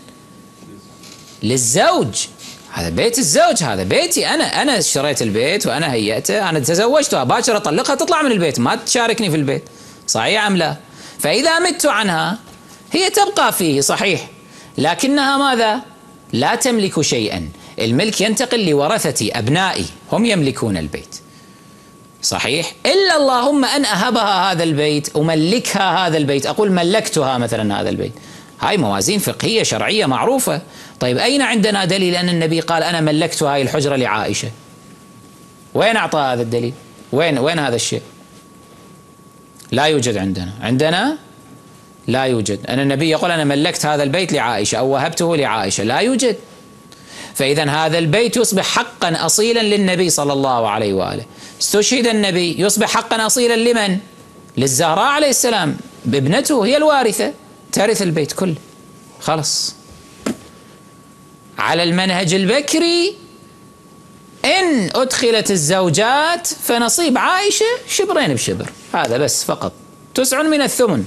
Speaker 2: للزوج. هذا بيت الزوج، هذا بيتي أنا، أنا اشتريت البيت وأنا هيأته، أنا تزوجتها، باكر أطلقها تطلع من البيت، ما تشاركني في البيت، صحيح أم لا؟ فإذا مت عنها هي تبقى فيه، صحيح، لكنها ماذا؟ لا تملك شيئا. الملك ينتقل لورثة أبنائي، هم يملكون البيت، صحيح، إلا اللهم أن أهبها هذا البيت، أملكها هذا البيت، أقول ملكتها مثلا هذا البيت. هاي موازين فقهية شرعية معروفة. طيب أين عندنا دليل أن النبي قال أنا ملكت هاي الحجرة لعائشة؟ وين أعطى هذا الدليل؟ وين وين هذا الشيء؟ لا يوجد عندنا. عندنا لا يوجد أن النبي يقول أنا ملكت هذا البيت لعائشة أو وهبته لعائشة، لا يوجد. فإذا هذا البيت يصبح حقا أصيلا للنبي صلى الله عليه وآله. استشهد النبي يصبح حقا أصيلا لمن؟ للزهراء عليه السلام، بابنته هي الوارثة، ترث البيت كله، خلص. على المنهج البكري إن أدخلت الزوجات فنصيب عائشة شبرين بشبر، هذا بس فقط، تسع من الثمن.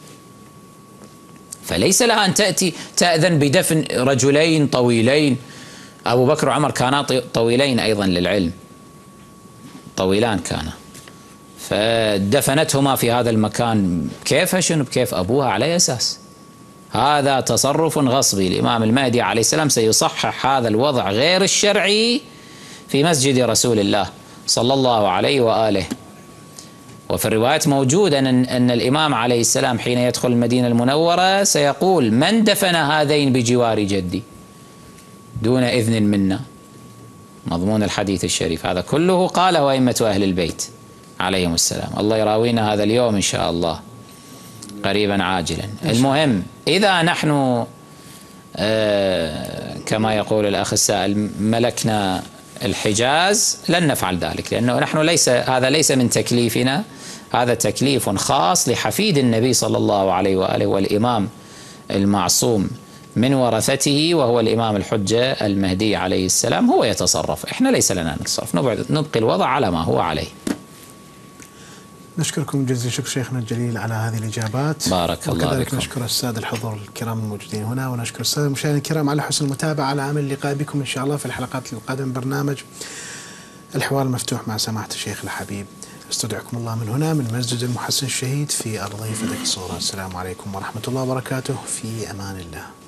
Speaker 2: فليس لها أن تأتي تأذن بدفن رجلين طويلين. أبو بكر وعمر كانا طويلين أيضا للعلم، طويلان كانا، فدفنتهما في هذا المكان. كيف شنو بكيف أبوها على أي أساس؟ هذا تصرف غصبي. الإمام المهدي عليه السلام سيصحح هذا الوضع غير الشرعي في مسجد رسول الله صلى الله عليه وآله. وفي الروايات موجود أن, أن الإمام عليه السلام حين يدخل المدينة المنورة سيقول: من دفن هذين بجوار جدي دون إذن منا؟ مضمون الحديث الشريف هذا كله قاله أئمة أهل البيت عليهم السلام. الله يراوينا هذا اليوم إن شاء الله قريبا عاجلا. المهم، إذا نحن آه كما يقول الأخ السائل ملكنا الحجاز لن نفعل ذلك، لأنه نحن ليس هذا ليس من تكليفنا، هذا تكليف خاص لحفيد النبي صلى الله عليه وآله والإمام المعصوم من ورثته، وهو الإمام الحجة المهدي عليه السلام. هو يتصرف، إحنا ليس لنا نتصرف، نبقي الوضع على ما هو عليه.
Speaker 1: نشكركم جزيل الشكر شيخنا الجليل على هذه الإجابات.
Speaker 2: بارك الله
Speaker 1: وكذلك
Speaker 2: بكم.
Speaker 1: نشكر السادة الحضور الكرام الموجودين هنا، ونشكر السادة المشاهدين الكرام على حسن المتابعة، على أمل اللقاء بكم إن شاء الله في الحلقات القادمة. برنامج الحوار المفتوح مع سماحة الشيخ الحبيب. استودعكم الله من هنا من مسجد المحسن الشهيد في أرضية فدك الصورة. السلام عليكم ورحمة الله وبركاته، في أمان الله.